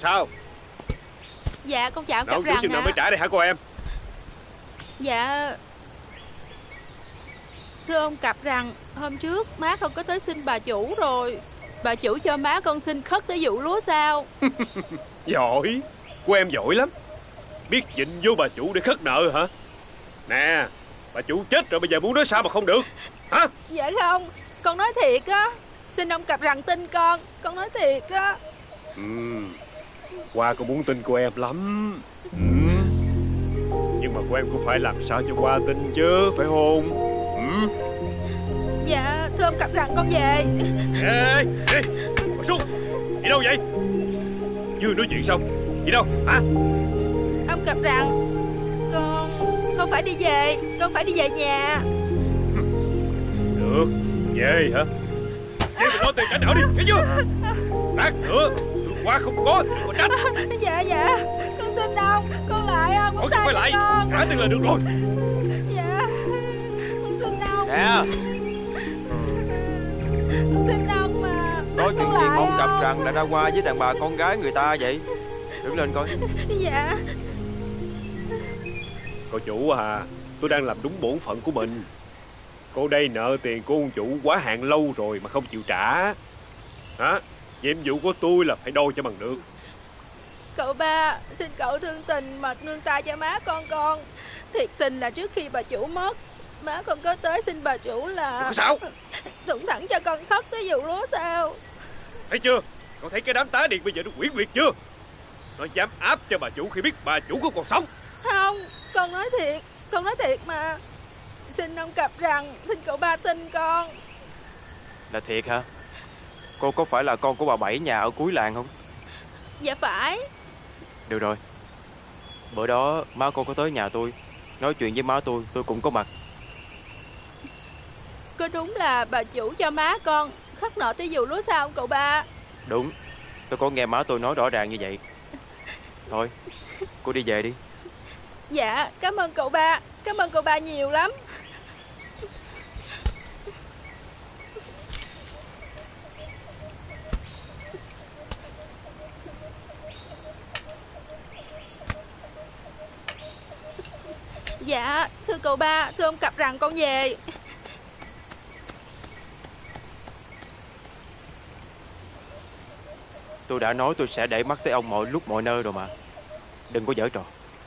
Sao? Dạ con chào Nợ cặp chủ rằng chừng nào mới trả đây hả cô em? Dạ thưa ông cặp rằng hôm trước má con có tới xin bà chủ rồi. Bà chủ cho má con xin khất tới vụ lúa sao. Giỏi. Cô em giỏi lắm. Biết nhịn vô bà chủ để khất nợ hả? Nè, bà chủ chết rồi bây giờ muốn nói sao mà không được hả? Dạ không, con nói thiệt á. Xin ông cặp rằng tin con nói thiệt á. Hoa cũng muốn tin cô em lắm. Nhưng mà cô em cũng phải làm sao cho Hoa tin chứ, phải không? Dạ thưa ông cặp rằng con về. Ê, đi, ngồi xuống. Đi đâu vậy? Chưa nói chuyện xong. Đi đâu, hả? Ông cặp rằng con phải đi về. Con phải đi về nhà. Được, về hả? Về mình lo tiền trả nợ đi, thấy chưa? Lát nữa tôi Hoa không có trách. Dạ con xin ông. Con lại ông. Khỏi cần phải lại, trả tiền là được rồi. Dạ con xin ông. Nè, Con xin ông mà. nói chuyện gì mà ông cặp rằng lại ra qua với đàn bà con gái người ta vậy? Đứng lên coi. Dạ. Cô chủ à, tôi đang làm đúng bổn phận của mình. Cô đây nợ tiền của ông chủ quá hạn lâu rồi mà không chịu trả. Hả? Nhiệm vụ của tôi là phải đôi cho bằng được. Cậu ba, xin cậu thương tình mà nương tay cho má con. Thiệt tình là trước khi bà chủ mất, má con có tới xin bà chủ là Sao? thủng thẳng cho con khất tới vụ lúa sao. Thấy chưa? Con thấy cái đám tá điền bây giờ nó quyển quyệt chưa? Nó dám áp cho bà chủ khi biết bà chủ không còn sống. Không, con nói thiệt mà. Xin ông cặp rằng, xin cậu ba tin con. Là thiệt hả? Cô có phải là con của bà Bảy nhà ở cuối làng không? Dạ phải. Được rồi. Bữa đó má cô có tới nhà tôi nói chuyện với má tôi cũng có mặt. Có đúng là bà chủ cho má con khất nợ tới vụ lúa sao không cậu ba? Đúng, tôi có nghe má tôi nói rõ ràng như vậy. Thôi, cô đi về đi. Dạ, cảm ơn cậu ba nhiều lắm. Dạ, thưa cậu ba, thưa ông cặp rằng con về. Tôi đã nói tôi sẽ để mắt tới ông mọi lúc mọi nơi rồi mà. Đừng có giở trò.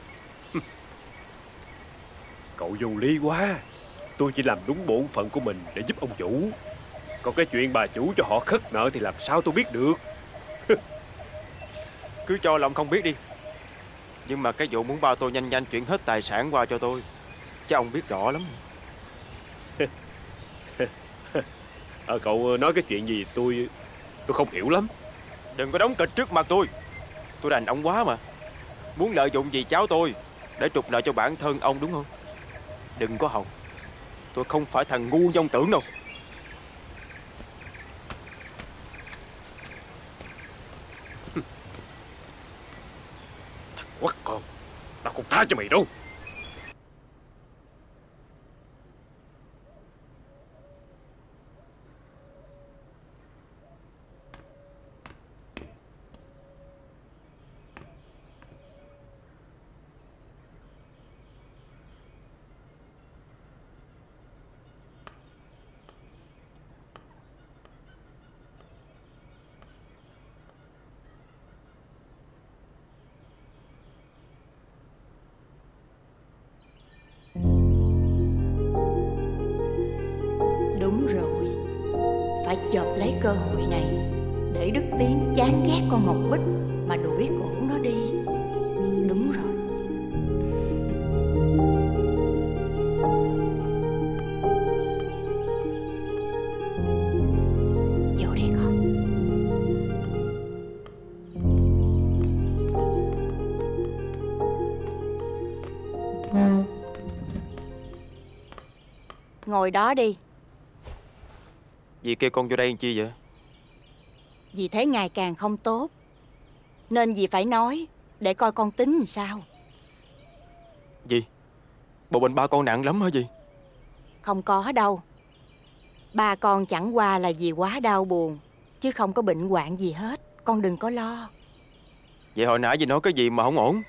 Cậu vô lý quá. Tôi chỉ làm đúng bổn phận của mình để giúp ông chủ. Còn cái chuyện bà chủ cho họ khất nợ thì làm sao tôi biết được. Cứ cho là ông không biết đi. Nhưng mà cái vụ muốn ba tôi nhanh chuyển hết tài sản qua cho tôi, chứ ông biết rõ lắm. Cậu nói cái chuyện gì tôi không hiểu lắm. Đừng có đóng kịch trước mặt tôi. Tôi đành ông quá mà. Muốn lợi dụng gì cháu tôi để trục lợi cho bản thân ông đúng không? Đừng có hòng. Tôi không phải thằng ngu như ông tưởng đâu. Thằng quắc con, tao không tha cho mày đâu. Đúng rồi, phải chộp lấy cơ hội này để Đức Tiến chán ghét con Ngọc Bích mà đuổi cổ nó đi. Đúng rồi. Vô đây con. Ngồi đó đi. Dì kêu con vô đây làm chi vậy? Dì thấy ngày càng không tốt, nên dì phải nói để coi con tính làm sao. Dì, bộ bệnh ba con nặng lắm hả dì? Không có đâu. Ba con chẳng qua là vì quá đau buồn, chứ không có bệnh hoạn gì hết. Con đừng có lo. Vậy hồi nãy dì nói cái gì mà không ổn?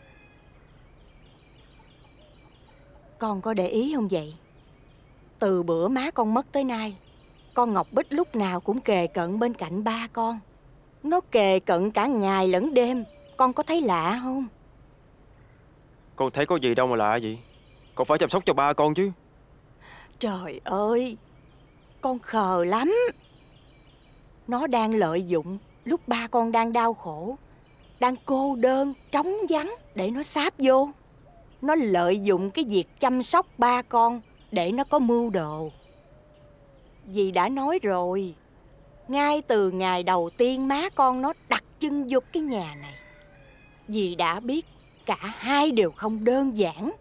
Con có để ý không vậy? Từ bữa má con mất tới nay, con Ngọc Bích lúc nào cũng kề cận bên cạnh ba con. Nó kề cận cả ngày lẫn đêm. Con có thấy lạ không? Con thấy có gì đâu mà lạ vậy. Con phải chăm sóc cho ba con chứ. Trời ơi, con khờ lắm. Nó đang lợi dụng lúc ba con đang đau khổ, đang cô đơn, trống vắng để nó sáp vô. Nó lợi dụng cái việc chăm sóc ba con để nó có mưu đồ. Dì đã nói rồi, ngay từ ngày đầu tiên má con nó đặt chân vô cái nhà này, dì đã biết cả hai đều không đơn giản.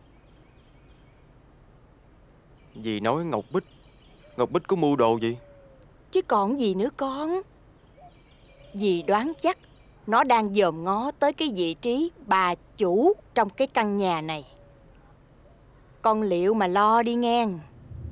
Dì nói Ngọc Bích có mưu đồ gì? Chứ còn gì nữa con. Dì đoán chắc nó đang dòm ngó tới cái vị trí bà chủ trong cái căn nhà này. Con liệu mà lo đi ngang.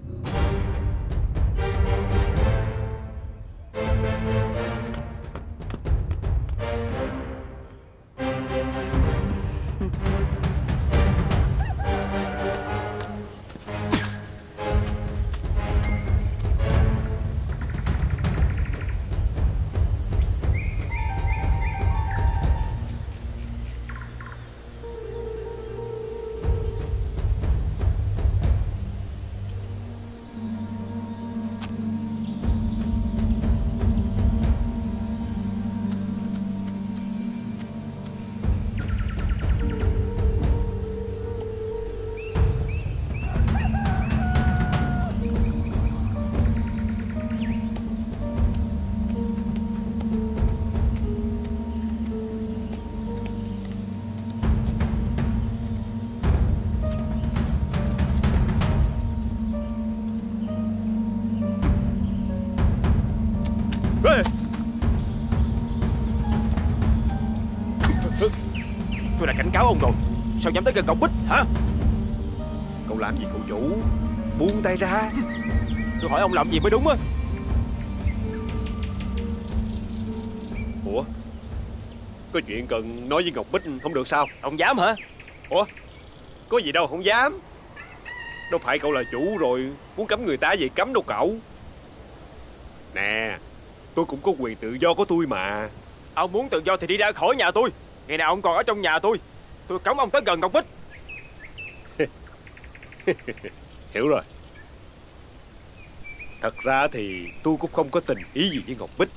Tôi đã cảnh cáo ông rồi, sao dám tới gần Ngọc Bích hả? Cậu làm gì cậu chủ? Buông tay ra. Tôi hỏi ông làm gì mới đúng á. Ủa, có chuyện cần nói với Ngọc Bích không được sao? Ông dám hả? Ủa, có gì đâu không dám. Đâu phải cậu là chủ rồi muốn cấm người ta gì cấm đâu cậu. Nè, tôi cũng có quyền tự do của tôi mà. Ông muốn tự do thì đi ra khỏi nhà tôi. Ngày nào ông còn ở trong nhà tôi cấm ông tới gần Ngọc Bích. Hiểu rồi. Thật ra thì tôi cũng không có tình ý gì với Ngọc Bích.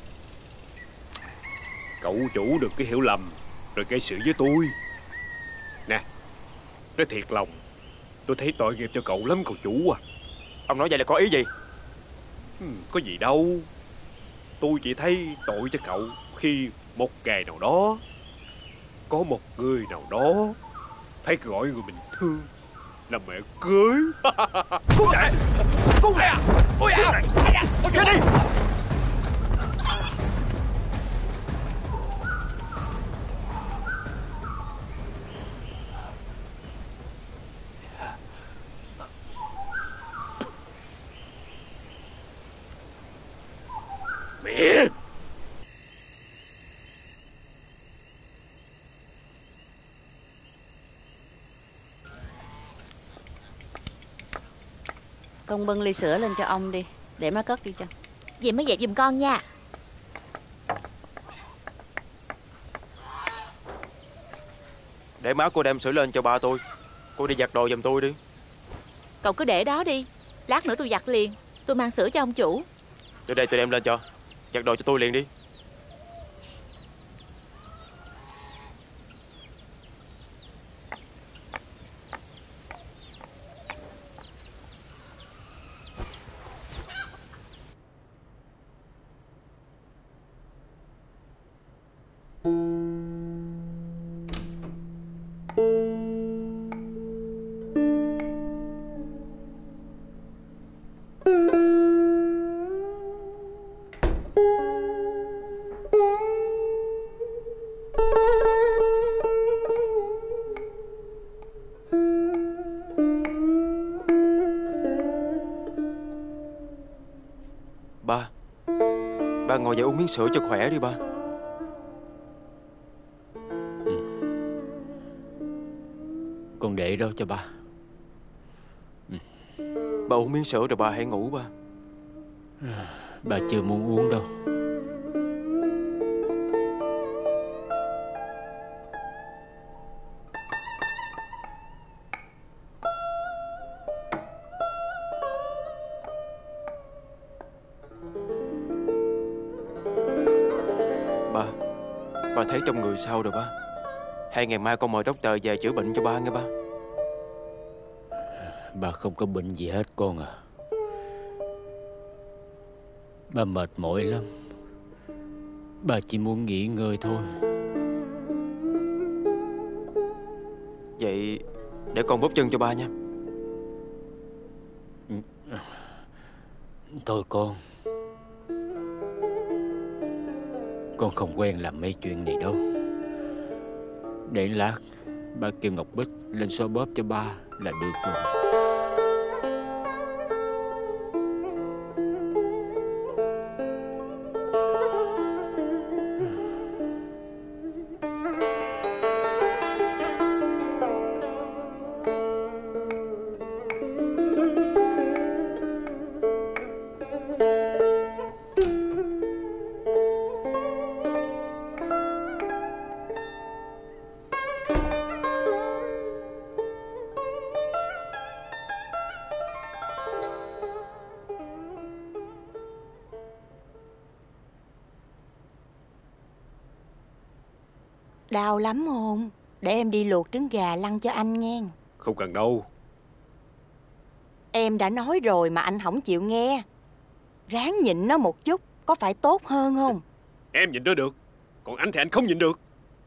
Cậu chủ đừng có hiểu lầm rồi gây sự với tôi. Nè, nói thiệt lòng, tôi thấy tội nghiệp cho cậu lắm cậu chủ à. Ông nói vậy là có ý gì? Có gì đâu. Tôi chỉ thấy tội cho cậu khi một ngày nào đó có một người nào đó phải gọi người mình thương là mẹ cưới. Cút lại! Cút lại! Ôi à! Chết đi! Mẹ! Con bưng ly sữa lên cho ông đi, để má cất đi cho. Dì mới dẹp giùm con nha. Để má cô đem sữa lên cho ba tôi. Cô đi giặt đồ giùm tôi đi. Cậu cứ để đó đi, lát nữa tôi giặt liền. Tôi mang sữa cho ông chủ. Từ đây tôi đem lên cho. Giặt đồ cho tôi liền đi. Ba ngồi dậy uống miếng sữa cho khỏe đi ba. Con để đó cho ba. Ba uống miếng sữa rồi ba hãy ngủ ba. Ba chưa muốn uống đâu. Ba thấy trong người sao rồi ba? Hay ngày mai con mời doctor về chữa bệnh cho ba nghe ba. Ba không có bệnh gì hết con à. Ba mệt mỏi lắm. Ba chỉ muốn nghỉ ngơi thôi. Vậy để con bóp chân cho ba nha. Thôi con không quen làm mấy chuyện này đâu. Để lát ba kêu Ngọc Bích lên xoa bóp cho ba là được rồi. Đau lắm không? Để em đi luộc trứng gà lăn cho anh nghe. Không cần đâu. Em đã nói rồi mà anh không chịu nghe. Ráng nhịn nó một chút, có phải tốt hơn không? Em nhịn nó được, còn anh thì anh không nhịn được.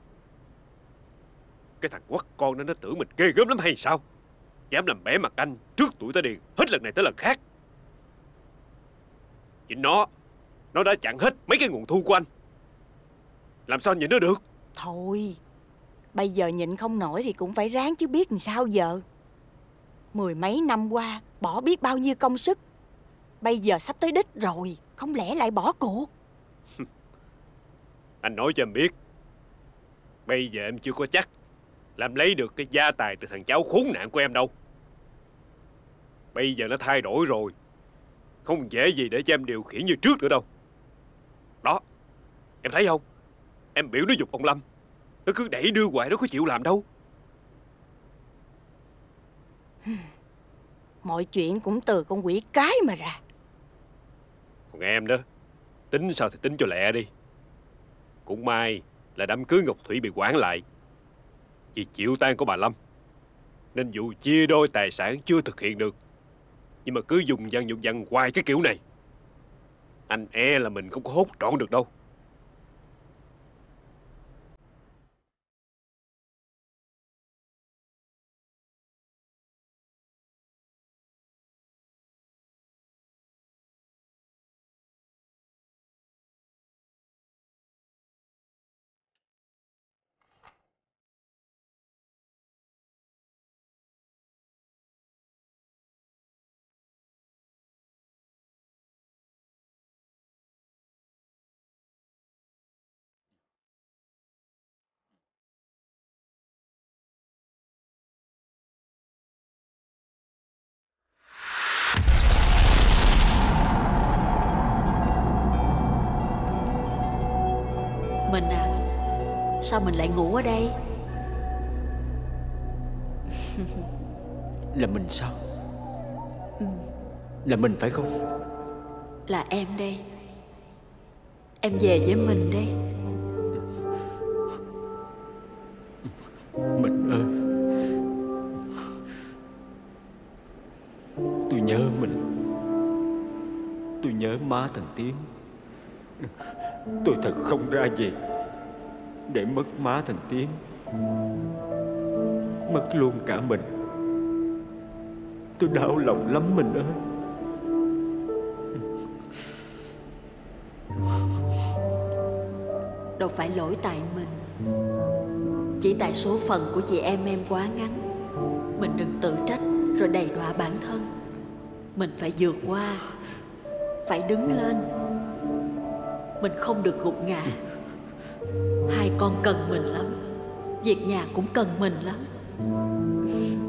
Cái thằng quắt con nó tưởng mình ghê gớm lắm hay sao? Dám làm bẽ mặt anh trước tuổi ta điền, hết lần này tới lần khác. Chính nó đã chặn hết mấy cái nguồn thu của anh. Làm sao anh nhịn nó được? Thôi, bây giờ nhịn không nổi thì cũng phải ráng chứ biết làm sao giờ. 10 mấy năm qua, bỏ biết bao nhiêu công sức. Bây giờ sắp tới đích rồi, không lẽ lại bỏ cuộc? Anh nói cho em biết, bây giờ em chưa có chắc làm lấy được cái gia tài từ thằng cháu khốn nạn của em đâu. Bây giờ nó thay đổi rồi, không dễ gì để cho em điều khiển như trước nữa đâu. Đó, em thấy không? Em biểu nó giục ông Lâm, nó cứ đẩy đưa hoài, nó có chịu làm đâu. Mọi chuyện cũng từ con quỷ cái mà ra. Còn em đó, tính sao thì tính cho lẹ đi. Cũng may là đám cưới Ngọc Thủy bị hoãn lại vì chịu tang của bà Lâm, nên vụ chia đôi tài sản chưa thực hiện được. Nhưng mà cứ dùng dằng hoài cái kiểu này, anh e là mình không có hốt trọn được đâu. Mình à, sao mình lại ngủ ở đây? Là mình sao? Là mình phải không? Là em đây. Em về với mình đây. Mình ơi, tôi nhớ mình. Tôi nhớ má thằng Tiến. Tôi thật không ra gì để mất má thằng Tiến, mất luôn cả mình. Tôi đau lòng lắm mình ơi. Đâu phải lỗi tại mình, chỉ tại số phận của chị em quá ngắn. Mình đừng tự trách rồi đầy đọa bản thân. Mình phải vượt qua, phải đứng lên. Mình không được gục ngã. Hai con cần mình lắm, việc nhà cũng cần mình lắm.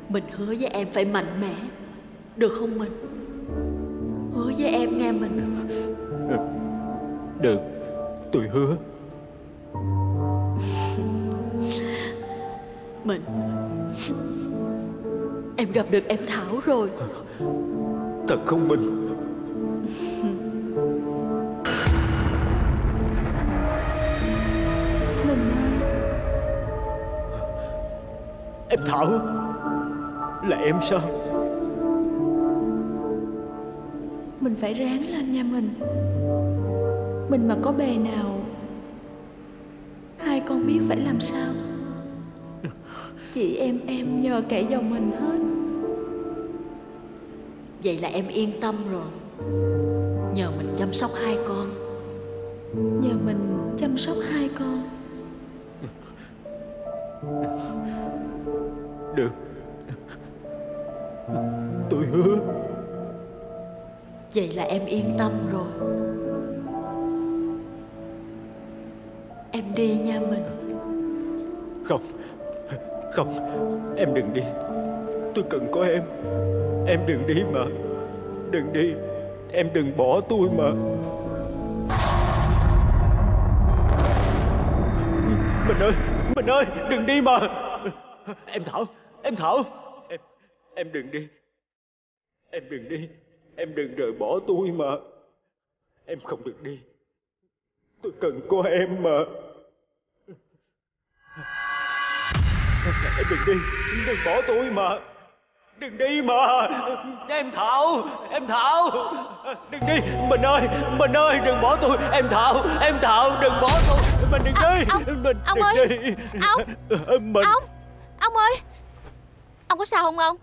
Mình hứa với em phải mạnh mẽ, được không mình? Hứa với em nghe mình. Được, tôi hứa. Mình, em gặp được em Thảo rồi. Thật không Minh? Mình Em Thảo, là em sao? Mình phải ráng lên nha mình. Mình mà có bề nào, hai con biết phải làm sao. Chị em nhờ cậy vào mình hết. Vậy là em yên tâm rồi. Nhờ mình chăm sóc hai con. Nhờ mình chăm sóc hai con. Được, tôi hứa. Vậy là em yên tâm rồi. Em đi nha mình. Không, không, em đừng đi. Tôi cần có em. Em đừng đi mà. Đừng đi. Em đừng bỏ tôi mà. Mình ơi, đừng đi mà. Em Thảo, em đừng đi. Em đừng đi. Em đừng rời bỏ tôi mà. Em không được đi. Tôi cần có em mà. Em đừng đi. Đừng bỏ tôi mà. Đừng đi mà. Em Thảo. Đừng đi. Mình ơi, đừng bỏ tôi. Em Thảo, đừng bỏ tôi. Mình đừng đi. Ông đừng ơi. đi. Ông Ông ơi. Ông có sao không ông?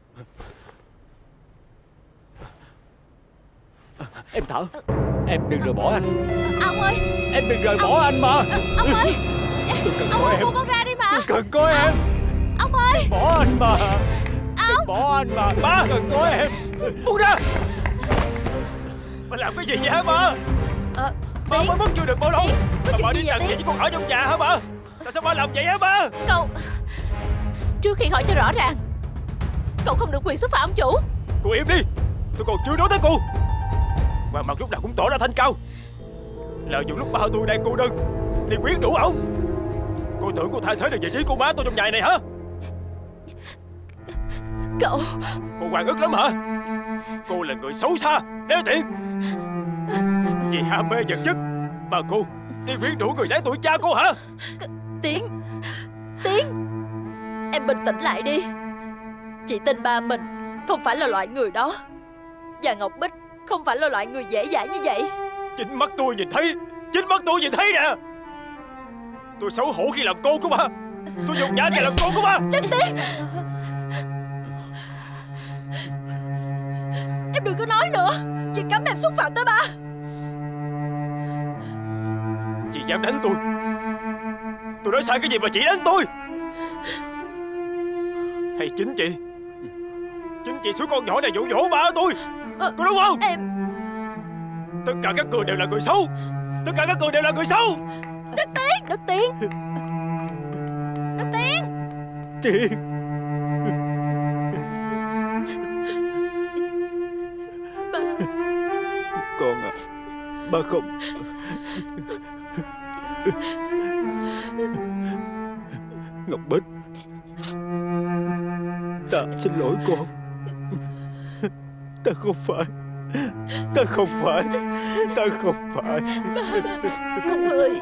Em Thảo, em đừng rời bỏ anh. Ông ơi. Em đừng rời bỏ anh mà. Ông ơi. Tôi cần Ông có ơi, em. buông con ra đi mà. Tôi cần có em. Ông ơi. Đừng bỏ anh mà. Đừng bỏ anh mà. Ba cần có em. Buông ra. Bà làm cái gì vậy hả ba? Ba mới mất chưa được bao lâu mà bà đi trần vậy chứ còn ở trong nhà hả ba? Tại sao ba làm vậy hả ba? Cậu, trước khi hỏi cho rõ ràng, cậu không được quyền xúc phạm ông chủ. Cô im đi. Tôi còn chưa nói tới cô. Mà mặt lúc nào cũng tỏ ra thanh cao, lợi dụng lúc ba tôi đang cô đơn đi quyến rũ ổng. Cô tưởng cô thay thế được vị trí cô má tôi trong nhà này hả? Cậu Cô oan ức lắm hả? Cô là người xấu xa, đê tiện. Vì ham mê vật chất mà cô đi quyến rũ người lấy tuổi cha cô hả? Tiến, em bình tĩnh lại đi. Chị tin ba mình không phải là loại người đó. Và Ngọc Bích không phải là loại người dễ dãi như vậy. Chính mắt tôi nhìn thấy nè. Tôi xấu hổ khi làm cô của ba. Tôi nhục nhã khi làm cô của ba. Đừng Tiến. Em đừng có nói nữa. Chị cấm em xúc phạm tới ba. Chị dám đánh tôi. Tôi nói sai cái gì mà chị đánh tôi? Hay chính chị xuống con nhỏ này dụ dỗ ba tôi, có đúng không? Em... Tất cả các người đều là người xấu. Đức Tiến. Tiên. Ba. Con à, ba không. Ngọc Bích, ta xin lỗi con. Ta không phải. ông ơi.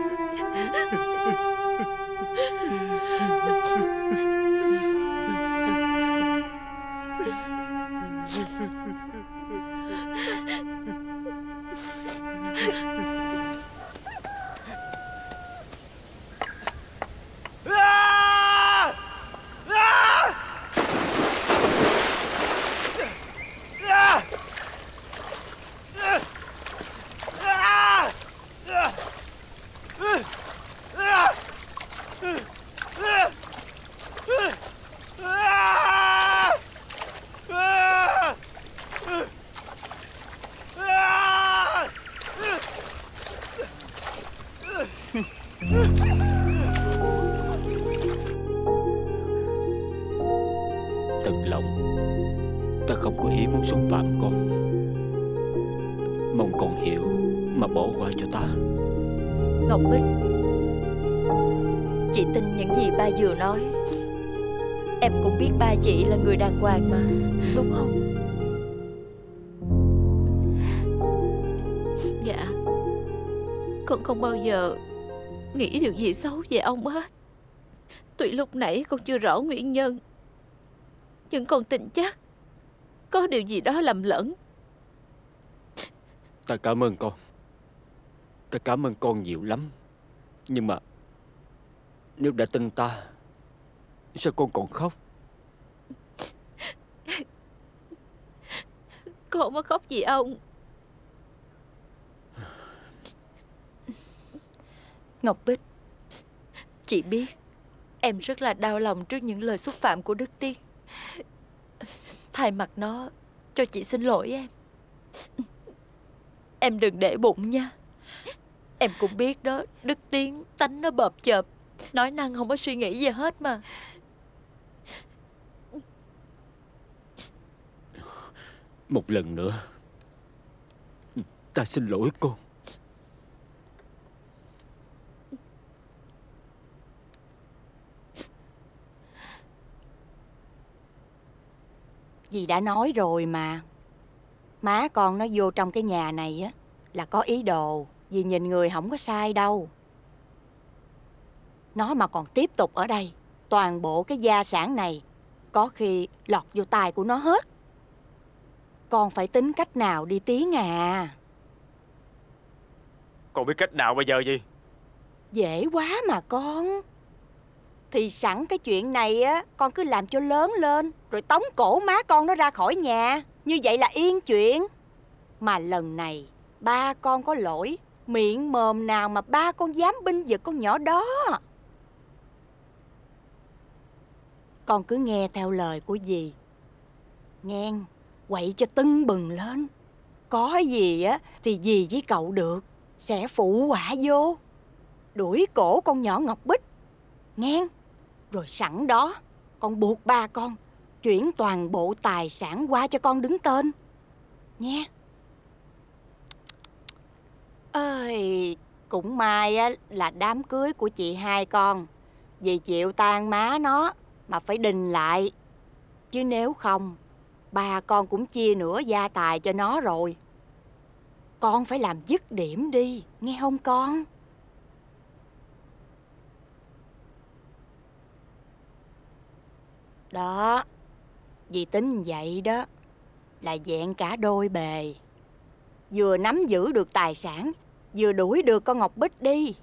Thật không có ý muốn xúc phạm con. Mong con hiểu mà bỏ qua cho ta. Ngọc Bích, chị tin những gì ba vừa nói. Em cũng biết ba chị là người đàng hoàng mà, đúng không? Dạ. Con không bao giờ nghĩ điều gì xấu về ông hết. Tuy lúc nãy con chưa rõ nguyên nhân, nhưng con tin chắc có điều gì đó lầm lẫn. Ta cảm ơn con. Ta cảm ơn con nhiều lắm. Nhưng mà nếu đã tin ta, sao con còn khóc? Con mới khóc vì ông. Ngọc Bích, chị biết em rất là đau lòng trước những lời xúc phạm của Đức Tiến. Thay mặt nó, cho chị xin lỗi em. Em đừng để bụng nha. Em cũng biết đó, Đức Tiến tánh nó bợp chợp, nói năng không có suy nghĩ gì hết mà. Một lần nữa, ta xin lỗi con. Dì đã nói rồi mà. Má con nó vô trong cái nhà này á là có ý đồ. Dì nhìn người không có sai đâu. Nó mà còn tiếp tục ở đây, toàn bộ cái gia sản này có khi lọt vô tay của nó hết. Con phải tính cách nào đi Tiến à. Con biết cách nào bây giờ gì? Dễ quá mà con. Thì sẵn cái chuyện này á, con cứ làm cho lớn lên, rồi tống cổ má con nó ra khỏi nhà. Như vậy là yên chuyện. Mà lần này ba con có lỗi, miệng mồm nào mà ba con dám binh vực con nhỏ đó. Con cứ nghe theo lời của dì. Nghe, quậy cho tưng bừng lên. Có gì á thì dì với cậu được sẽ phụ họa vô, đuổi cổ con nhỏ Ngọc Bích. Nghe, rồi sẵn đó con buộc ba con chuyển toàn bộ tài sản qua cho con đứng tên nha. Ơi, cũng may á là đám cưới của chị hai con dì chịu tan má nó mà phải đình lại. Chứ nếu không, ba con cũng chia nửa gia tài cho nó rồi. Con phải làm dứt điểm đi, nghe không con? Đó, dì tính vậy đó là vẹn cả đôi bề. Vừa nắm giữ được tài sản, vừa đuổi được con Ngọc Bích đi.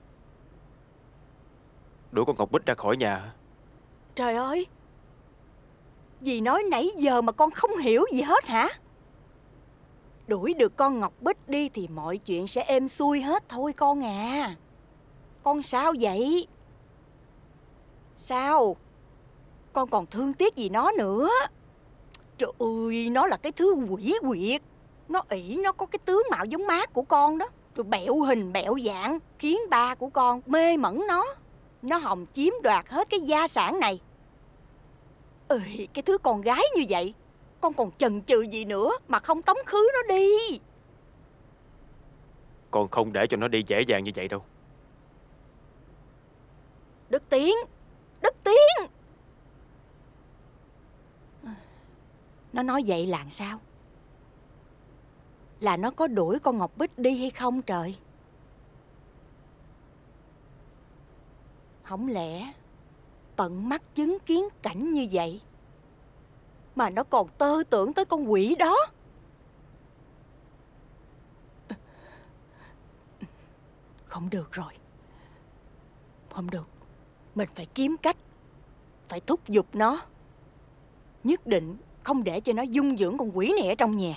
Đuổi con Ngọc Bích ra khỏi nhà? Trời ơi, dì nói nãy giờ mà con không hiểu gì hết hả? Đuổi được con Ngọc Bích đi thì mọi chuyện sẽ êm xuôi hết thôi con à. Con sao vậy? Sao? Con còn thương tiếc gì nó nữa? Trời ơi, nó là cái thứ quỷ quyệt. Nó ỷ nó có cái tướng mạo giống má của con đó. Rồi bẹo hình bẹo dạng, khiến ba của con mê mẩn nó. Nó hòng chiếm đoạt hết cái gia sản này. Cái thứ con gái như vậy, con còn chần chừ gì nữa mà không tống khứ nó đi. Con không để cho nó đi dễ dàng như vậy đâu. Đức Tiến, Đức Tiến. Nó nói vậy là sao? Là nó có đuổi con Ngọc Bích đi hay không trời? Không lẽ tận mắt chứng kiến cảnh như vậy mà nó còn tơ tưởng tới con quỷ đó? Không được rồi. Không được. Mình phải kiếm cách, phải thúc giục nó. Nhất định không để cho nó dung dưỡng con quỷ này ở trong nhà.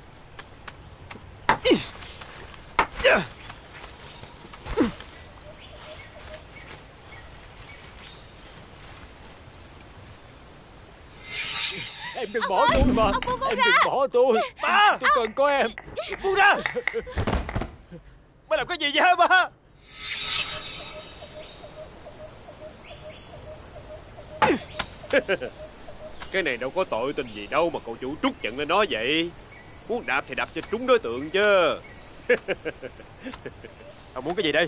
Em đừng bỏ tôi mà. Em đừng bỏ tôi. Ba! Tôi cần có em. Buông ra! Ba làm cái gì vậy hả ba? Cái này đâu có tội tình gì đâu mà cậu chủ trút giận lên nó vậy. Muốn đạp thì đạp cho trúng đối tượng chứ. Ông muốn cái gì đây?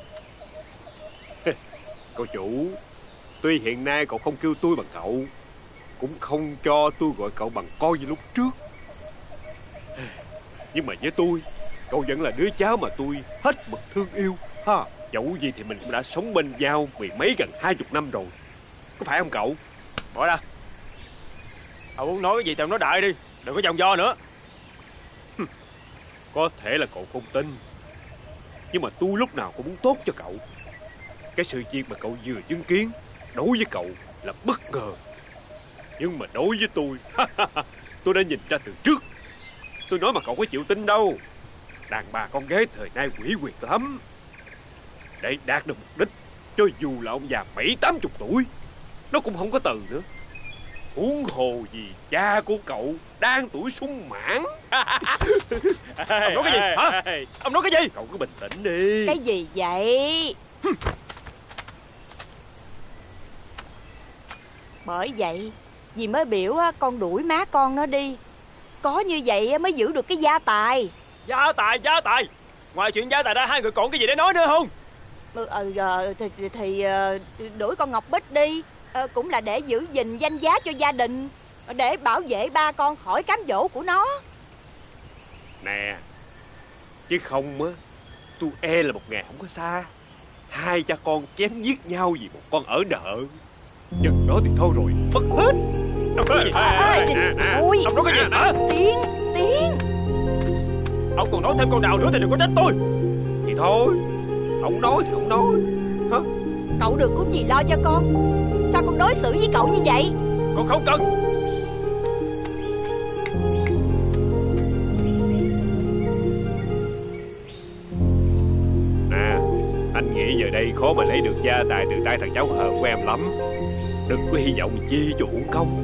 Cậu chủ, tuy hiện nay cậu không kêu tôi bằng cậu, cũng không cho tôi gọi cậu bằng con như lúc trước, nhưng mà với tôi, cậu vẫn là đứa cháu mà tôi hết mực thương yêu ha. Dẫu gì thì mình cũng đã sống bên nhau mười mấy gần 20 năm rồi, có phải không cậu? Bỏ ra. Ông muốn nói cái gì thì ông nói đại đi, đừng có vòng vo nữa. Có thể là cậu không tin, nhưng mà tôi lúc nào cũng muốn tốt cho cậu. Cái sự việc mà cậu vừa chứng kiến đối với cậu là bất ngờ, nhưng mà đối với tôi đã nhìn ra từ trước. Tôi nói mà cậu có chịu tin đâu. Đàn bà con gái thời nay quỷ quyệt lắm. Để đạt được mục đích, cho dù là ông già 70-80 tuổi, nó cũng không có từ nữa. Huống hồ gì cha của cậu đang tuổi sung mãn. Ông nói cái gì hả? Ông nói cái gì? Cậu cứ bình tĩnh đi. Cái gì vậy? Bởi vậy dì mới biểu con đuổi má con nó đi. Có như vậy mới giữ được cái gia tài. Gia tài. Ngoài chuyện gia tài ra, hai người còn cái gì để nói nữa không? Thì đuổi con Ngọc Bích đi, cũng là để giữ gìn danh giá cho gia đình, để bảo vệ ba con khỏi cám dỗ của nó. Nè, chứ không á, tôi e là một ngày không có xa, hai cha con chém giết nhau vì một con ở nợ. Chừng đó thì thôi rồi, mất hết. Ông nói cái gì? Ôi, Ông nói cái gì hả? Tiến. Ông còn nói thêm câu nào nữa thì đừng có trách tôi. Thì thôi, ông nói thì ông nói hả? Cậu đừng có gì lo cho con. Sao con đối xử với cậu như vậy? Con không cần. Nè, anh nghĩ giờ đây khó mà lấy được gia tài từ tay thằng cháu hờn của em lắm. Đừng có hy vọng chi cho uổng công.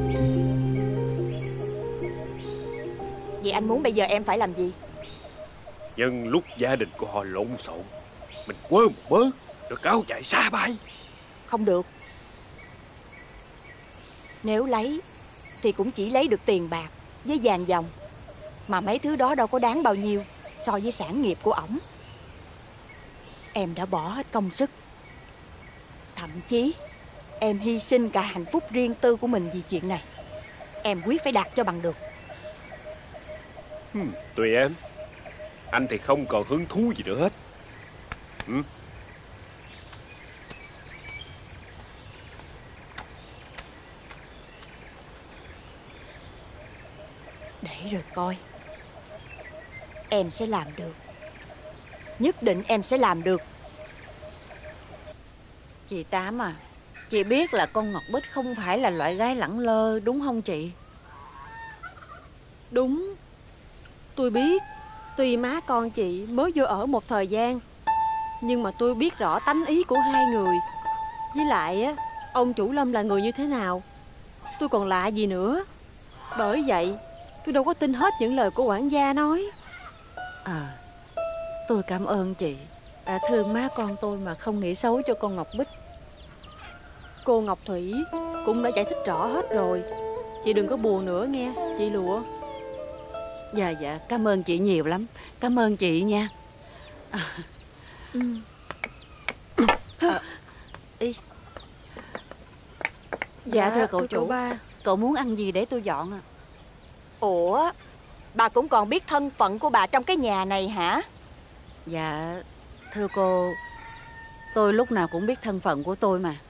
Vậy anh muốn bây giờ em phải làm gì? Nhưng lúc gia đình của họ lộn xộn, mình quơ một bớ rồi cáo chạy xa bay. Không được. Nếu lấy thì cũng chỉ lấy được tiền bạc với vàng dòng, mà mấy thứ đó đâu có đáng bao nhiêu so với sản nghiệp của ổng. Em đã bỏ hết công sức, thậm chí em hy sinh cả hạnh phúc riêng tư của mình vì chuyện này. Em quyết phải đạt cho bằng được. Tùy em. Anh thì không còn hứng thú gì nữa hết. Để rồi coi. Em sẽ làm được. Nhất định em sẽ làm được. Chị Tám à, chị biết là con Ngọc Bích không phải là loại gái lẳng lơ, đúng không chị? Đúng. Tôi biết. Tuy má con chị mới vô ở một thời gian, nhưng mà tôi biết rõ tánh ý của hai người. Với lại á, ông chủ Lâm là người như thế nào tôi còn lạ gì nữa. Bởi vậy tôi đâu có tin hết những lời của quản gia nói. Tôi cảm ơn chị đã thương má con tôi mà không nghĩ xấu cho con Ngọc Bích. Cô Ngọc Thủy cũng đã giải thích rõ hết rồi. Chị đừng có buồn nữa nghe chị Lụa. Dạ, cảm ơn chị nhiều lắm. Cảm ơn chị nha. Dạ thưa cậu chủ, ba. cậu muốn ăn gì để tôi dọn à? Ủa, bà cũng còn biết thân phận của bà trong cái nhà này hả? Dạ thưa cô, tôi lúc nào cũng biết thân phận của tôi mà.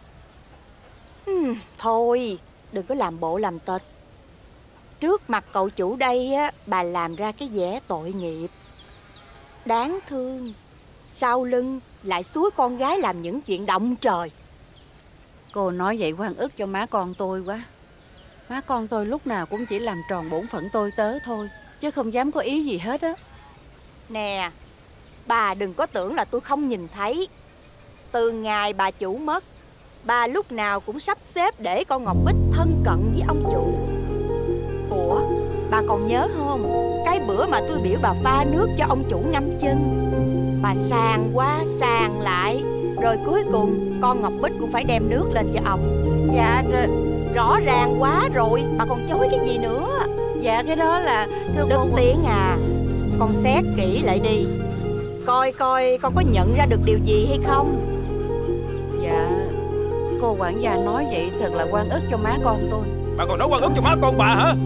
Thôi, đừng có làm bộ làm tịch. Trước mặt cậu chủ đây á, bà làm ra cái vẻ tội nghiệp, đáng thương. Sau lưng lại xúi con gái làm những chuyện động trời. Cô nói vậy oan ức cho má con tôi quá. Má con tôi lúc nào cũng chỉ làm tròn bổn phận tôi tớ thôi, chứ không dám có ý gì hết á. Nè, bà đừng có tưởng là tôi không nhìn thấy. Từ ngày bà chủ mất, bà lúc nào cũng sắp xếp để con Ngọc Bích thân cận với ông chủ. Ủa, bà còn nhớ không? Cái bữa mà tôi biểu bà pha nước cho ông chủ ngâm chân, bà sàn qua sàn lại, rồi cuối cùng con Ngọc Bích cũng phải đem nước lên cho ông. Dạ, Rõ ràng quá rồi mà còn chối cái gì nữa. Dạ cái đó là thưa Đức cô. Tiến à, con xét kỹ lại đi, coi coi con có nhận ra được điều gì hay không. Dạ cô quản gia nói vậy thật là oan ức cho má con tôi. Bà còn nói oan ức cho má con bà hả?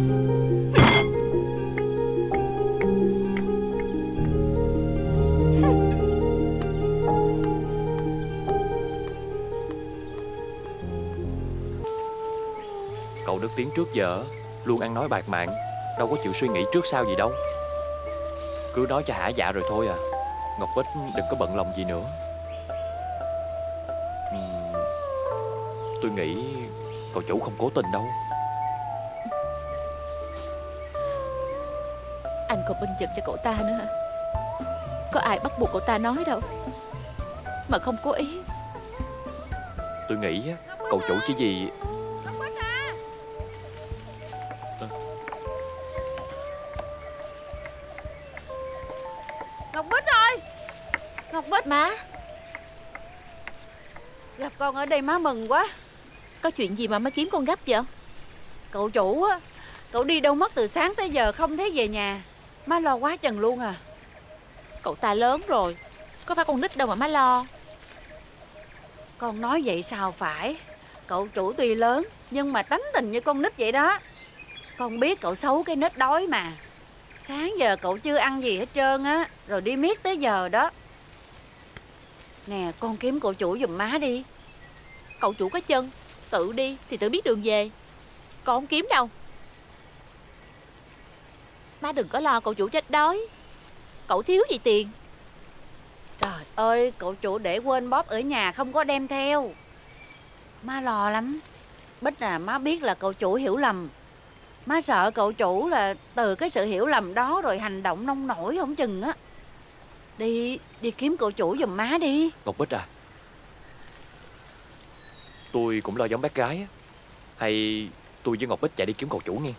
Cậu Đức Tiến trước giờ luôn ăn nói bạt mạng, đâu có chịu suy nghĩ trước sau gì đâu. Cứ nói cho hả dạ rồi thôi à. Ngọc Bích đừng có bận lòng gì nữa. Tôi nghĩ cậu chủ không cố tình đâu. Anh còn bênh vực cho cậu ta nữa hả? Có ai bắt buộc cậu ta nói đâu, mà không cố ý. Tôi nghĩ cậu chủ chỉ vì... Ngọc Bích ơi! Ngọc Bích! Má! Gặp con ở đây má mừng quá. Có chuyện gì mà má kiếm con gấp vậy? Cậu chủ á, cậu đi đâu mất từ sáng tới giờ không thấy về nhà. Má lo quá chừng luôn à. Cậu ta lớn rồi, có phải con nít đâu mà má lo. Con nói vậy sao phải. Cậu chủ tuy lớn nhưng mà tánh tình như con nít vậy đó. Con biết cậu xấu cái nết đói mà. Sáng giờ cậu chưa ăn gì hết trơn á, rồi đi miết tới giờ đó. Nè con kiếm cậu chủ giùm má đi. Cậu chủ có chân, tự đi thì tự biết đường về. Con không kiếm đâu. Má đừng có lo cậu chủ chết đói. Cậu thiếu gì tiền. Trời ơi, cậu chủ để quên bóp ở nhà không có đem theo. Má lo lắm. Bích à, má biết là cậu chủ hiểu lầm. Má sợ cậu chủ là từ cái sự hiểu lầm đó rồi hành động nông nổi không chừng á. Đi kiếm cậu chủ giùm má đi. Ngọc Bích à, tôi cũng lo giống bác gái á. Hay tôi với Ngọc Bích chạy đi kiếm cậu chủ nghe.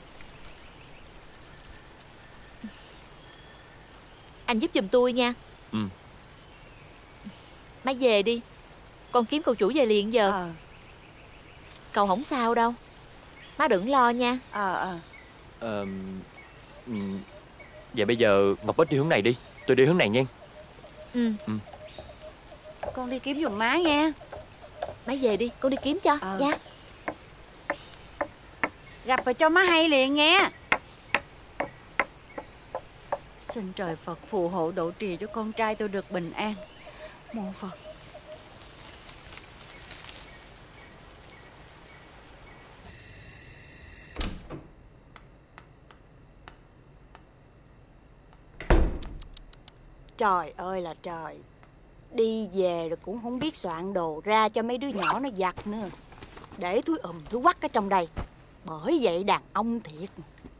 Anh giúp giùm tôi nha. Má về đi, con kiếm cậu chủ về liền giờ. Cậu không sao đâu, má đừng lo nha. Vậy bây giờ Ngọc Bích đi hướng này đi, tôi đi hướng này nha. Con đi kiếm giùm má nha. Má về đi, con đi kiếm cho. Dạ. Gặp rồi cho má hay liền nghe. Xin trời Phật phù hộ độ trì cho con trai tôi được bình an. Mô Phật. Trời ơi là trời. Đi về rồi cũng không biết soạn đồ ra cho mấy đứa nhỏ nó giặt nữa. Để túi túi quắc ở trong đây. Bởi vậy đàn ông thiệt.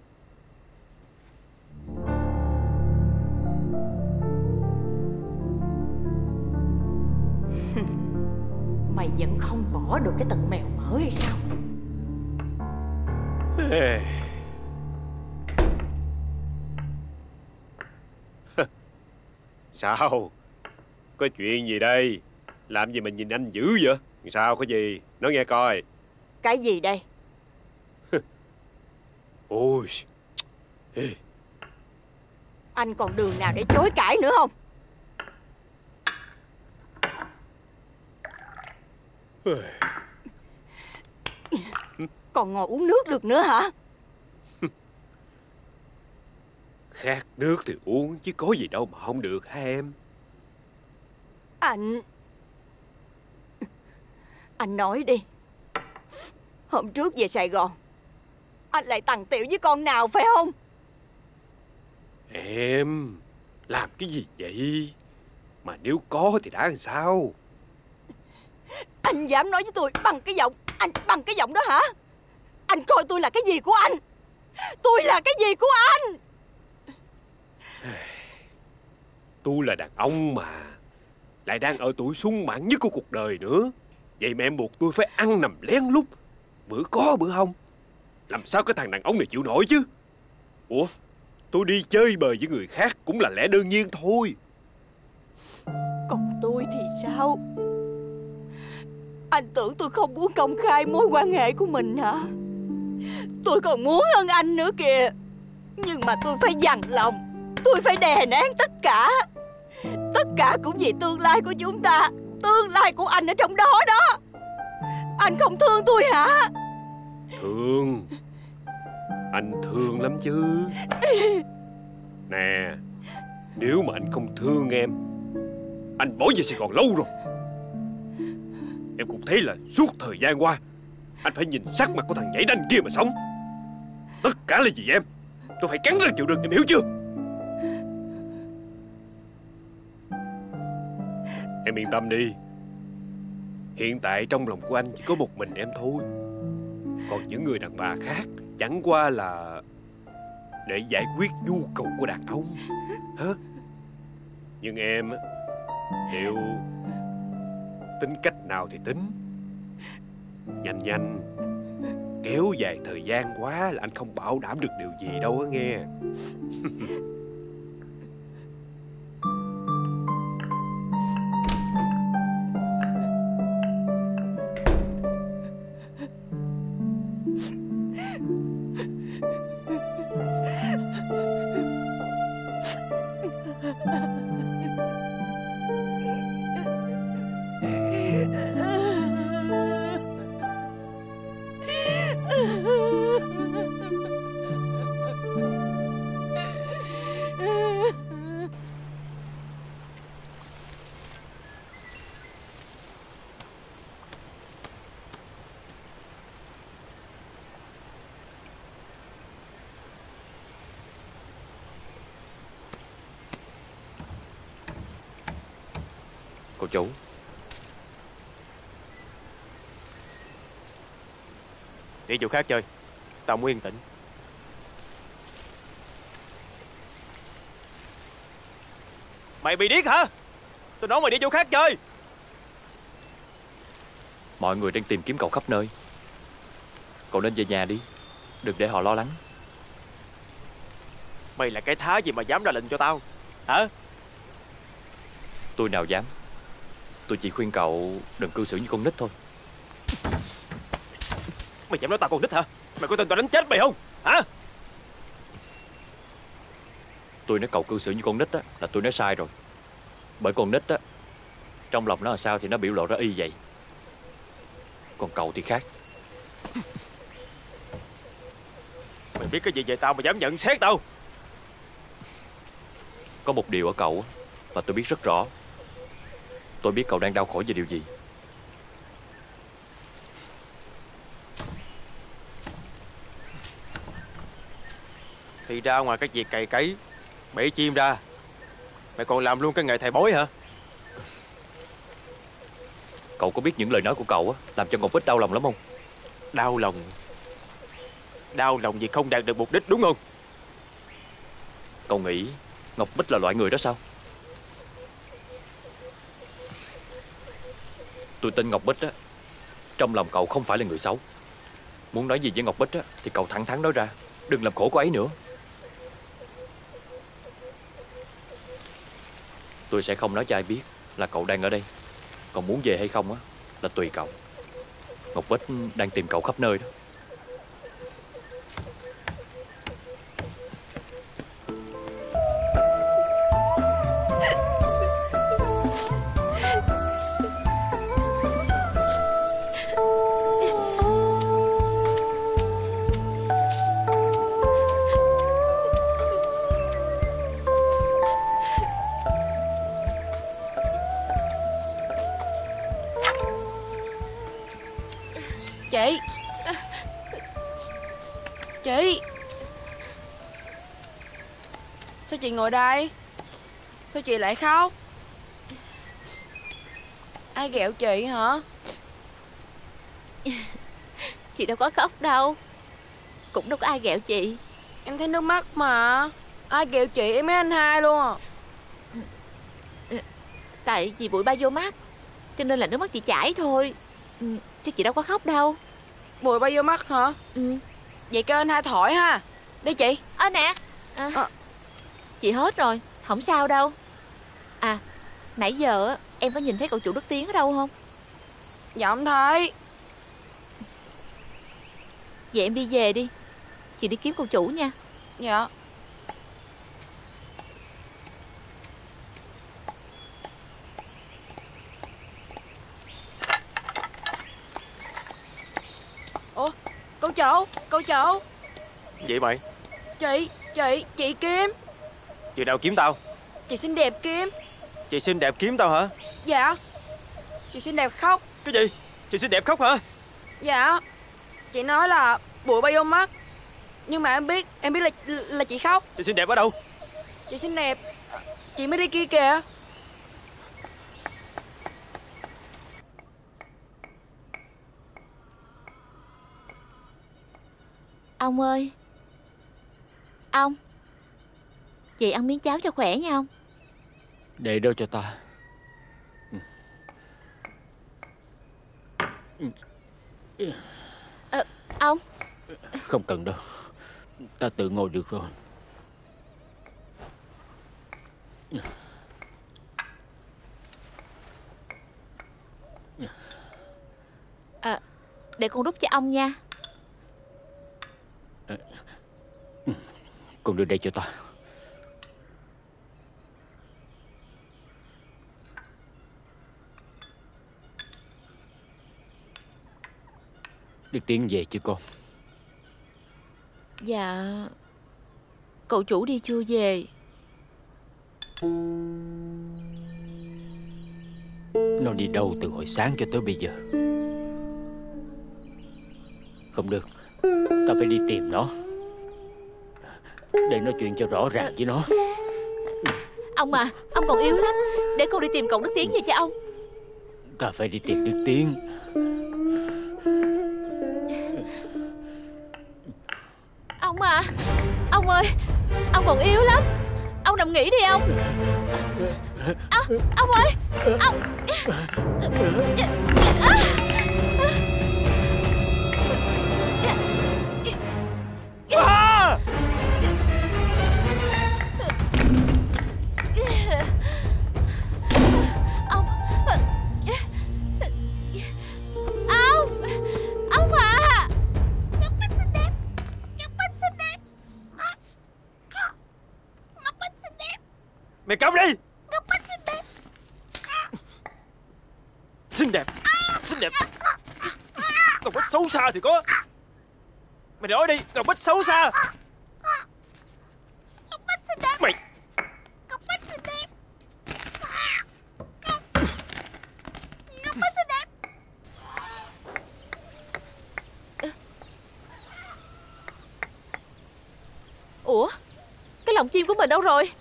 Mày vẫn không bỏ được cái tật mèo mỡ hay sao? Sao? Có chuyện gì đây? Làm gì mà nhìn anh dữ vậy? Sao có gì? Nói nghe coi. Cái gì đây? Ôi. Anh còn đường nào để chối cãi nữa không? Còn ngồi uống nước được nữa hả? Khát nước thì uống chứ có gì đâu mà không được hả em? Anh nói đi. Hôm trước về Sài Gòn anh lại tằng tiểu với con nào phải không? Em làm cái gì vậy? Mà nếu có thì đã làm sao? Anh dám nói với tôi bằng cái giọng đó hả? Anh coi tôi là cái gì của anh? Tôi là cái gì của anh? Tôi là đàn ông mà, lại đang ở tuổi sung mãn nhất của cuộc đời nữa. Vậy mà em buộc tôi phải ăn nằm lén lút, bữa có bữa không. Làm sao cái thằng đàn ông này chịu nổi chứ? Ủa, tôi đi chơi bời với người khác cũng là lẽ đương nhiên thôi. Còn tôi thì sao? Anh tưởng tôi không muốn công khai mối quan hệ của mình hả? Tôi còn muốn hơn anh nữa kìa. Nhưng mà tôi phải dằn lòng, tôi phải đè nén tất cả. Tất cả cũng vì tương lai của chúng ta. Tương lai của anh ở trong đó đó. Anh không thương tôi hả? Thương. Anh thương lắm chứ. Nè, nếu mà anh không thương em, anh bỏ về Sài Gòn lâu rồi. Em cũng thấy là suốt thời gian qua anh phải nhìn sắc mặt của thằng nhảy đanh kia mà sống. Tất cả là vì em. Tôi phải cắn răng chịu đựng, em hiểu chưa? Em yên tâm đi. Hiện tại trong lòng của anh chỉ có một mình em thôi. Còn những người đàn bà khác chẳng qua là để giải quyết nhu cầu của đàn ông hả? Nhưng em liệu tính cách nào thì tính. Nhanh nhanh, kéo dài thời gian quá là anh không bảo đảm được điều gì đâu á nghe. Cô chủ. Đi chỗ khác chơi, tao muốn yên tĩnh. Mày bị điếc hả? Tôi nói mày đi chỗ khác chơi. Mọi người đang tìm kiếm cậu khắp nơi. Cậu nên về nhà đi, đừng để họ lo lắng. Mày là cái thá gì mà dám ra lệnh cho tao hả? Tôi nào dám. Tôi chỉ khuyên cậu đừng cư xử như con nít thôi. Mày dám nói tao con nít hả? Mày có tin tao đánh chết mày không hả? Tôi nói cậu cư xử như con nít á là tôi nói sai rồi. Bởi con nít á, trong lòng nó là sao thì nó biểu lộ ra y vậy. Còn cậu thì khác. Mày biết cái gì về tao mà dám nhận xét tao? Có một điều ở cậu á mà tôi biết rất rõ. Tôi biết cậu đang đau khổ về điều gì. Thì ra ngoài cái việc cày cấy, bẫy chim ra, mày còn làm luôn cái nghề thầy bói hả? Cậu có biết những lời nói của cậu á làm cho Ngọc Bích đau lòng lắm không? Đau lòng? Đau lòng vì không đạt được mục đích đúng không? Cậu nghĩ Ngọc Bích là loại người đó sao? Tôi tin Ngọc Bích á, trong lòng cậu không phải là người xấu. Muốn nói gì với Ngọc Bích á thì cậu thẳng thắn nói ra, đừng làm khổ cô ấy nữa. Tôi sẽ không nói cho ai biết là cậu đang ở đây. Còn muốn về hay không á là tùy cậu. Ngọc Bích đang tìm cậu khắp nơi đó. Chị, sao chị ngồi đây? Sao chị lại khóc? Ai ghẹo chị hả? Chị đâu có khóc đâu. Cũng đâu có ai ghẹo chị. Em thấy nước mắt mà. Ai ghẹo chị em mấy anh hai luôn à. Tại vì bụi bay vô mắt cho nên là nước mắt chị chảy thôi. Chứ chị đâu có khóc đâu. Bụi bay vô mắt hả? Vậy kêu anh hai thổi ha. Đi chị. Nè chị hết rồi, không sao đâu. À, nãy giờ em có nhìn thấy cậu chủ Đức Tiến ở đâu không? Dạ không thấy. Vậy em đi về đi, chị đi kiếm cô chủ nha. Dạ. Ủa, cô chủ. Vậy mày? Chị Kim. Chị nào kiếm tao? Chị xinh đẹp Kim. Chị xinh đẹp kiếm tao hả? Dạ. Chị xinh đẹp khóc. Cái gì? Chị xinh đẹp khóc hả? Dạ. Chị nói là bụi bay vô mắt. Nhưng mà em biết là chị khóc. Chị xinh đẹp ở đâu? Chị xinh đẹp, chị mới đi kia kìa. Ông ơi, ông, chị ăn miếng cháo cho khỏe nha ông. Để đó cho ta. Ông. Không cần đâu, ta tự ngồi được rồi. Để con đút cho ông nha. Con đưa đây cho ta. Đức Tiến về chứ con? Dạ, cậu chủ đi chưa về. Nó đi đâu từ hồi sáng cho tới bây giờ? Không được, ta phải đi tìm nó, để nói chuyện cho rõ ràng với nó. Ông à, ông còn yếu lắm. Để con đi tìm cậu Đức Tiến về cho ông. Ta phải đi tìm Đức Tiến. Ông à, ông ơi, ông còn yếu lắm. Ông nằm nghỉ đi ông. Ông ơi, ông. Ông à. Ngọc Bích xinh đẹp. Ngọc Bích xinh đẹp. Ngọc Bích xinh đẹp. Mày câm đi. Ngọc Bích xinh đẹp. Xinh đẹp. Xinh đẹp. Ngọc Bích xấu xa thì có. Mày nói đi, Ngọc Bích xấu xa. Ngọc Bích xinh đẹp. Mày. Ngọc Bích xinh đẹp. Ngọc Bích xinh đẹp. Ủa, cái lồng chim của mình đâu rồi?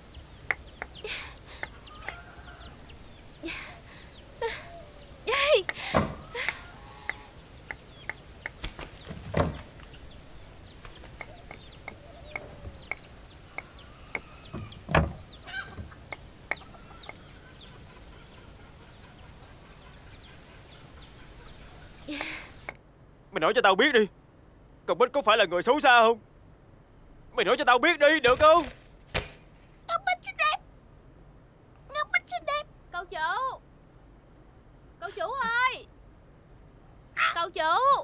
Mày nói cho tao biết đi, Ngọc Bích có phải là người xấu xa không? Mày nói cho tao biết đi, được không? Ngọc Bích xinh đẹp. Ngọc Bích xinh đẹp. Cậu chủ. Cậu chủ ơi. Cậu chủ.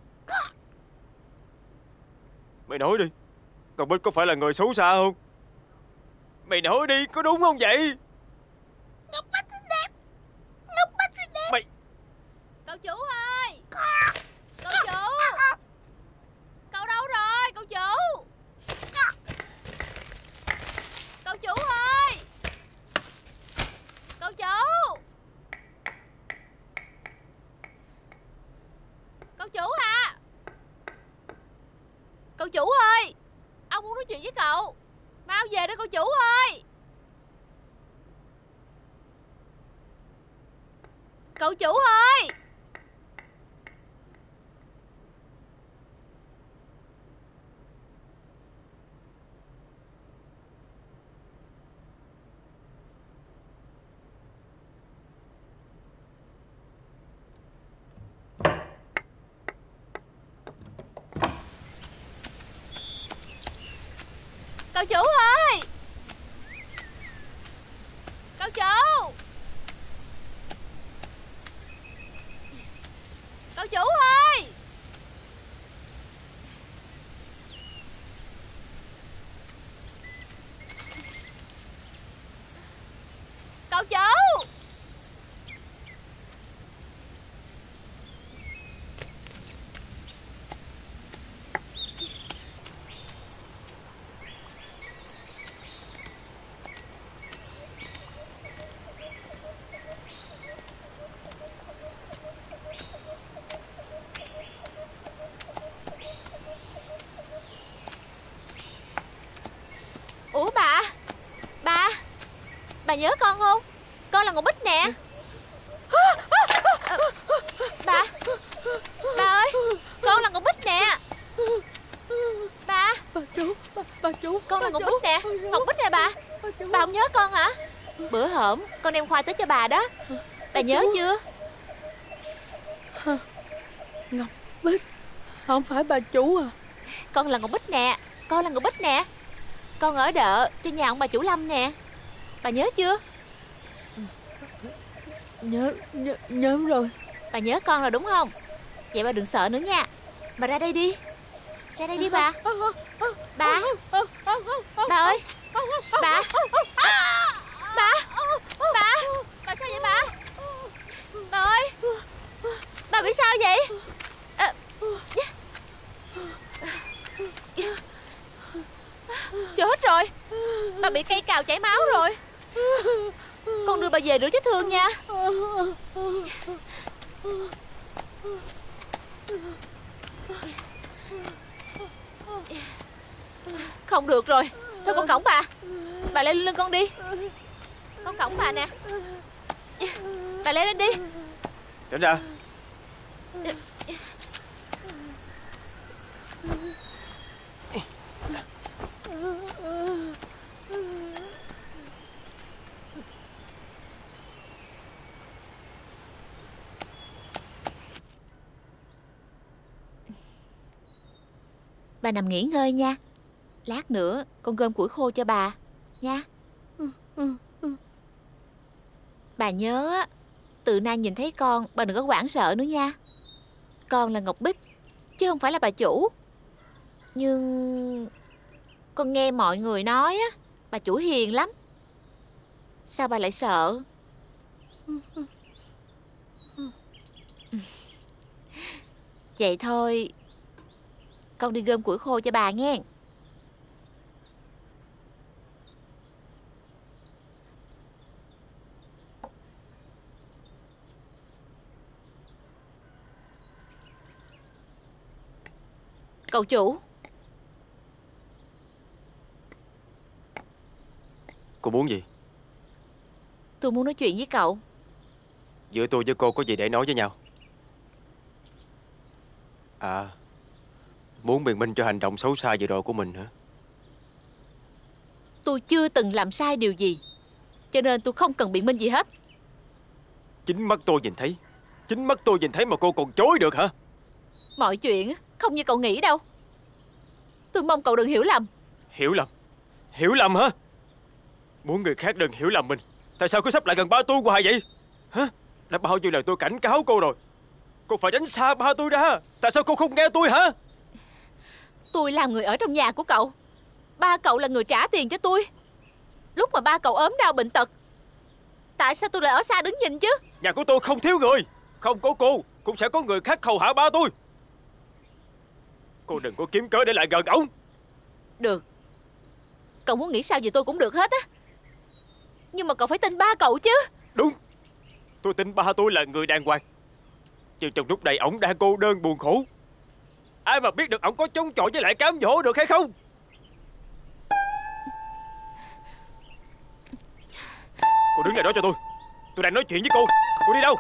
Mày nói đi, Ngọc Bích có phải là người xấu xa không? Mày nói đi, có đúng không vậy? Ngọc Bích xinh đẹp. Ngọc Bích xinh đẹp. Mày. Cậu chủ ơi. Cậu chủ. Cậu đâu rồi cậu chủ? Cậu chủ ơi. Cậu chủ. Cậu chủ à. Cậu chủ ơi. Ông muốn nói chuyện với cậu. Mau về đây cậu chủ ơi. Cậu chủ ơi. Cậu chủ ơi. Cậu chủ. Cậu chủ ơi! Cậu chủ! Ủa bà nhớ con không? Con là Ngọc Bích nè. Bà ơi, con là Ngọc Bích nè. Bà chú, con là Ngọc Bích nè. Ngọc Bích nè bà không nhớ con hả? Bữa hổm con đem khoai tới cho bà đó. Bà nhớ chưa? Ngọc Bích, không phải bà chủ à? Con là Ngọc Bích nè. Con là Ngọc Bích nè. Con ở đợ cho nhà ông bà chủ Lâm nè. Bà nhớ chưa? Nhớ rồi. Bà nhớ con rồi đúng không? Vậy bà đừng sợ nữa nha. Bà ra đây đi. Ra đây đi bà. Bà ơi. Bà sao vậy bà? Bà ơi. Bà bị sao vậy? Chết rồi. Bà bị cây cào chảy máu rồi. Con đưa bà về rửa vết thương nha. Không được rồi. Thôi con cõng bà. Bà leo lên lưng con đi. Con cõng bà nè. Bà leo lên đi. Tránh ra. Bà nằm nghỉ ngơi nha. Lát nữa con gom củi khô cho bà nha. Bà nhớ á, từ nay nhìn thấy con bà đừng có hoảng sợ nữa nha. Con là Ngọc Bích chứ không phải là bà chủ. Nhưng con nghe mọi người nói á, bà chủ hiền lắm. Sao bà lại sợ? Vậy thôi, con đi gom củi khô cho bà nghe. Cậu chủ. Cô muốn gì? Tôi muốn nói chuyện với cậu. Giữa tôi với cô có gì để nói với nhau? À, muốn biện minh cho hành động xấu xa vừa rồi của mình hả? Tôi chưa từng làm sai điều gì, cho nên tôi không cần biện minh gì hết. Chính mắt tôi nhìn thấy. Chính mắt tôi nhìn thấy mà cô còn chối được hả? Mọi chuyện không như cậu nghĩ đâu. Tôi mong cậu đừng hiểu lầm. Hiểu lầm? Hiểu lầm hả? Muốn người khác đừng hiểu lầm mình. Tại sao cứ sắp lại gần ba tôi hoài vậy? Hả? Đã bao nhiêu lần tôi cảnh cáo cô rồi. Cô phải tránh xa ba tôi ra. Tại sao cô không nghe tôi hả? Tôi là người ở trong nhà của cậu. Ba cậu là người trả tiền cho tôi. Lúc mà ba cậu ốm đau bệnh tật, tại sao tôi lại ở xa đứng nhìn chứ? Nhà của tôi không thiếu người. Không có cô cũng sẽ có người khác hầu hạ ba tôi. Cô đừng có kiếm cớ để lại gần ổng. Được. Cậu muốn nghĩ sao về tôi cũng được hết á. Nhưng mà cậu phải tin ba cậu chứ. Đúng. Tôi tin ba tôi là người đàng hoàng. Nhưng trong lúc này ổng đang cô đơn buồn khổ. Ai mà biết được ổng có chống chọi với lại cám dỗ được hay không? Cô đứng lại đó cho tôi. Tôi đang nói chuyện với cô. Cô đi đâu?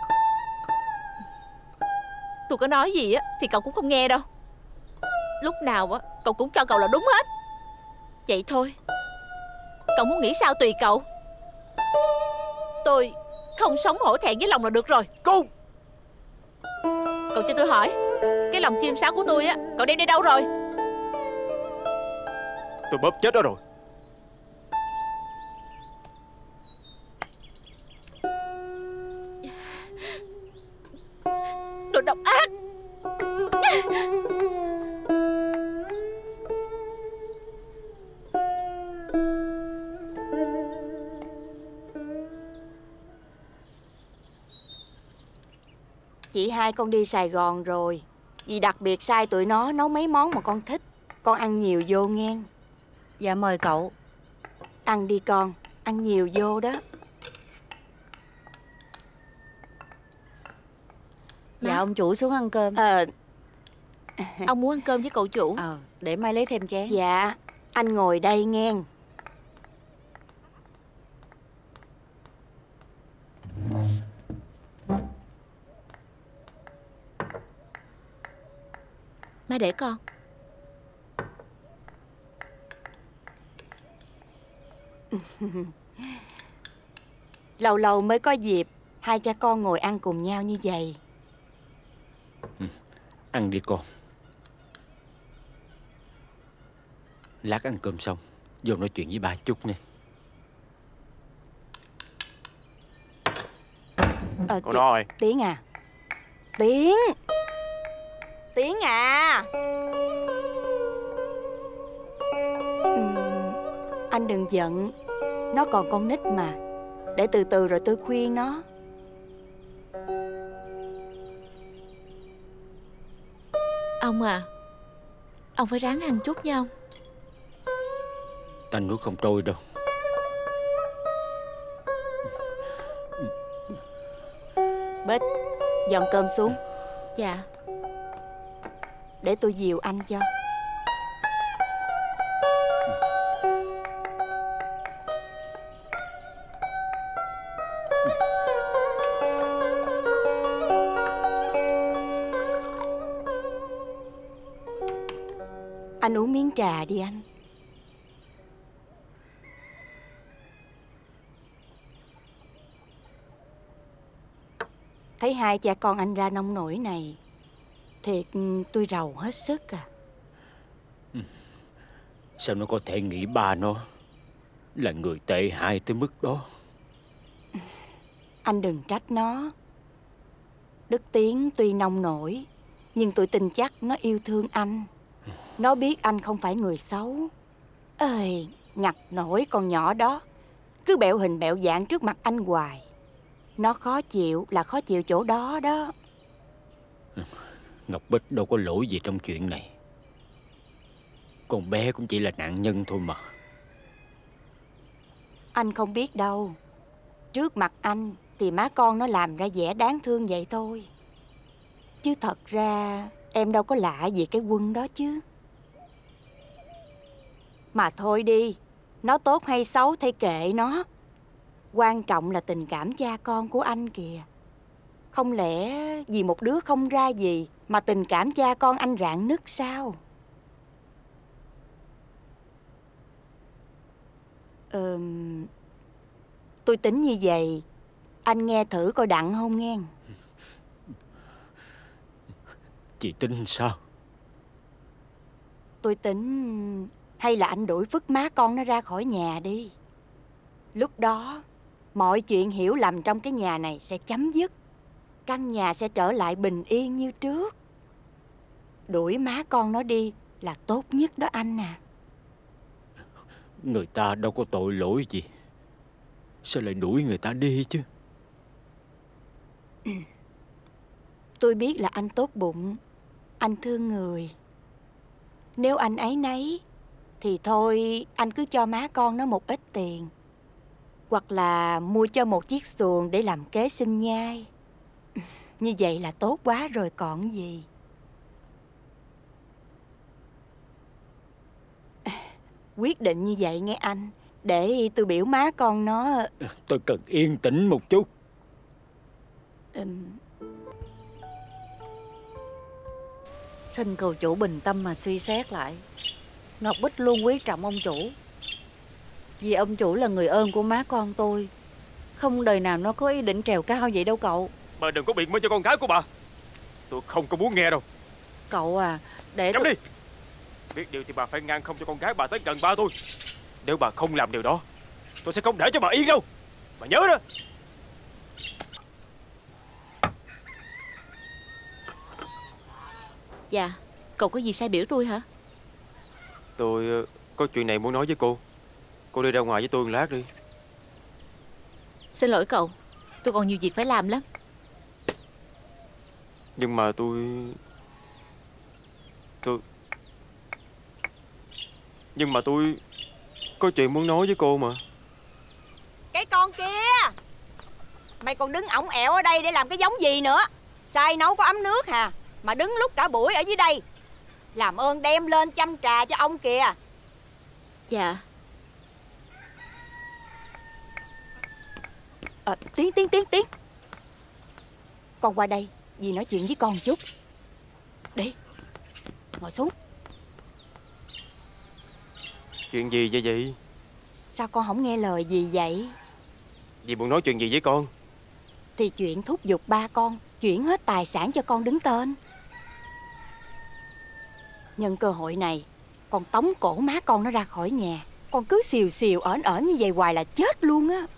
Tôi có nói gì á thì cậu cũng không nghe đâu. Lúc nào á cậu cũng cho cậu là đúng hết. Vậy thôi, cậu muốn nghĩ sao tùy cậu. Tôi không sống hổ thẹn với lòng là được rồi. Cô! Cậu cho tôi hỏi, cái lòng chim sáo của tôi á, cậu đem đi đâu rồi? Tôi bóp chết đó rồi. Đồ Đồ độc ác. Chị hai con đi Sài Gòn rồi. Dì đặc biệt sai tụi nó nấu mấy món mà con thích. Con ăn nhiều vô nghe. Dạ mời cậu. Ăn đi con, ăn nhiều vô đó. Dạ ông chủ xuống ăn cơm. Ông muốn ăn cơm với cậu chủ? Để mai lấy thêm chén. Dạ, anh ngồi đây nghe. Má để con. Lâu lâu mới có dịp hai cha con ngồi ăn cùng nhau như vậy. Ăn đi con. Lát ăn cơm xong vô nói chuyện với ba chút nè. Con nói rồi. Tiến à. Tiến. Tiến à. Anh đừng giận. Nó còn con nít mà. Để từ từ rồi tôi khuyên nó. Ông à, ông phải ráng ăn chút nha ông. Ta nuốt không trôi đâu. Bích, dọn cơm xuống. Dạ. Để tôi dìu anh cho. Anh uống miếng trà đi anh. Thấy hai cha con anh ra nông nổi này, thiệt tôi rầu hết sức à. Sao nó có thể nghĩ ba nó là người tệ hại tới mức đó? Anh đừng trách nó. Đức Tiến tuy nông nổi, nhưng tôi tin chắc nó yêu thương anh. Nó biết anh không phải người xấu. Ơi, ngặt nổi con nhỏ đó, cứ bẹo hình bẹo dạng trước mặt anh hoài. Nó khó chịu là khó chịu chỗ đó đó. Ngọc Bích đâu có lỗi gì trong chuyện này. Con bé cũng chỉ là nạn nhân thôi mà. Anh không biết đâu. Trước mặt anh thì má con nó làm ra vẻ đáng thương vậy thôi. Chứ thật ra em đâu có lạ gì cái Quân đó chứ. Mà thôi đi, nó tốt hay xấu thay kệ nó. Quan trọng là tình cảm cha con của anh kìa. Không lẽ vì một đứa không ra gì mà tình cảm cha con anh rạn nứt sao? Tôi tính như vậy. Anh nghe thử coi đặng không nghe. Chị tính sao? Tôi tính hay là anh đuổi phức má con nó ra khỏi nhà đi. Lúc đó mọi chuyện hiểu lầm trong cái nhà này sẽ chấm dứt. Căn nhà sẽ trở lại bình yên như trước. Đuổi má con nó đi là tốt nhất đó anh à. Người ta đâu có tội lỗi gì, sao lại đuổi người ta đi chứ? Tôi biết là anh tốt bụng, anh thương người. Nếu anh áy náy thì thôi anh cứ cho má con nó một ít tiền, hoặc là mua cho một chiếc xuồng để làm kế sinh nhai. Như vậy là tốt quá rồi còn gì. Quyết định như vậy nghe anh, để tôi biểu má con nó. Tôi cần yên tĩnh một chút. Xin cậu chủ bình tâm mà suy xét lại. Ngọc Bích luôn quý trọng ông chủ, vì ông chủ là người ơn của má con tôi. Không đời nào nó có ý định trèo cao vậy đâu cậu. Bà đừng có biện minh cho con gái của bà. Tôi không có muốn nghe đâu. Cậu à, để Cấm đi. Biết điều thì bà phải ngăn không cho con gái bà tới gần ba tôi. Nếu bà không làm điều đó, tôi sẽ không để cho bà yên đâu. Bà nhớ đó. Dạ, cậu có gì sai biểu tôi hả? Tôi có chuyện này muốn nói với cô. Cô đi ra ngoài với tôi một lát đi. Xin lỗi cậu, tôi còn nhiều việc phải làm lắm. Nhưng mà Nhưng mà tôi có chuyện muốn nói với cô mà. Cái con kia, mày còn đứng ỏng ẻo ở đây để làm cái giống gì nữa? Sai nấu có ấm nước hà, mà đứng lúc cả buổi ở dưới đây. Làm ơn đem lên chăm trà cho ông kìa. Dạ. Tiến. Con qua đây, dì nói chuyện với con một chút. Đi, ngồi xuống. Chuyện gì vậy dì? Sao con không nghe lời dì vậy? Dì muốn nói chuyện gì với con? Thì chuyện thúc giục ba con chuyển hết tài sản cho con đứng tên. Nhân cơ hội này, con tống cổ má con nó ra khỏi nhà. Con cứ xìu xìu ởn như vậy hoài là chết luôn á.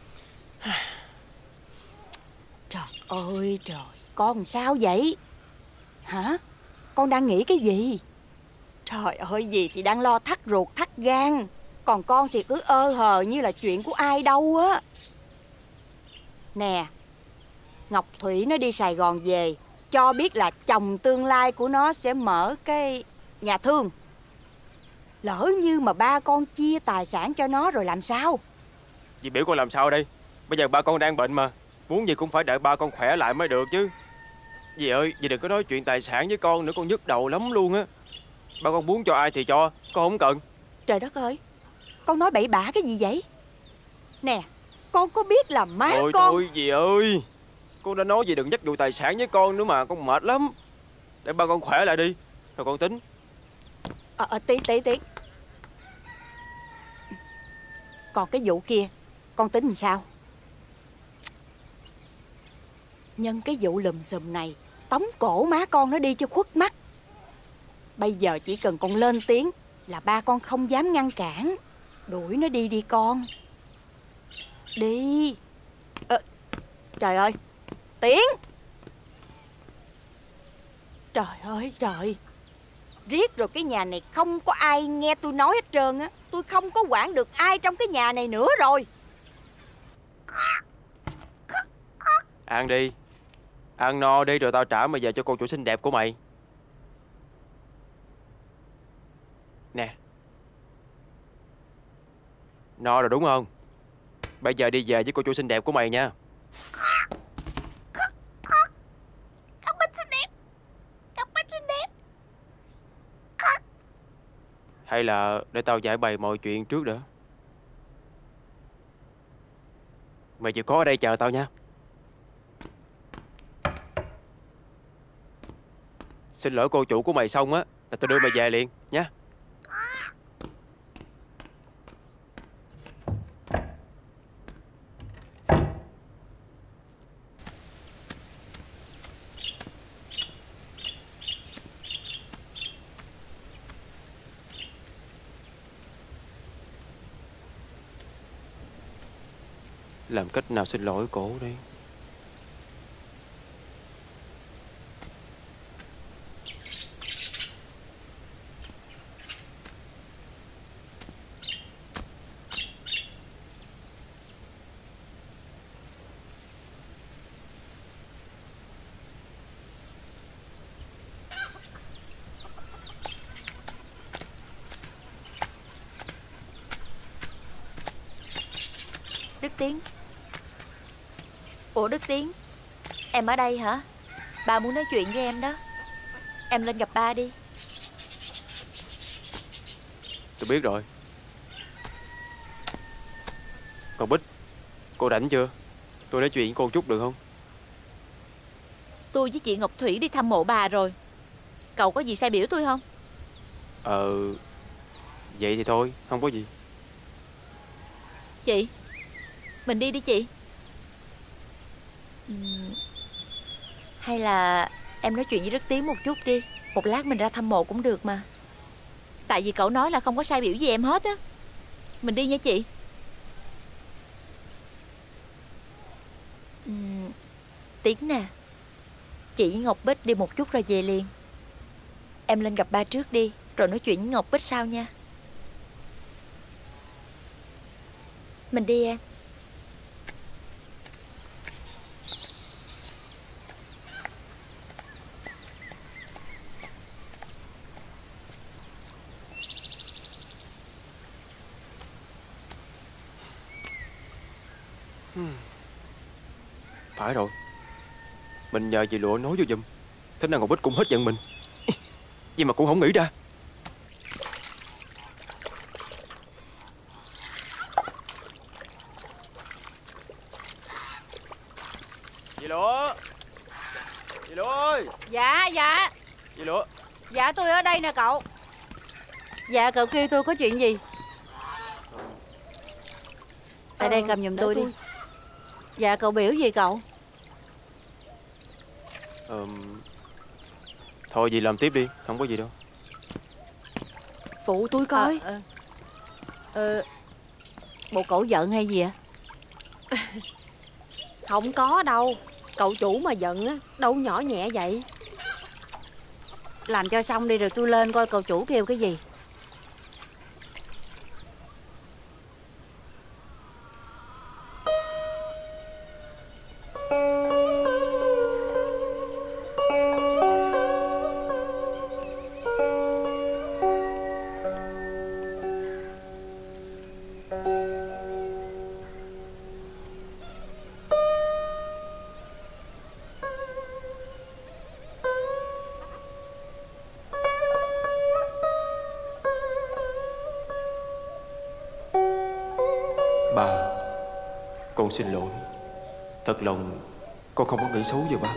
Trời ơi trời, con sao vậy? Hả? Con đang nghĩ cái gì? Trời ơi, dì thì đang lo thắt ruột thắt gan, còn con thì cứ ơ hờ như là chuyện của ai đâu á. Nè, Ngọc Thủy nó đi Sài Gòn về, cho biết là chồng tương lai của nó sẽ mở cái nhà thương. Lỡ như mà ba con chia tài sản cho nó rồi làm sao? Dì biểu con làm sao đây? Bây giờ ba con đang bệnh mà, muốn gì cũng phải đợi ba con khỏe lại mới được chứ. Dì ơi, dì đừng có nói chuyện tài sản với con nữa, con nhức đầu lắm luôn á. Ba con muốn cho ai thì cho, con không cần. Trời đất ơi, con nói bậy bạ cái gì vậy? Nè, con có biết là má Thôi con... thôi dì ơi, con đã nói dì đừng nhắc vụ tài sản với con nữa mà, con mệt lắm. Để ba con khỏe lại đi, rồi con tính. Tí. Còn cái vụ kia, con tính làm sao? Nhân cái vụ lùm xùm này, tống cổ má con nó đi cho khuất mắt. Bây giờ chỉ cần con lên tiếng là ba con không dám ngăn cản. Đuổi nó đi con. Đi. Trời ơi, Tiến. Trời ơi trời, riết rồi cái nhà này không có ai nghe tôi nói hết trơn á. Tôi không có quản được ai trong cái nhà này nữa rồi. Ăn đi, ăn no đi rồi tao trả mày về cho cô chủ xinh đẹp của mày. Nè, no rồi đúng không? Bây giờ đi về với cô chủ xinh đẹp của mày nha. Ông bác xinh đẹp. Hay là để tao giải bày mọi chuyện trước đã. Mày chịu khó ở đây chờ tao nha. Xin lỗi cô chủ của mày xong á là tao đưa mày về liền nha. Làm cách nào xin lỗi cổ đây? Đức Tiến. Ủa Đức Tiến, em ở đây hả? Ba muốn nói chuyện với em đó. Em lên gặp ba đi. Tôi biết rồi. Còn Bích, cô rảnh chưa? Tôi nói chuyện với cô chút được không? Tôi với chị Ngọc Thủy đi thăm mộ bà rồi. Cậu có gì sai biểu tôi không? Vậy thì thôi, không có gì. Chị, mình đi chị. Hay là em nói chuyện với Đức Tiến một chút đi. Một lát mình ra thăm mộ cũng được mà. Tại vì cậu nói là không có sai biểu gì em hết á. Mình đi nha chị. Tiến nè, chị Ngọc Bích đi một chút rồi về liền. Em lên gặp ba trước đi, rồi nói chuyện với Ngọc Bích sau nha. Mình đi em. Phải rồi, mình nhờ chị Lụa nói vô giùm, thế nào Ngọc Bích cũng hết giận mình. Nhưng mà cũng không nghĩ ra. Chị Lụa, chị Lụa ơi. Dạ. Chị Lụa. Dạ tôi ở đây nè cậu. Dạ cậu kêu tôi có chuyện gì? Ở đây cầm giùm tôi đi. Dạ cậu biểu gì cậu? Thôi dì làm tiếp đi, không có gì đâu. Phụ tôi coi. Bộ cậu giận hay gì ạ? Không có đâu. Cậu chủ mà giận á, đâu nhỏ nhẹ vậy. Làm cho xong đi rồi tôi lên coi cậu chủ kêu cái gì. Ba, con xin lỗi. Thật lòng con không có nghĩ xấu về ba.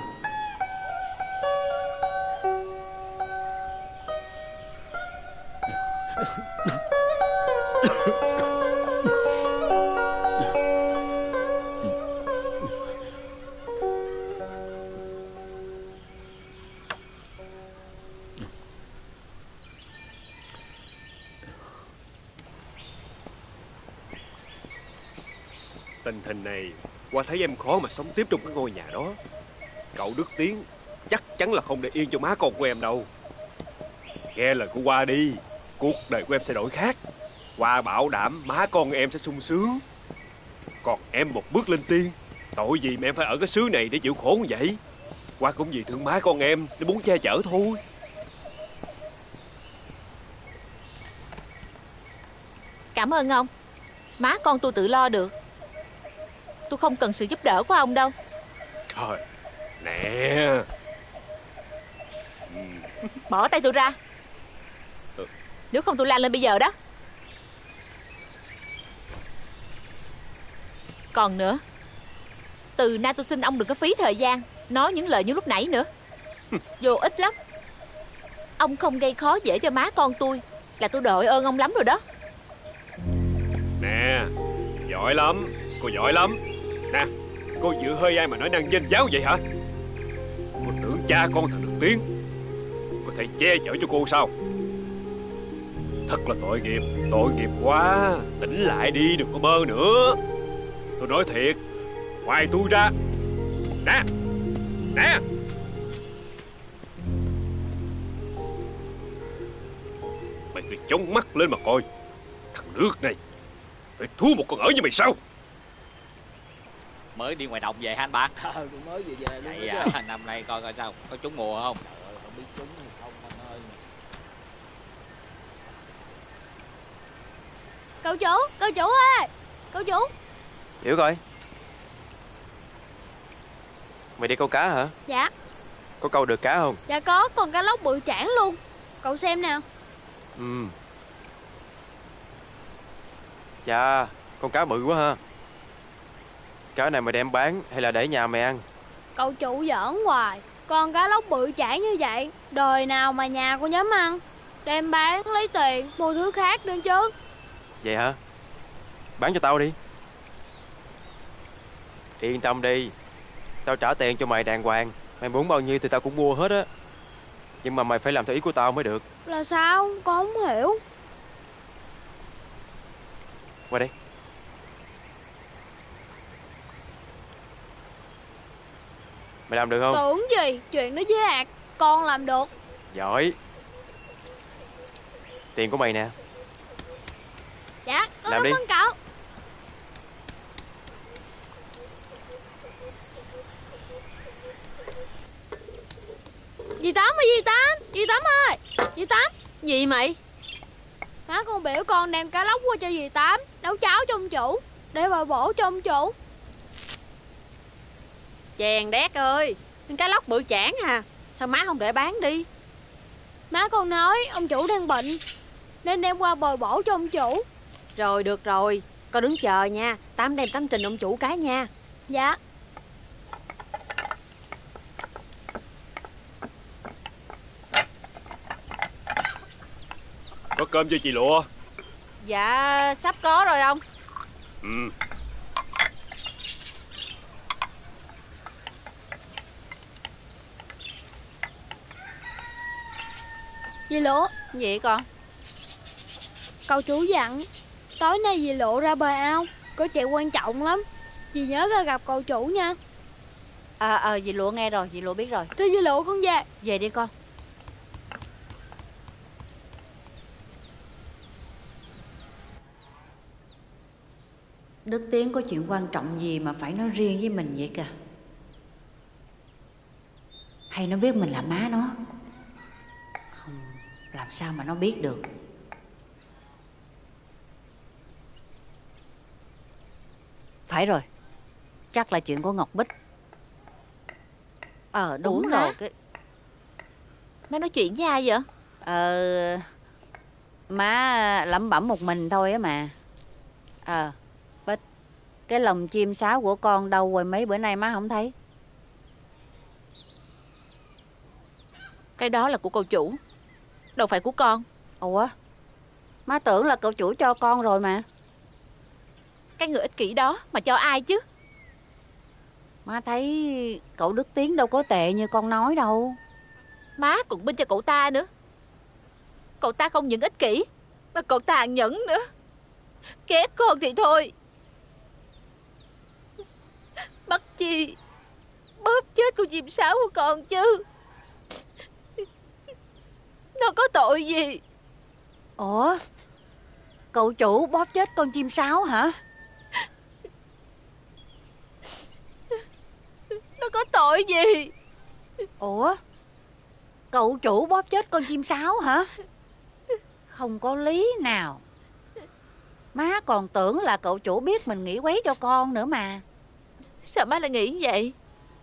Tình hình này, Hoa thấy em khó mà sống tiếp trong cái ngôi nhà đó. Cậu Đức Tiến chắc chắn là không để yên cho má con của em đâu. Nghe lời của Hoa đi, cuộc đời của em sẽ đổi khác. Hoa bảo đảm má con em sẽ sung sướng. Còn em một bước lên tiên, tội gì mà em phải ở cái xứ này để chịu khổ như vậy. Hoa cũng vì thương má con em nên muốn che chở thôi. Cảm ơn ông. Má con tôi tự lo được. Tôi không cần sự giúp đỡ của ông đâu. Trời, nè. Bỏ tay tôi ra. Nếu không tôi la lên bây giờ đó. Còn nữa, từ nay tôi xin ông đừng có phí thời gian nói những lời như lúc nãy nữa. Vô ích lắm. Ông không gây khó dễ cho má con tôi là tôi đội ơn ông lắm rồi đó. Nè, giỏi lắm. Cô giỏi lắm. Nè, cô dự hơi ai mà nói năng danh giáo vậy hả? Cô tưởng cha con thằng Đức Tiến có thể che chở cho cô sao? Thật là tội nghiệp quá. Tỉnh lại đi, đừng có mơ nữa. Tôi nói thiệt, ngoài tôi ra. Nè, nè. Mày cứ chống mắt lên mà coi. Thằng Đức này phải thua một con ở như mày sao? Mới đi ngoài đồng về hả anh ba? Mới về luôn. Vậy à, năm nay coi coi sao, có trúng mùa không? Không biết trúng hay không anh ơi. Cậu chủ ơi, cậu chủ. Hiểu coi. Mày đi câu cá hả? Dạ. Có câu được cá không? Dạ có, còn cá lóc bự chảng luôn. Cậu xem nào. Chà, con cá bự quá ha. Cá này mày đem bán hay là để nhà mày ăn? Cậu chủ giỡn hoài. Con cá lóc bự chảng như vậy, đời nào mà nhà cô dám ăn. Đem bán lấy tiền mua thứ khác nữa chứ. Vậy hả? Bán cho tao đi. Yên tâm đi, tao trả tiền cho mày đàng hoàng. Mày muốn bao nhiêu thì tao cũng mua hết á. Nhưng mà mày phải làm theo ý của tao mới được. Là sao? Con không hiểu. Qua đây. Mày làm được không? Tưởng gì, chuyện đó với Hạt con làm được. Giỏi. Tiền của mày nè. Dạ, con Làm cảm đi. ơn cậu. Dì Tám ơi, dì Tám, dì Tám ơi, dì Tám. Gì mày? Má con biểu con đem cá lóc qua cho dì Tám nấu cháo cho ông chủ, để bà bổ cho ông chủ. Chèn đét ơi, cá lóc bự chảng à, sao má không để bán đi? Má con nói ông chủ đang bệnh, nên đem qua bồi bổ cho ông chủ. Rồi được rồi, con đứng chờ nha, Tám đem tấm trình ông chủ cái nha. Dạ. Có cơm cho chị Lụa? Dạ sắp có rồi ông. Ừ. Dì Lụa. Gì con? Cậu chủ dặn tối nay dì Lụa ra bờ ao, có chuyện quan trọng lắm. Dì nhớ ra gặp cậu chủ nha. Dì Lụa nghe rồi, dì Lụa biết rồi. Thưa dì Lụa, con về. Về đi con. Đức Tiến có chuyện quan trọng gì mà phải nói riêng với mình vậy kìa? Hay nó biết mình là má nó? Không, làm sao mà nó biết được? Phải rồi, chắc là chuyện của Ngọc Bích. Đúng Ủa rồi hả? cái... Má nói chuyện với ai vậy? Má lẩm bẩm một mình thôi á mà. Bích, cái lồng chim sáo của con đâu rồi, mấy bữa nay má không thấy. Cái đó là của cậu chủ, đâu phải của con. Ủa, má tưởng là cậu chủ cho con rồi mà. Cái người ích kỷ đó mà cho ai chứ? Má thấy cậu Đức Tiến đâu có tệ như con nói đâu. Má cũng bên cho cậu ta nữa. Cậu ta không những ích kỷ mà cậu tàn nhẫn nữa. Ghét con thì thôi, mắc chi bóp chết con chim sáo của con chứ. Nó có tội gì? Ủa, cậu chủ bóp chết con chim sáo hả? Nó có tội gì? Ủa, cậu chủ bóp chết con chim sáo hả? Không có lý nào. Má còn tưởng là cậu chủ biết mình nghĩ quấy cho con nữa mà. Sao má lại nghĩ vậy?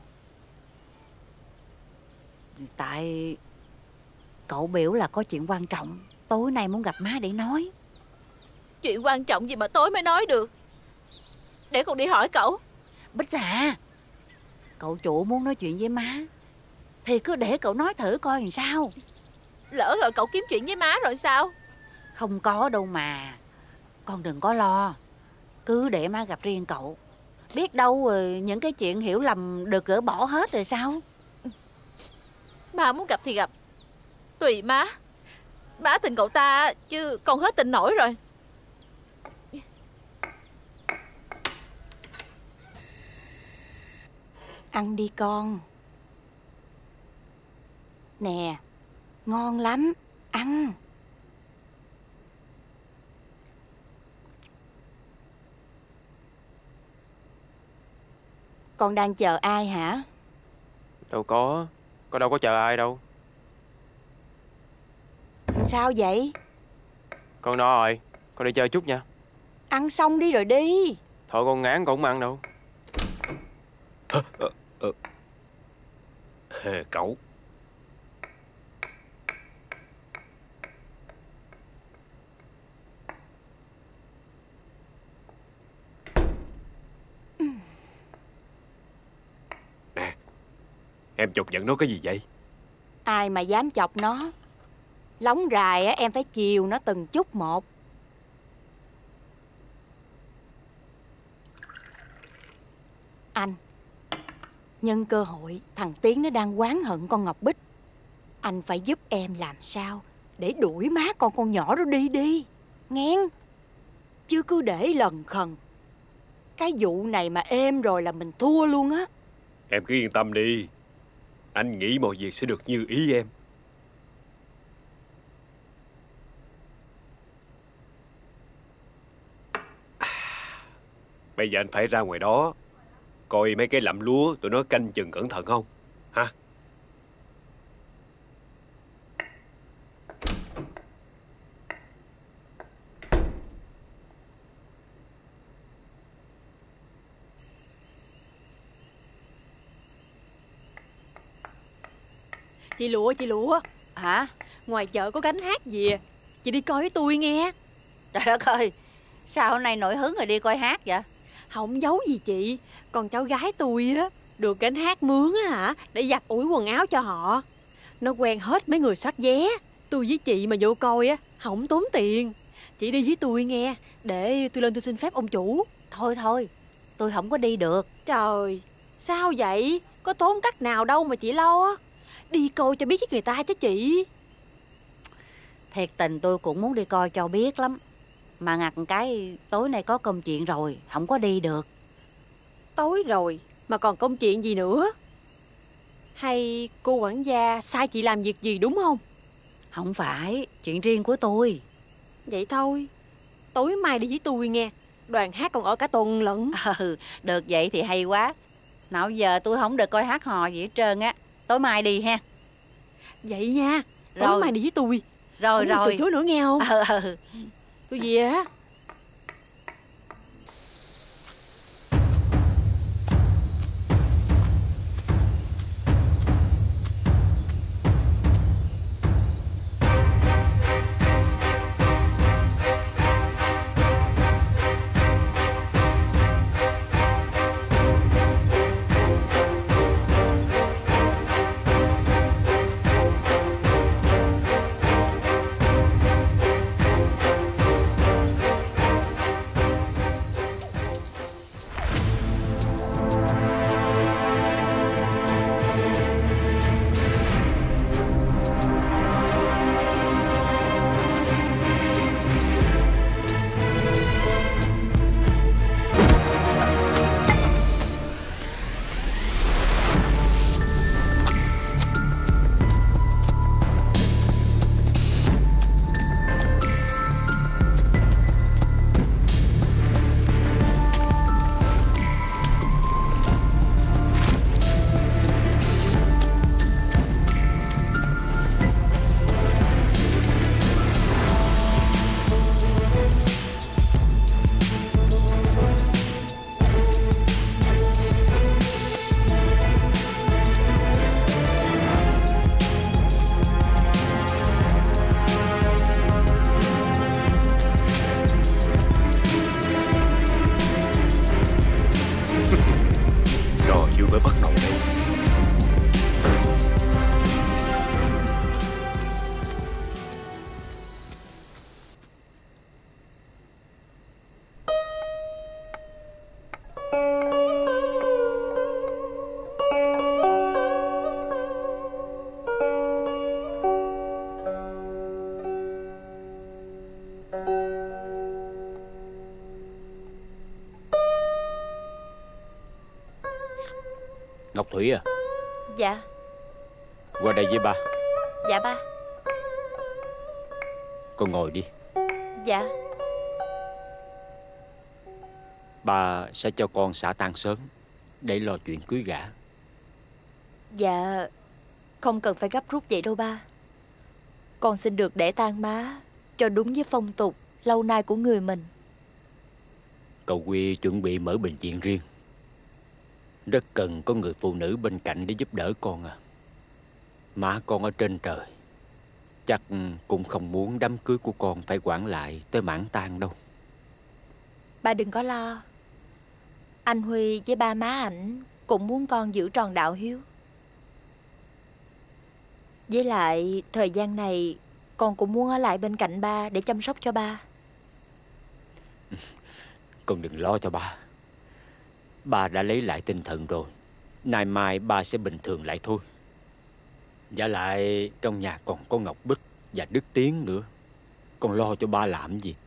Tại cậu biểu là có chuyện quan trọng, tối nay muốn gặp má để nói. Chuyện quan trọng gì mà tối mới nói được? Để con đi hỏi cậu. Bích à, cậu chủ muốn nói chuyện với má thì cứ để cậu nói thử coi làm sao. Lỡ rồi cậu kiếm chuyện với má rồi sao? Không có đâu mà. Con đừng có lo, cứ để má gặp riêng cậu. Biết đâu những cái chuyện hiểu lầm được gỡ bỏ hết rồi sao? Má muốn gặp thì gặp, tùy má. Má tình cậu ta chứ con hết tình nổi rồi. Ăn đi con. Nè, ngon lắm, ăn. Con đang chờ ai hả? Đâu có, con đâu có chờ ai đâu. Sao vậy? Con no rồi, con đi chơi chút nha. Ăn xong đi rồi đi. Thôi con ngán, con không ăn đâu. Cậu. Nè, em chọc giận nó cái gì vậy? Ai mà dám chọc nó. Lóng rài á, em phải chiều nó từng chút một. Anh, nhân cơ hội thằng Tiến nó đang oán hận con Ngọc Bích, anh phải giúp em làm sao để đuổi má con nhỏ đó đi đi. Nghe, chứ cứ để lần khần. Cái vụ này mà êm rồi là mình thua luôn á. Em cứ yên tâm đi, anh nghĩ mọi việc sẽ được như ý em. Bây giờ anh phải ra ngoài đó coi mấy cái lẫm lúa tụi nó canh chừng cẩn thận không hả? Chị Lụa. Hả? Ngoài chợ có gánh hát gì à? Chị đi coi với tôi nghe. Trời đất ơi, sao hôm nay nổi hứng rồi đi coi hát vậy? Không giấu gì chị, con cháu gái tôi á được gánh hát mướn á hả, để giặt ủi quần áo cho họ. Nó quen hết mấy người soát vé. Tôi với chị mà vô coi á không tốn tiền. Chị đi với tôi nghe, để tôi lên tôi xin phép ông chủ. Thôi, tôi không có đi được. Trời, sao vậy? Có tốn cách nào đâu mà chị lo. Đi coi cho biết với người ta chứ chị. Thiệt tình tôi cũng muốn đi coi cho biết lắm. Mà ngặt cái tối nay có công chuyện rồi, không có đi được. Tối rồi mà còn công chuyện gì nữa? Hay cô quản gia sai chị làm việc gì đúng không? Không phải, chuyện riêng của tôi. Vậy thôi, tối mai đi với tôi nghe. Đoàn hát còn ở cả tuần lận. Được vậy thì hay quá. Nào giờ tôi không được coi hát hò gì hết trơn á. Tối mai đi ha. Vậy nha, tối Rồi. mai đi với tôi. Rồi. Không được từ chối nữa nghe không? Tôi về á. mới bắt đầu đây. Ngọc Thủy à, Dạ. qua đây với ba. Dạ ba. Con ngồi đi. Dạ. Ba sẽ cho con xả tang sớm để lo chuyện cưới gả. Dạ, không cần phải gấp rút vậy đâu ba. Con xin được để tang má cho đúng với phong tục lâu nay của người mình. Cậu Quy chuẩn bị mở bệnh viện riêng, rất cần có người phụ nữ bên cạnh để giúp đỡ con à. Má con ở trên trời chắc cũng không muốn đám cưới của con phải quản lại tới mãn tang đâu. Ba đừng có lo. Anh Huy với ba má ảnh cũng muốn con giữ tròn đạo hiếu. Với lại thời gian này con cũng muốn ở lại bên cạnh ba để chăm sóc cho ba. Con đừng lo cho ba. Ba đã lấy lại tinh thần rồi. Nay mai ba sẽ bình thường lại thôi. Và lại trong nhà còn có Ngọc Bích và Đức Tiến nữa. Con lo cho ba làm gì?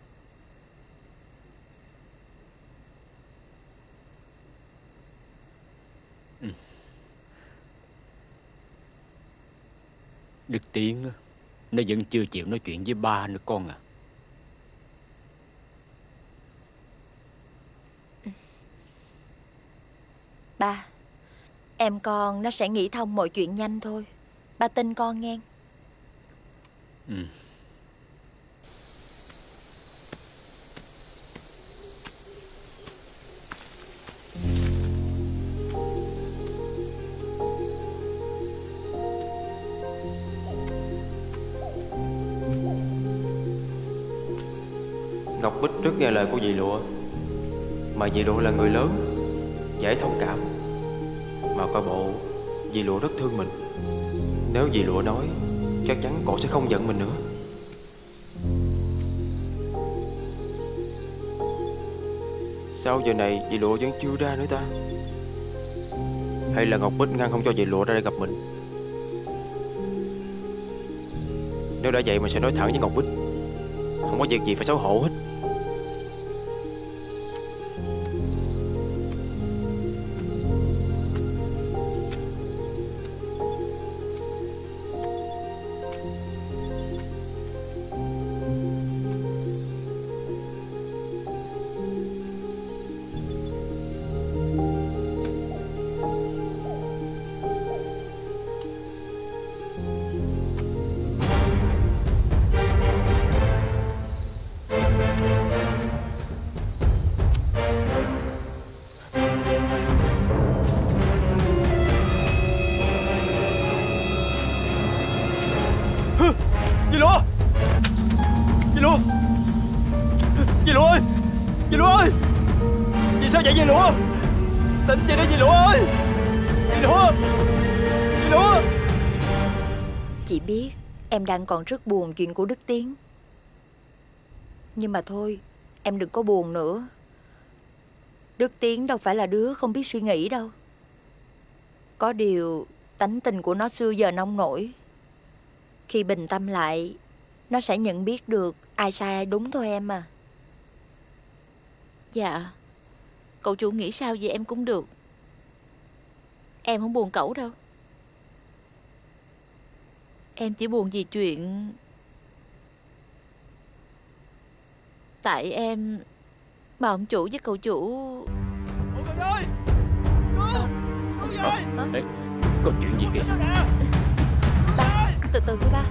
Đức Tiến á, nó vẫn chưa chịu nói chuyện với ba nữa con à. Ba, em con nó sẽ nghĩ thông mọi chuyện nhanh thôi. Ba tin con nghe. Ừ. Ngọc Bích rất nghe lời của dì Lụa. Mà dì Lụa là người lớn, dễ thông cảm. Mà coi bộ dì Lụa rất thương mình. Nếu dì Lụa nói, chắc chắn cổ sẽ không giận mình nữa. Sao giờ này dì Lụa vẫn chưa ra nữa ta? Hay là Ngọc Bích ngăn không cho dì Lụa ra đây gặp mình? Nếu đã vậy mà sẽ nói thẳng với Ngọc Bích, không có việc gì phải xấu hổ hết. Dì Lụa! Dì Lụa! Dì Lụa ơi! Dì Lụa ơi! Vì sao vậy dì Lụa? Tỉnh dậy đi dì Lụa ơi! Dì Lụa! Dì Lụa! Chị biết em đang còn rất buồn chuyện của Đức Tiến. Nhưng mà thôi, em đừng có buồn nữa. Đức Tiến đâu phải là đứa không biết suy nghĩ đâu. Có điều tánh tình của nó xưa giờ nông nổi. Khi bình tâm lại, nó sẽ nhận biết được ai sai ai đúng thôi em à. Dạ, cậu chủ nghĩ sao vậy em cũng được. Em không buồn cậu đâu. Em chỉ buồn vì chuyện tại em mà ông chủ với cậu chủ. Mọi người ơi! Cứu với! Ê, có chuyện gì kìa? Ba, từ từ thôi ba.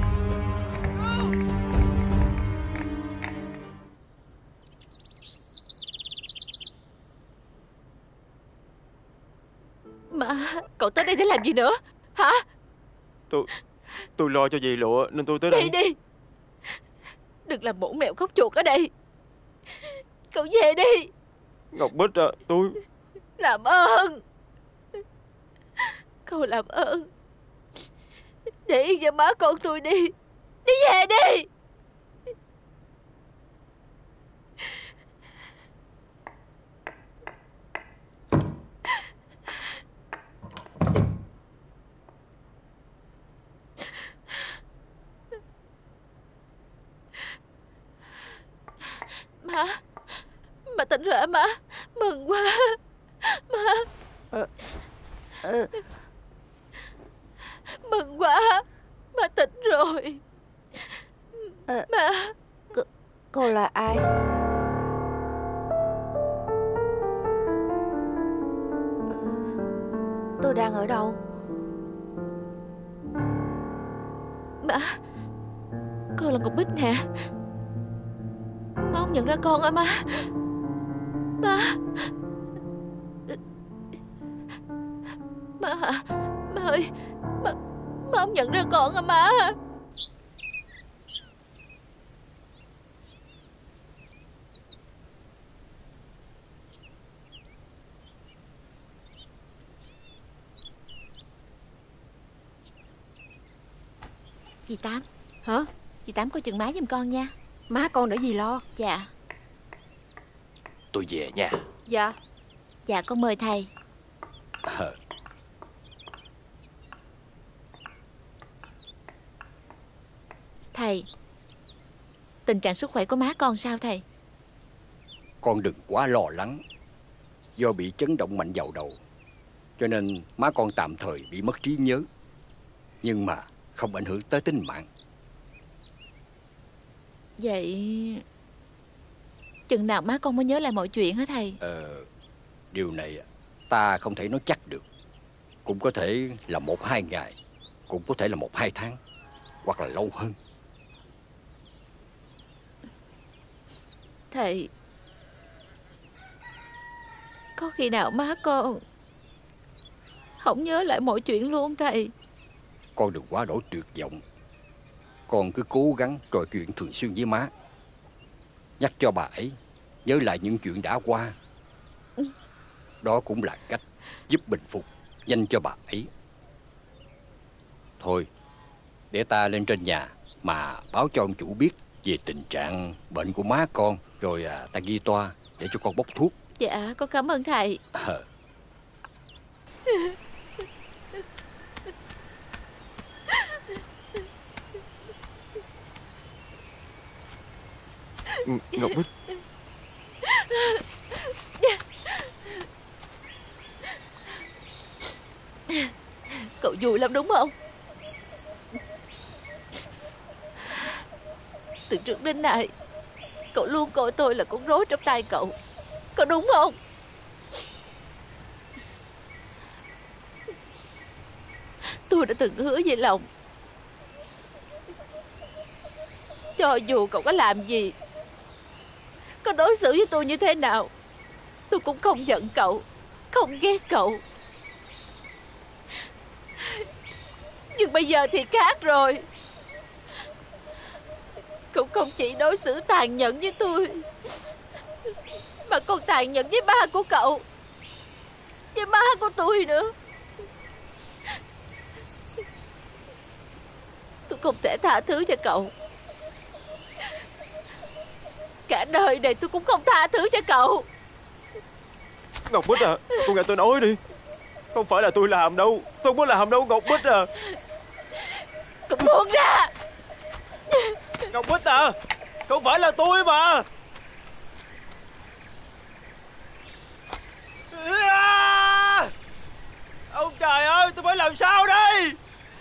Mà cậu tới đây để làm gì nữa hả? Tôi lo cho dì Lụa nên tôi tới đây. Đi đi, đừng làm mổ mèo khóc chuột ở đây. Cậu về đi. Ngọc Bích à, tôi... Làm ơn, cậu làm ơn, để yên cho má con tôi đi. Đi về đi. Má tỉnh rồi hả má? Mừng quá má. Mừng quá, má tỉnh rồi. Má. Cô là ai? Tôi đang ở đâu? Má, con là Ngọc Bích nè. Má không nhận ra con hả má? Má. Má hả? Má ơi, má không nhận ra con hả má? Dì Tám. Hả? Dì Tám coi chừng má giùm con nha. Má con để dì lo. Dạ. Tôi về nha. Dạ. Dạ con mời thầy. Thầy, tình trạng sức khỏe của má con sao thầy? Con đừng quá lo lắng. Do bị chấn động mạnh vào đầu, cho nên má con tạm thời bị mất trí nhớ. Nhưng mà không ảnh hưởng tới tính mạng. Vậy chừng nào má con mới nhớ lại mọi chuyện hả thầy? Điều này Ta không thể nói chắc được. Cũng có thể là 1-2 ngày, cũng có thể là 1-2 tháng, hoặc là lâu hơn. Thầy, có khi nào má con không nhớ lại mọi chuyện luôn thầy? Con đừng quá đỗi tuyệt vọng. Con cứ cố gắng trò chuyện thường xuyên với má, nhắc cho bà ấy nhớ lại những chuyện đã qua. Đó cũng là cách giúp bình phục nhanh cho bà ấy. Thôi, để ta lên trên nhà mà báo cho ông chủ biết về tình trạng bệnh của má con, rồi ta ghi toa để cho con bốc thuốc. Dạ, con cảm ơn thầy. Ngọc Bích. Cậu vui lắm đúng không? Từ trước đến nay cậu luôn coi tôi là con rối trong tay cậu. Có đúng không? Tôi đã từng hứa với lòng, cho dù cậu có làm gì, có đối xử với tôi như thế nào, tôi cũng không giận cậu, không ghét cậu. Nhưng bây giờ thì khác rồi. Cậu không chỉ đối xử tàn nhẫn với tôi, mà còn tàn nhẫn với ba của cậu, với má của tôi nữa. Tôi không thể tha thứ cho cậu. Cả đời này tôi cũng không tha thứ cho cậu. Ngọc Bích à, cô nghe tôi nói đi. Không phải là tôi làm đâu. Tôi không có làm đâu Ngọc Bích à. Cậu buông ra. Ngọc Bích à, không phải là tôi mà. Ông trời ơi, tôi phải làm sao đây?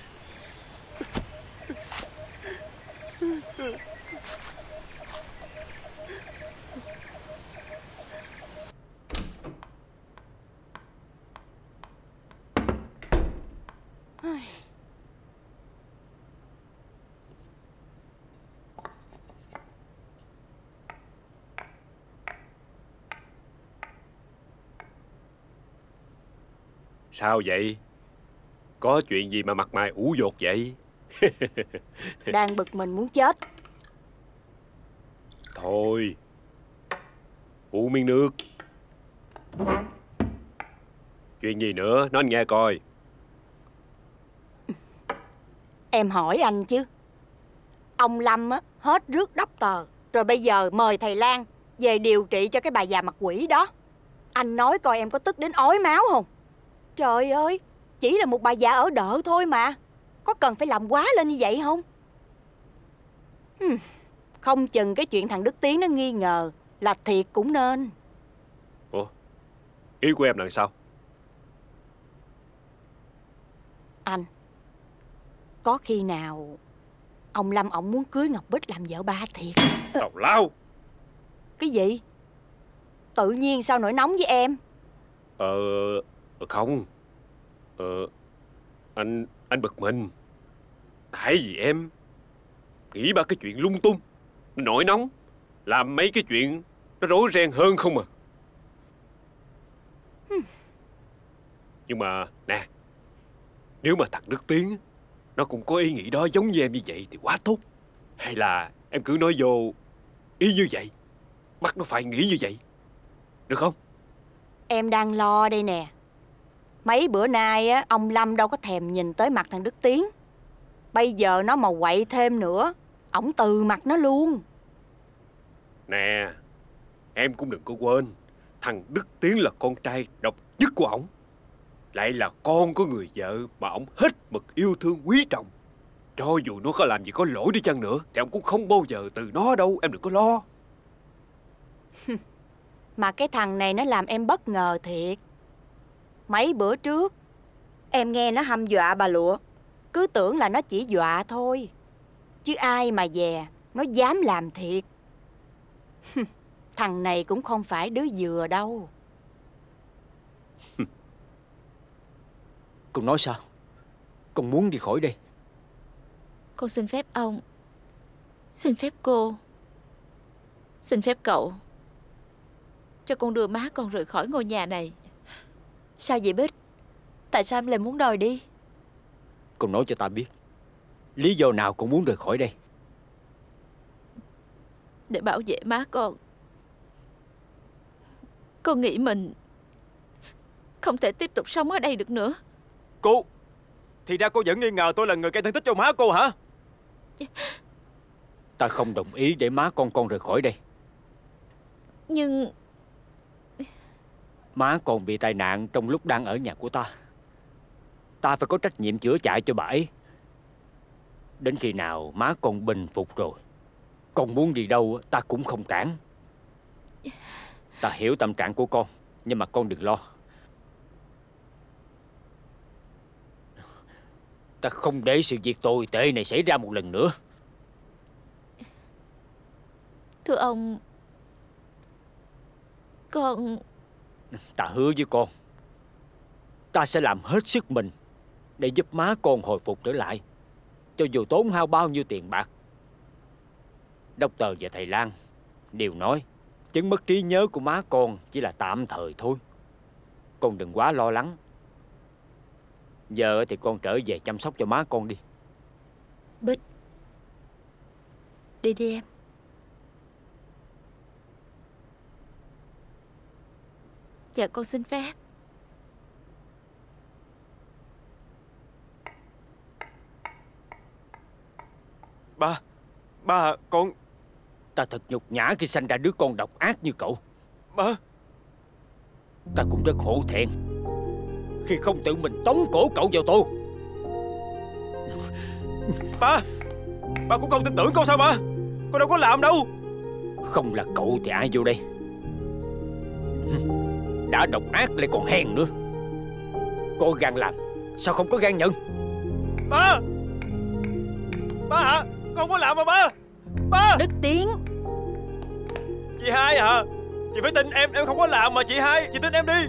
Sao vậy? Có chuyện gì mà mặt mày ủ dột vậy? Đang bực mình muốn chết. Thôi, uống miếng nước. Chuyện gì nữa, nói anh nghe coi. Em hỏi anh chứ. Ông Lâm á, hết rước đốc tờ, rồi bây giờ mời thầy Lan về điều trị cho cái bà già mặt quỷ đó. Anh nói coi em có tức đến ói máu không? Trời ơi, chỉ là một bà già ở đợ thôi mà. Có cần phải làm quá lên như vậy không? Không chừng cái chuyện thằng Đức Tiến nó nghi ngờ là thiệt cũng nên. Ủa, ý của em là sao? Anh, có khi nào ông Lâm ổng muốn cưới Ngọc Bích làm vợ ba thiệt? Tào lao. Cái gì? Tự nhiên sao nổi nóng với em? Không. Anh bực mình. Tại vì em nghĩ ba cái chuyện lung tung, nổi nóng, làm mấy cái chuyện nó rối ren hơn không à. Nhưng mà nè, nếu mà thằng Đức Tiến nó cũng có ý nghĩ đó giống như em như vậy thì quá tốt. Hay là em cứ nói vô ý như vậy, bắt nó phải nghĩ như vậy, được không? Em đang lo đây nè. Mấy bữa nay á, ông Lâm đâu có thèm nhìn tới mặt thằng Đức Tiến. Bây giờ nó mà quậy thêm nữa, ổng từ mặt nó luôn. Nè, em cũng đừng có quên, thằng Đức Tiến là con trai độc nhất của ổng, lại là con của người vợ mà ổng hết mực yêu thương quý trọng. Cho dù nó có làm gì có lỗi đi chăng nữa thì ổng cũng không bao giờ từ nó đâu, em đừng có lo. Mà cái thằng này nó làm em bất ngờ thiệt. Mấy bữa trước em nghe nó hăm dọa bà Lụa, cứ tưởng là nó chỉ dọa thôi, chứ ai mà dè nó dám làm thiệt. Thằng này cũng không phải đứa vừa đâu. Con nói sao? Con muốn đi khỏi đây. Con xin phép ông, xin phép cô, xin phép cậu cho con đưa má con rời khỏi ngôi nhà này. Sao vậy Bích? Tại sao em lại muốn đòi đi? Con nói cho ta biết lý do nào con muốn rời khỏi đây. Để bảo vệ má con. Con nghĩ mình không thể tiếp tục sống ở đây được nữa. Cô, thì ra cô vẫn nghi ngờ tôi là người gây thương tích cho má cô hả? Ta không đồng ý để má con rời khỏi đây. Nhưng má con bị tai nạn trong lúc đang ở nhà của ta. Ta phải có trách nhiệm chữa chạy cho bà ấy. Đến khi nào má con bình phục rồi, con muốn đi đâu ta cũng không cản. Ta hiểu tâm trạng của con, nhưng mà con đừng lo. Ta không để sự việc tồi tệ này xảy ra một lần nữa. thưa ông, con... Ta hứa với con, ta sẽ làm hết sức mình để giúp má con hồi phục trở lại, cho dù tốn hao bao nhiêu tiền bạc. Doctor và thầy Lan đều nói chứng mất trí nhớ của má con chỉ là tạm thời thôi. Con đừng quá lo lắng. Giờ thì con trở về chăm sóc cho má con đi. Bích, đi đi em. Dạ con xin phép. Ba, con... Ta thật nhục nhã khi sanh ra đứa con độc ác như cậu. Ba... Ta cũng rất hổ thẹn khi không tự mình tống cổ cậu vào tù. Ba cũng không tin tưởng con sao ba? Con đâu có làm đâu. Không là cậu thì ai vô đây? Đã độc ác lại còn hèn nữa. Có gan làm, sao không có gan nhận? Ba hả? Con không có làm mà ba. Đức Tiến. Chị Hai hả? Chị phải tin em không có làm mà chị Hai. Chị tin em đi.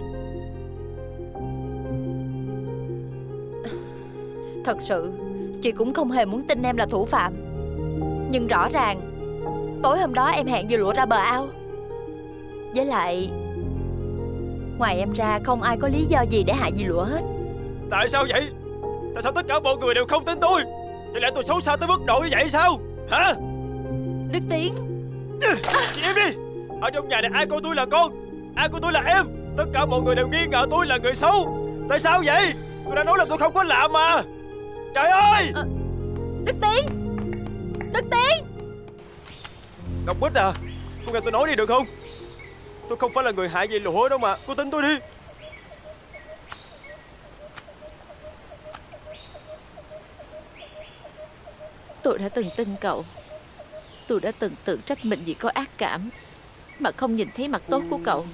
Thật sự chị cũng không hề muốn tin em là thủ phạm. Nhưng rõ ràng tối hôm đó em hẹn dưa lụa ra bờ ao. Với lại ngoài em ra không ai có lý do gì để hại dưa lụa hết. Tại sao vậy? Tại sao tất cả mọi người đều không tin tôi? Chẳng lẽ tôi xấu xa tới mức độ như vậy sao? Hả? Đức Tiến, chị im đi. Ở trong nhà này ai coi tôi là con, ai coi tôi là em. Tất cả mọi người đều nghi ngờ tôi là người xấu. Tại sao vậy? Tôi đã nói là tôi không có làm mà. Trời ơi! Đức Tiến, Đức Tiến. Ngọc Bích à, cô nghe tôi nói đi được không? Tôi không phải là người hại dây lụa đâu mà. Cô tin tôi đi. Tôi đã từng tin cậu. Tôi đã từng tự trách mình vì có ác cảm mà không nhìn thấy mặt tốt của cậu.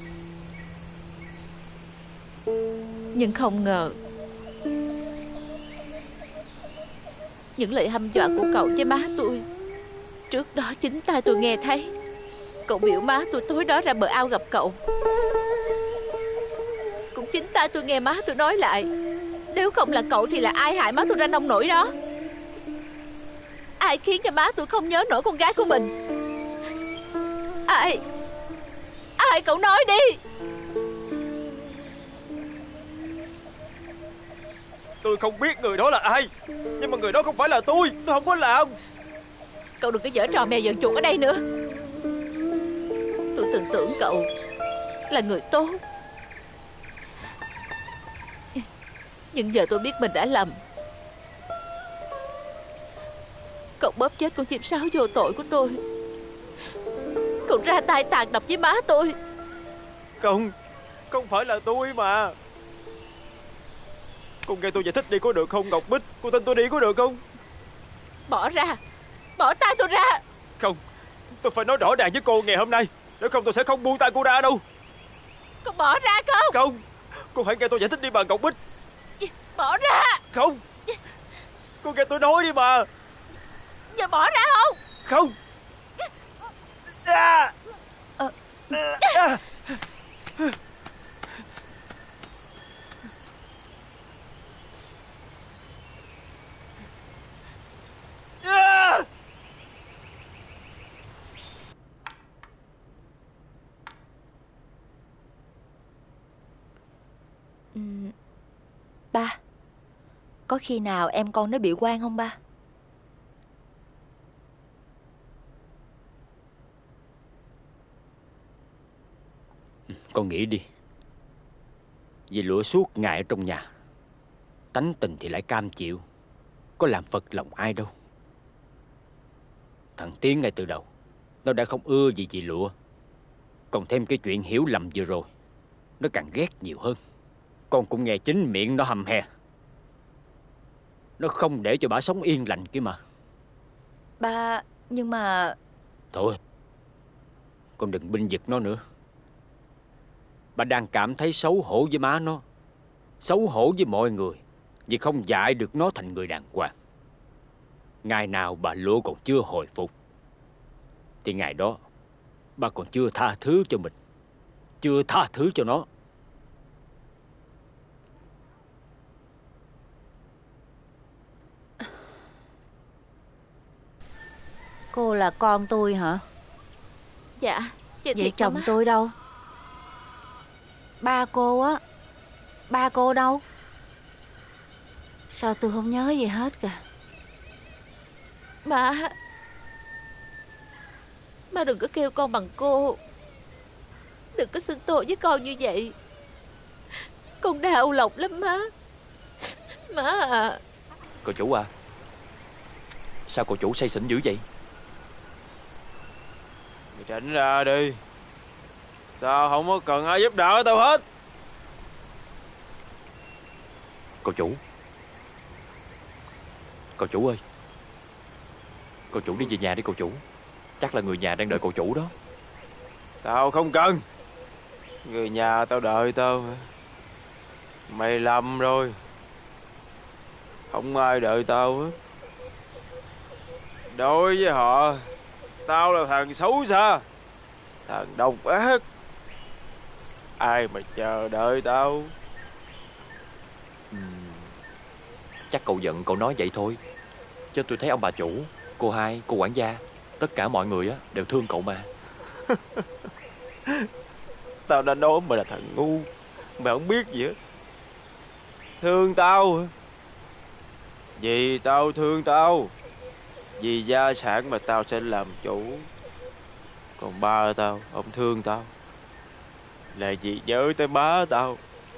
Nhưng không ngờ những lời hăm dọa của cậu với má tôi, trước đó chính tai tôi nghe thấy. Cậu biểu má tôi tối đó ra bờ ao gặp cậu. Cũng chính tai tôi nghe má tôi nói lại, nếu không là cậu thì là ai hại má tôi ra nông nổi đó? Ai khiến cho má tôi không nhớ nổi con gái của mình? Ai cậu nói đi. Tôi không biết người đó là ai, nhưng mà người đó không phải là tôi không có làm. Cậu đừng có giở trò mèo giận chuột ở đây nữa. Tôi từng tưởng cậu là người tốt, nhưng giờ tôi biết mình đã lầm. Cậu bóp chết con chim sáo vô tội của tôi. Cậu ra tay tàn độc với má tôi. Không phải là tôi mà. Cô nghe tôi giải thích đi có được không Ngọc Bích? Cô tin tôi đi có được không? Bỏ ra. Bỏ tay tôi ra. Không, tôi phải nói rõ ràng với cô ngày hôm nay. Nếu không tôi sẽ không buông tay cô ra đâu. Con bỏ ra không? Không, cô hãy nghe tôi giải thích đi bà Ngọc Bích. Bỏ ra. Không, cô nghe tôi nói đi mà. Giờ bỏ ra không? Không. Ba, có khi nào em con nó bị oan không ba? Con nghĩ đi. Dì Lụa suốt ngày ở trong nhà, tánh tình thì lại cam chịu, có làm phật lòng ai đâu. Thằng Tiến ngay từ đầu nó đã không ưa gì dì Lụa, còn thêm cái chuyện hiểu lầm vừa rồi, nó càng ghét nhiều hơn. Con cũng nghe chính miệng nó hầm hè. Nó không để cho bà sống yên lành kia mà. Ba, nhưng mà... Thôi, con đừng binh vực nó nữa. Bà đang cảm thấy xấu hổ với má nó, xấu hổ với mọi người, vì không dạy được nó thành người đàng hoàng. Ngày nào bà Lụa còn chưa hồi phục thì ngày đó bà còn chưa tha thứ cho mình, chưa tha thứ cho nó. Cô là con tôi hả? Dạ, vậy chồng tôi đâu? Ba cô á, ba cô đâu? Sao tôi không nhớ gì hết cả? Má đừng có kêu con bằng cô. Đừng có xưng tội với con như vậy. Con đau lòng lắm má. Má à. Cô chủ à, sao cô chủ say xỉn dữ vậy? Mày tránh ra đi. Tao không có cần ai giúp đỡ tao hết. Cô chủ. Cô chủ ơi, cô chủ đi về nhà đi cô chủ. Chắc là người nhà đang đợi cô chủ đó. Tao không cần. Người nhà tao đợi tao. Mày lầm rồi. Không ai đợi tao hết. Đối với họ, tao là thằng xấu xa, thằng độc ác. Ai mà chờ đợi tao. Chắc cậu giận cậu nói vậy thôi, chứ tôi thấy ông bà chủ, cô hai, cô quản gia, tất cả mọi người á đều thương cậu mà. Tao đã nói mày là thằng ngu, mày không biết gì hết. Thương tao hả? Vì tao thương tao, vì gia sản mà tao sẽ làm chủ. Còn ba tao, ông thương tao là vì nhớ tới má tao.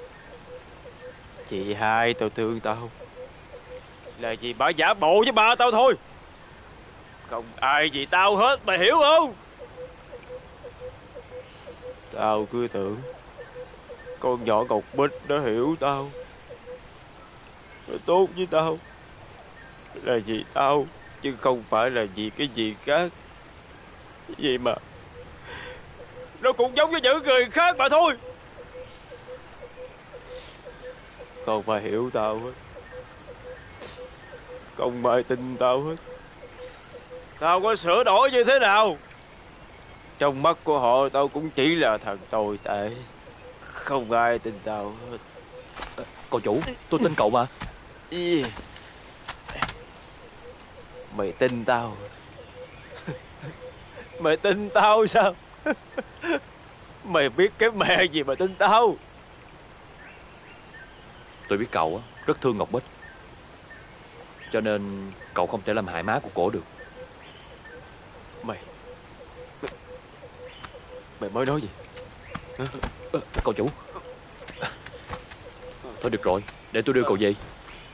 Chị hai tao thương tao là vì bà giả bộ với ba tao thôi. Không ai vì tao hết, mày hiểu không? Tao cứ tưởng con nhỏ Ngọc Bích nó hiểu tao, nó tốt với tao là vì tao, chứ không phải là vì cái gì khác. Vậy mà nó cũng giống với những người khác mà thôi. Không phải hiểu tao hết, không ai tin tao hết. Tao có sửa đổi như thế nào, trong mắt của họ tao cũng chỉ là thằng tồi tệ. Không ai tin tao hết. Cậu chủ, tôi tin cậu mà. Mày tin tao? Mày tin tao sao? Mày biết cái mẹ gì mà tin tao? Tôi biết cậu á rất thương Ngọc Bích, cho nên cậu không thể làm hại má của cổ được. Mày mới nói gì? Cậu chủ. Thôi được rồi, để tôi đưa cậu về.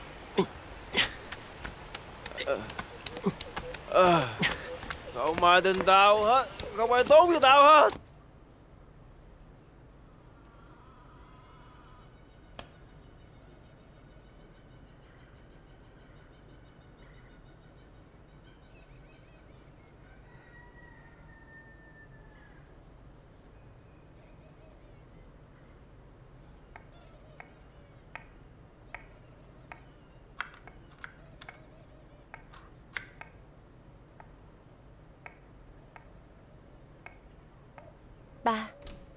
Không ai tin tao hết, không ai tốt với tao hết. Ba,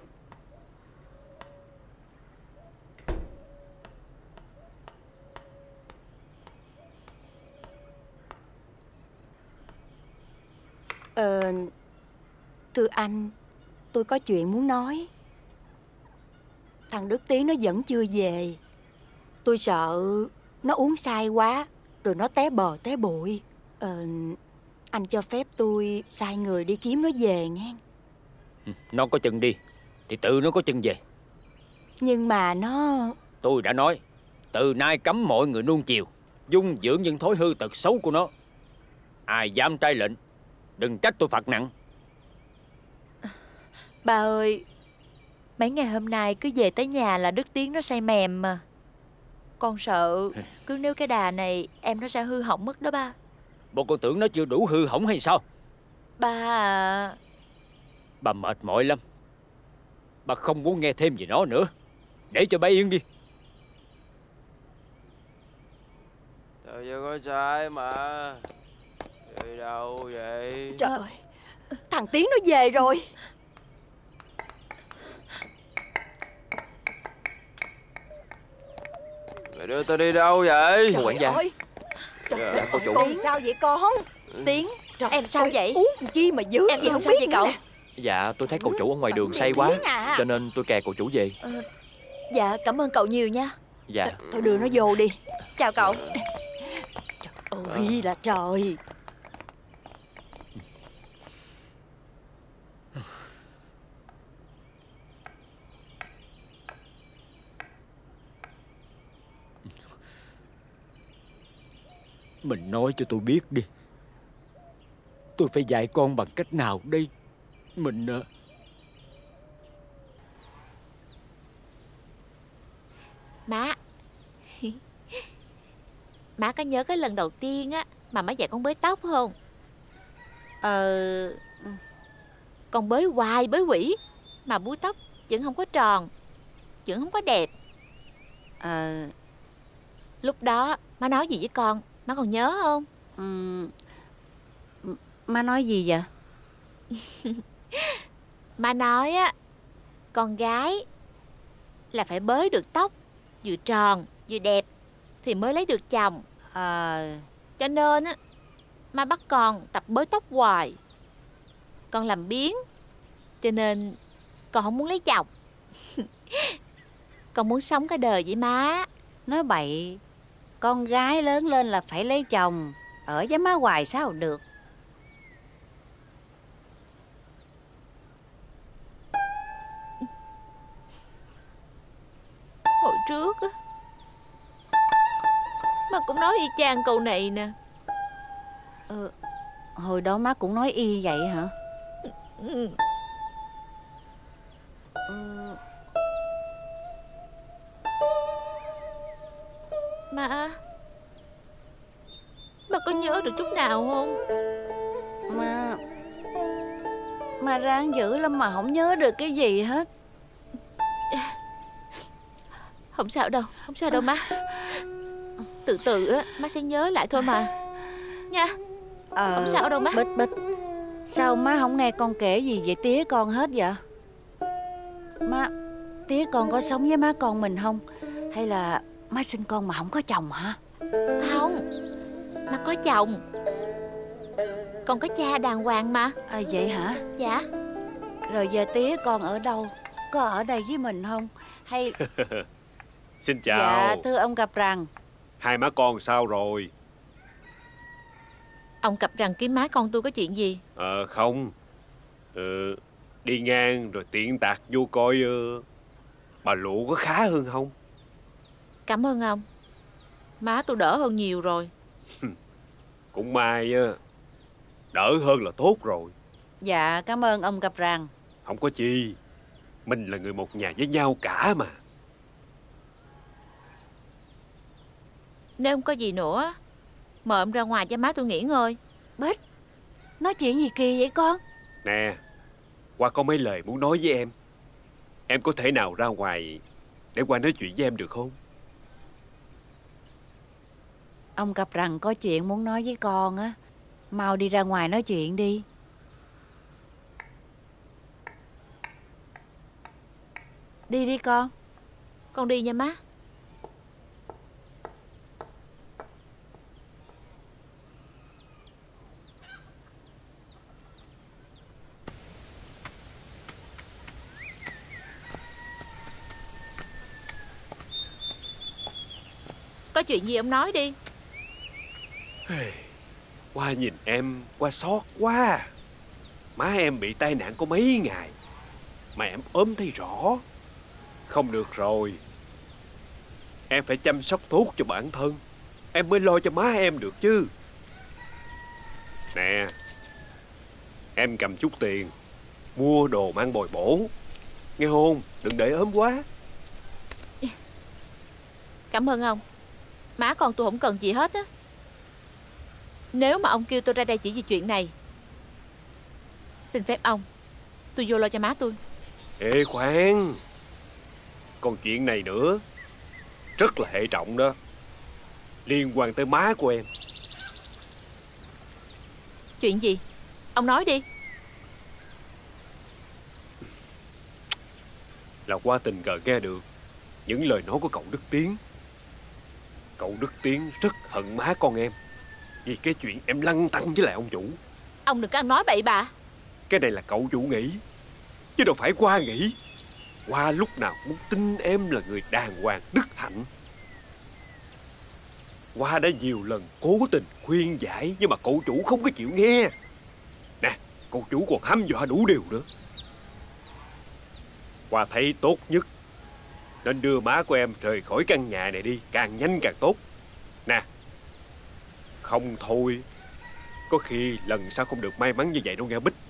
thưa anh, tôi có chuyện muốn nói. Thằng Đức Tiến nó vẫn chưa về. Tôi sợ nó uống say quá rồi nó té bờ té bụi. Anh cho phép tôi sai người đi kiếm nó về nghe. Nó có chân đi thì tự nó có chân về. Nhưng mà nó... Tôi đã nói, từ nay cấm mọi người nuông chiều, dung dưỡng những thói hư tật xấu của nó. Ai dám trái lệnh, đừng trách tôi phạt nặng. Ba ơi, mấy ngày hôm nay cứ về tới nhà là Đức Tiến nó say mềm mà. Con sợ cứ nếu cái đà này em nó sẽ hư hỏng mất đó ba. Bộ con tưởng nó chưa đủ hư hỏng hay sao? Ba à... Bà mệt mỏi lắm. Bà không muốn nghe thêm về nó nữa. Để cho bà yên đi. Tôi chưa có sai mà. Đi đâu vậy? Trời ơi, thằng Tiến nó về rồi. Mày đưa tôi đi đâu vậy? Cô quản gia. Trời cô chủ. Con sao vậy con? Tiến, em sao vậy? Uống chi mà dữ em vậy không sao biết vậy cậu? Dạ tôi thấy cậu chủ ở ngoài đường say quá, cho nên tôi kè cậu chủ về. Dạ cảm ơn cậu nhiều nha. Dạ. Thôi đưa nó vô đi. Chào cậu. Trời ơi là trời. Mình nói cho tôi biết đi. Tôi phải dạy con bằng cách nào đây? Mình... Má. Má có nhớ cái lần đầu tiên á mà má dạy con bới tóc không? Con bới hoài bới quỷ mà búi tóc vẫn không có tròn, vẫn không có đẹp. Lúc đó má nói gì với con, má còn nhớ không? Má nói gì vậy? Má nói á, con gái là phải bới được tóc vừa tròn vừa đẹp thì mới lấy được chồng. Cho nên á, má bắt con tập bới tóc hoài. Con làm biếng, cho nên con không muốn lấy chồng. Con muốn sống cả đời với má. Nói bậy. Con gái lớn lên là phải lấy chồng. Ở với má hoài sao được. Hồi trước á, má cũng nói y chang câu này nè. Hồi đó má cũng nói y vậy hả? Má có nhớ được chút nào không? Má ráng dữ lắm mà không nhớ được cái gì hết. Không sao đâu, không sao đâu má. Từ từ á, má sẽ nhớ lại thôi mà. Nha. Không sao đâu má. Bích, sao má không nghe con kể gì về tía con hết vậy? Má, tía con có sống với má con mình không? Hay là má sinh con mà không có chồng hả? Không, má có chồng. Con có cha đàng hoàng mà. Vậy hả? Dạ. Rồi giờ tía con ở đâu? Có ở đây với mình không? Hay... Xin chào. Dạ thưa ông Cặp Rằng. Hai má con sao rồi? Ông Cặp Rằng kiếm má con tôi có chuyện gì? Không. Đi ngang rồi tiện tạt vô coi bà Lụ có khá hơn không? Cảm ơn ông. Má tôi đỡ hơn nhiều rồi. Cũng may á, đỡ hơn là tốt rồi. Dạ cảm ơn ông Cặp Rằng. Không có chi, mình là người một nhà với nhau cả mà. Nếu không có gì nữa, mời ông ra ngoài cho má tôi nghỉ ngơi. Bích, nói chuyện gì kỳ vậy con? Nè, Hoa có mấy lời muốn nói với em. Em có thể nào ra ngoài để Hoa nói chuyện với em được không? Ông Cặp Rằng có chuyện muốn nói với con á. Mau đi ra ngoài nói chuyện đi. Đi đi con. Con đi nha má. Có chuyện gì ông nói đi. Qua nhìn em, qua xót quá. Má em bị tai nạn có mấy ngày mà em ốm thấy rõ. Không được rồi. Em phải chăm sóc tốt cho bản thân, em mới lo cho má em được chứ. Nè, em cầm chút tiền mua đồ mang bồi bổ, nghe không? Đừng để ốm quá. Cảm ơn ông. Má con tôi không cần gì hết á. Nếu mà ông kêu tôi ra đây chỉ vì chuyện này, xin phép ông, tôi vô lo cho má tôi. Ê khoan, còn chuyện này nữa, rất là hệ trọng đó, liên quan tới má của em. Chuyện gì? Ông nói đi. Là qua tình cờ nghe được những lời nói của cậu Đức Tiến. Cậu Đức Tiến rất hận má con em vì cái chuyện em lăn tăn với lại ông chủ. Ông đừng có ăn nói bậy bạ. Cái này là cậu chủ nghĩ, chứ đâu phải Qua nghĩ. Qua lúc nào muốn tin em là người đàng hoàng đức hạnh. Qua đã nhiều lần cố tình khuyên giải, nhưng mà cậu chủ không có chịu nghe. Nè, cậu chủ còn hăm dọa đủ điều nữa. Qua thấy tốt nhất nên đưa má của em rời khỏi căn nhà này đi, càng nhanh càng tốt. Nè, không thôi có khi lần sau không được may mắn như vậy đâu nghe Bích.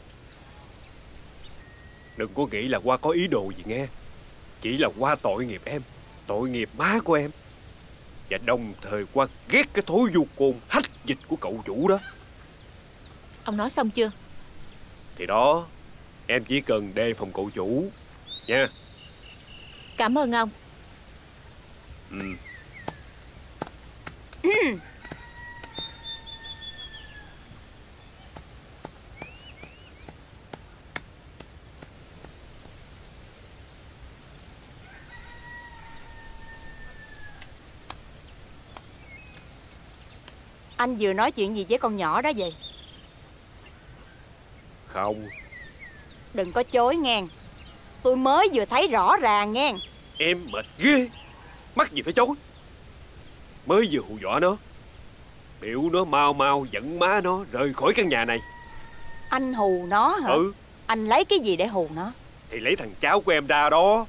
Đừng có nghĩ là Qua có ý đồ gì nghe. Chỉ là Qua tội nghiệp em, tội nghiệp má của em. Và đồng thời Qua ghét cái thói du côn hách dịch của cậu chủ đó. Ông nói xong chưa? Thì đó, em chỉ cần đề phòng cậu chủ nha. Cảm ơn ông. Anh vừa nói chuyện gì với con nhỏ đó vậy? Không. Đừng có chối nghe. Tôi mới vừa thấy rõ ràng nghe. Em mệt ghê, mắc gì phải chối. Mới vừa hù dọa nó, biểu nó mau mau dẫn má nó rời khỏi căn nhà này. Anh hù nó hả? Ừ. Anh lấy cái gì để hù nó? Thì lấy thằng cháu của em ra đó.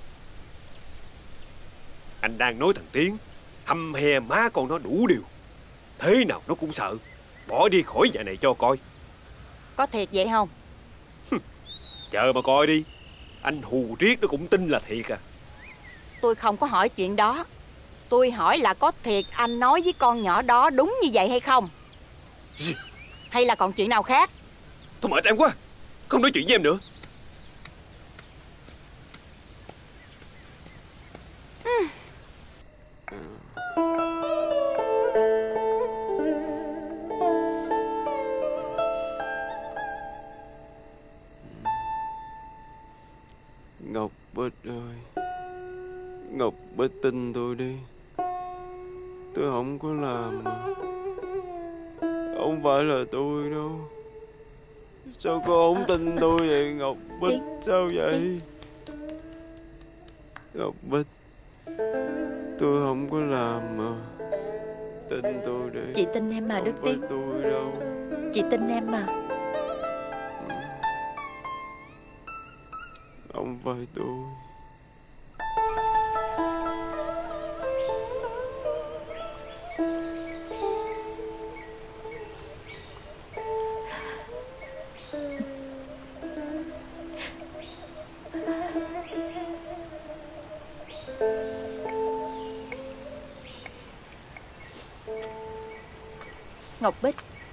Anh đang nói thằng Tiến hăm he má con nó đủ điều, thế nào nó cũng sợ, bỏ đi khỏi nhà này cho coi. Có thiệt vậy không? Chờ mà coi đi, anh hù riết nó cũng tin là thiệt à. Tôi không có hỏi chuyện đó. Tôi hỏi là có thiệt anh nói với con nhỏ đó đúng như vậy hay không? Hay là còn chuyện nào khác? Thôi mệt em quá, không nói chuyện với em nữa. Ngọc Bích ơi, Ngọc Bích tin tôi đi. Tôi không có làm mà. Không phải là tôi đâu. Sao cô không tin tôi vậy Ngọc Bích? Sao vậy? Ngọc Bích, tôi không có làm mà. Tin tôi đi. Chị tin em mà Đức Tiến. Không phải tôi đâu. Chị tin em mà. Không phải tôi. Ngọc Bích,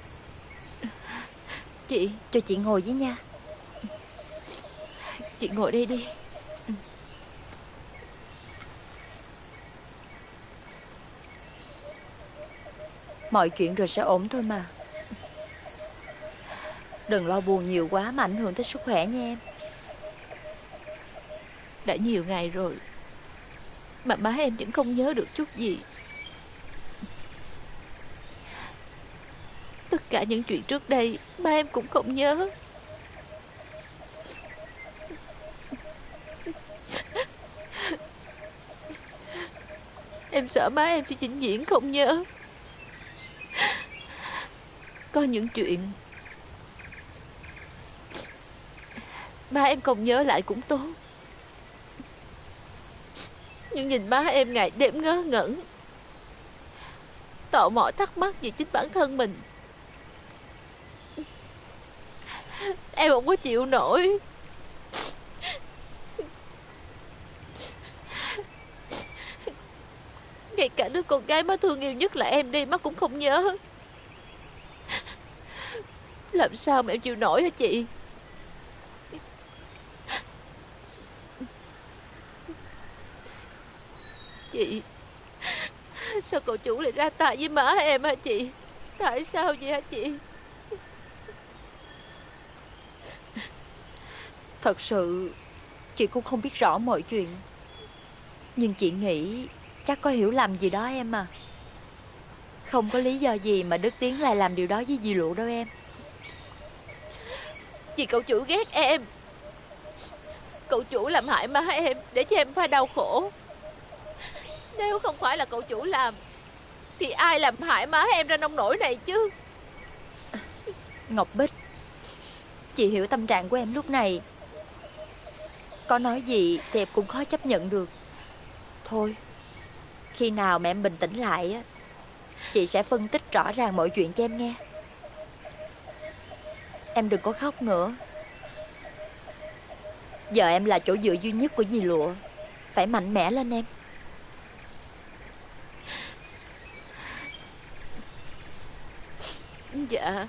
chị, cho chị ngồi với nha. Chị ngồi đây đi. Mọi chuyện rồi sẽ ổn thôi mà. Đừng lo buồn nhiều quá mà ảnh hưởng tới sức khỏe nha em. Đã nhiều ngày rồi mà má em vẫn không nhớ được chút gì. Tất cả những chuyện trước đây má em cũng không nhớ. Em sợ má em sẽ vĩnh viễn không nhớ. Có những chuyện má em không nhớ lại cũng tốt. Nhưng nhìn má em ngày đêm ngớ ngẩn, tò mò thắc mắc về chính bản thân mình, em không có chịu nổi. Ngay cả đứa con gái má thương yêu nhất là em đi má cũng không nhớ. Làm sao mà em chịu nổi hả chị? Chị, sao cậu chủ lại ra tay với má em hả chị? Tại sao vậy hả chị? Thật sự chị cũng không biết rõ mọi chuyện, nhưng chị nghĩ chắc có hiểu lầm gì đó em à. Không có lý do gì mà Đức Tiến lại làm điều đó với dì Lụa đâu em. Vì cậu chủ ghét em. Cậu chủ làm hại má em để cho em phải đau khổ. Nếu không phải là cậu chủ làm thì ai làm hại má em ra nông nỗi này chứ? Ngọc Bích, chị hiểu tâm trạng của em lúc này. Có nói gì thì em cũng khó chấp nhận được. Thôi, khi nào mà em bình tĩnh lại á, chị sẽ phân tích rõ ràng mọi chuyện cho em nghe. Em đừng có khóc nữa. Giờ em là chỗ dựa duy nhất của dì Lụa. Phải mạnh mẽ lên em. Dạ.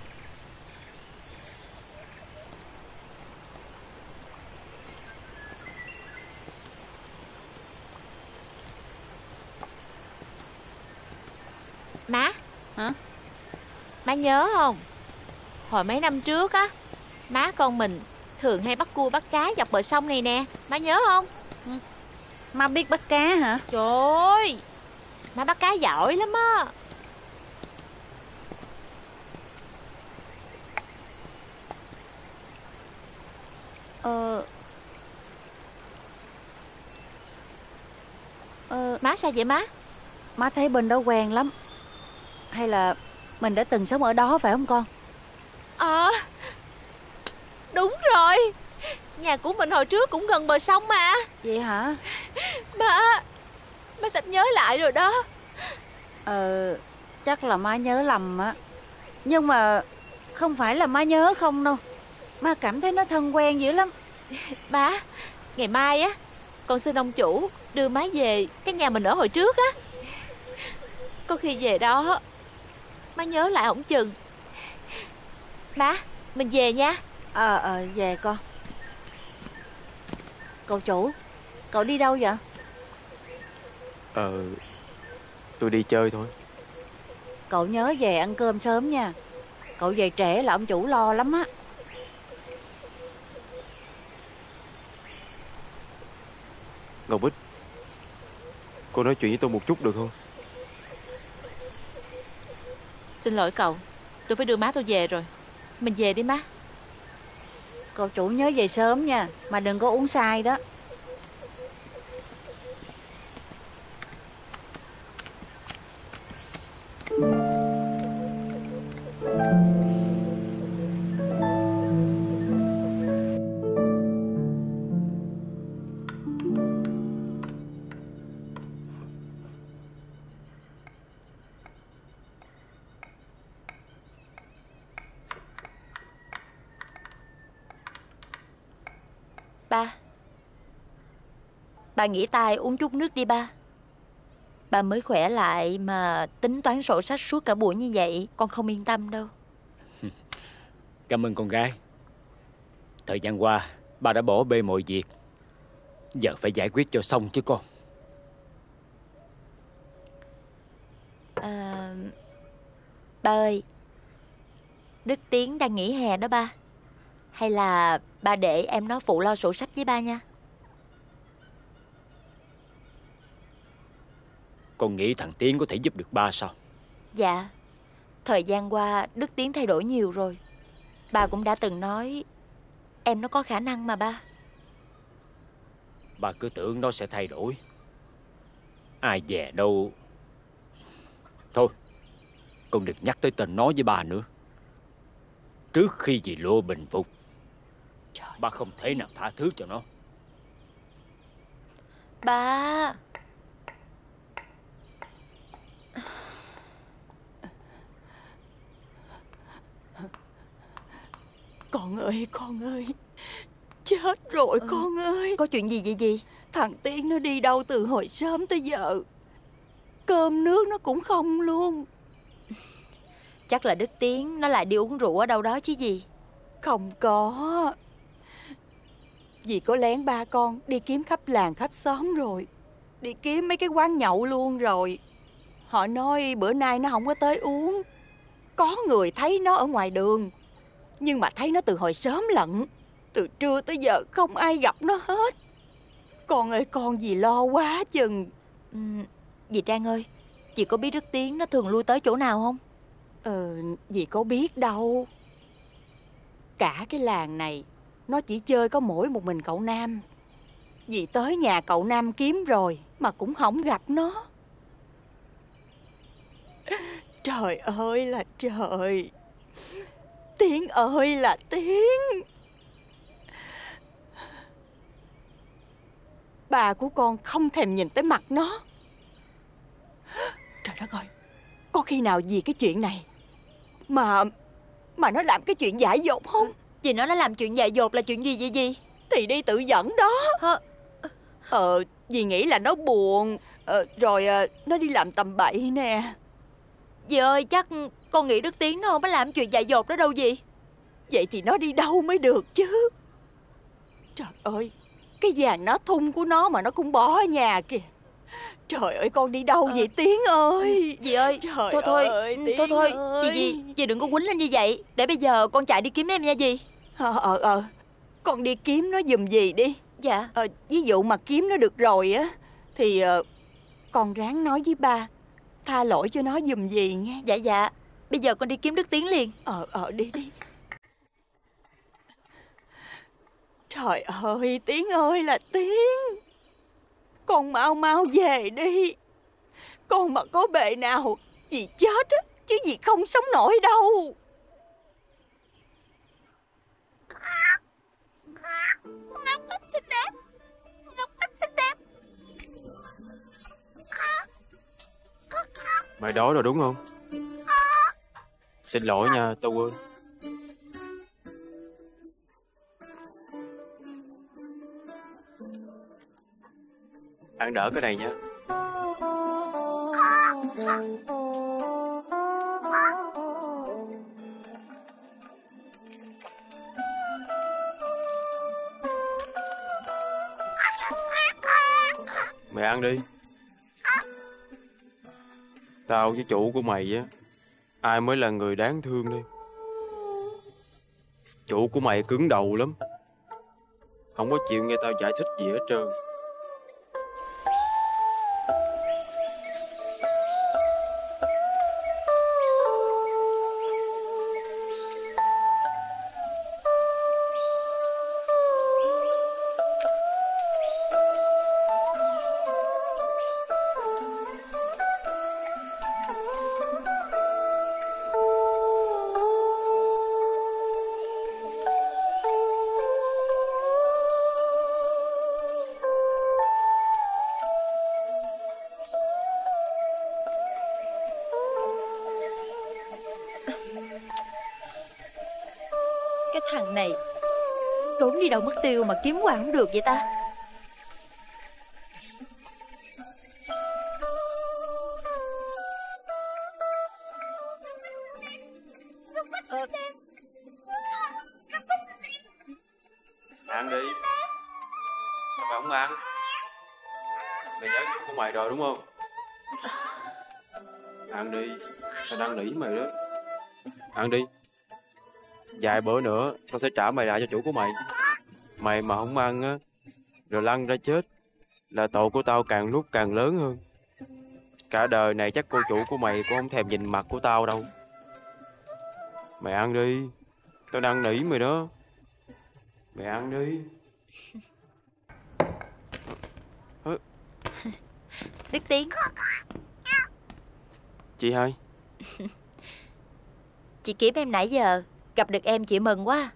Má. Hả? Má nhớ không? Hồi mấy năm trước á, má con mình thường hay bắt cua bắt cá dọc bờ sông này nè. Má nhớ không? Má biết bắt cá hả? Trời ơi, má bắt cá giỏi lắm á. Má sao vậy má? Má thấy bên đó quen lắm. Hay là mình đã từng sống ở đó phải không con? Đúng rồi. Nhà của mình hồi trước cũng gần bờ sông mà. Vậy hả? Má sắp nhớ lại rồi đó. Chắc là má nhớ lầm á. Nhưng mà không phải là má nhớ không đâu. Má cảm thấy nó thân quen dữ lắm. Má, ngày mai á, con xin ông chủ đưa má về cái nhà mình ở hồi trước á. Có khi về đó má nhớ lại không chừng. Má, mình về nha. Về con. Cậu chủ, cậu đi đâu vậy? Tôi đi chơi thôi. Cậu nhớ về ăn cơm sớm nha. Cậu về trễ là ông chủ lo lắm á. Ngọc Bích, cô nói chuyện với tôi một chút được không? Xin lỗi cậu, tôi phải đưa má tôi về rồi. Mình về đi má. Cậu chủ nhớ về sớm nha. Mà đừng có uống sai đó. Bà nghỉ tay uống chút nước đi ba. Bà mới khỏe lại mà tính toán sổ sách suốt cả buổi như vậy, con không yên tâm đâu. Cảm ơn con gái. Thời gian qua ba đã bỏ bê mọi việc, giờ phải giải quyết cho xong chứ con. Ba ơi, Đức Tiến đang nghỉ hè đó ba. Hay là ba để em nó phụ lo sổ sách với ba nha. Con nghĩ thằng Tiến có thể giúp được ba sao? Dạ. Thời gian qua Đức Tiến thay đổi nhiều rồi. Ba cũng đã từng nói em nó có khả năng mà ba. Ba cứ tưởng nó sẽ thay đổi. Ai dè đâu. Thôi, con đừng nhắc tới tên nó với bà nữa. Trước khi dì Lô bình phục, ba không thể nào tha thứ cho nó. Ba. Con ơi, con ơi. Chết rồi con ơi. Có chuyện gì vậy dì? Thằng Tiến nó đi đâu từ hồi sớm tới giờ. Cơm nước nó cũng không luôn. Chắc là Đức Tiến nó lại đi uống rượu ở đâu đó chứ gì. Không có. Dì có lén ba con đi kiếm khắp làng khắp xóm rồi. Đi kiếm mấy cái quán nhậu luôn rồi. Họ nói bữa nay nó không có tới uống. Có người thấy nó ở ngoài đường, nhưng mà thấy nó từ hồi sớm lận. Từ trưa tới giờ không ai gặp nó hết. Con ơi con, dì lo quá chừng. Dì Trang ơi, dì có biết Đức Tiến nó thường lui tới chỗ nào không? Dì có biết đâu. Cả cái làng này nó chỉ chơi có mỗi một mình cậu Nam. Dì tới nhà cậu Nam kiếm rồi mà cũng không gặp nó. Trời ơi là trời. Tiến ơi là Tiến. Bà của con không thèm nhìn tới mặt nó. Trời đất ơi, có khi nào vì cái chuyện này mà nó làm cái chuyện dại dột không? Vì nó đã làm chuyện dại dột là chuyện gì vậy dì? Thì đi tự dẫn đó. Dì nghĩ là nó buồn, rồi nó đi làm tầm bậy nè. Dì ơi, chắc con nghĩ Đức Tiến nó không có làm chuyện dại dột đó đâu dì. Vậy thì nó đi đâu mới được chứ? Trời ơi, cái vàng nó thun của nó mà nó cũng bỏ ở nhà kìa. Trời ơi, con đi đâu vậy Tiến ơi? Dì ơi, trời thôi dì đừng có quýnh lên như vậy. Để bây giờ con chạy đi kiếm em nha dì. Con đi kiếm nó giùm dì đi. Dạ. Ví dụ mà kiếm nó được rồi á thì con ráng nói với ba tha lỗi cho nó giùm dì nghe. Dạ dạ. Bây giờ con đi kiếm Đức Tiến liền. Đi đi. Trời ơi, Tiến ơi là Tiến. Con mau mau về đi. Con mà có bề nào dì chết á, chứ dì không sống nổi đâu. Ngọc Bích xinh đẹp. Ngọc Bích xinh đẹp. Mày đói rồi đúng không? Xin lỗi nha, tao quên. Ăn đỡ cái này nha. Mày ăn đi. Tao với chủ của mày á, ai mới là người đáng thương đây? Chủ của mày cứng đầu lắm, không có chịu nghe tao giải thích gì hết trơn. Cái thằng này trốn đi đâu mất tiêu mà kiếm hoài không được vậy ta? Ăn đi. Mày không ăn, mày nhớ chuyện của mày rồi đúng không? Ăn đi, tao đang nỉ mày đó. Ăn đi. Vài bữa nữa tao sẽ trả mày lại cho chủ của mày. Mày mà không ăn á, rồi lăn ra chết, là tội của tao càng lúc càng lớn hơn. Cả đời này chắc cô chủ của mày cũng không thèm nhìn mặt của tao đâu. Mày ăn đi, tao đang nỉ mày đó. Mày ăn đi. Đức Tiến. Chị hai. Chị kiếm em nãy giờ, gặp được em chị mừng quá.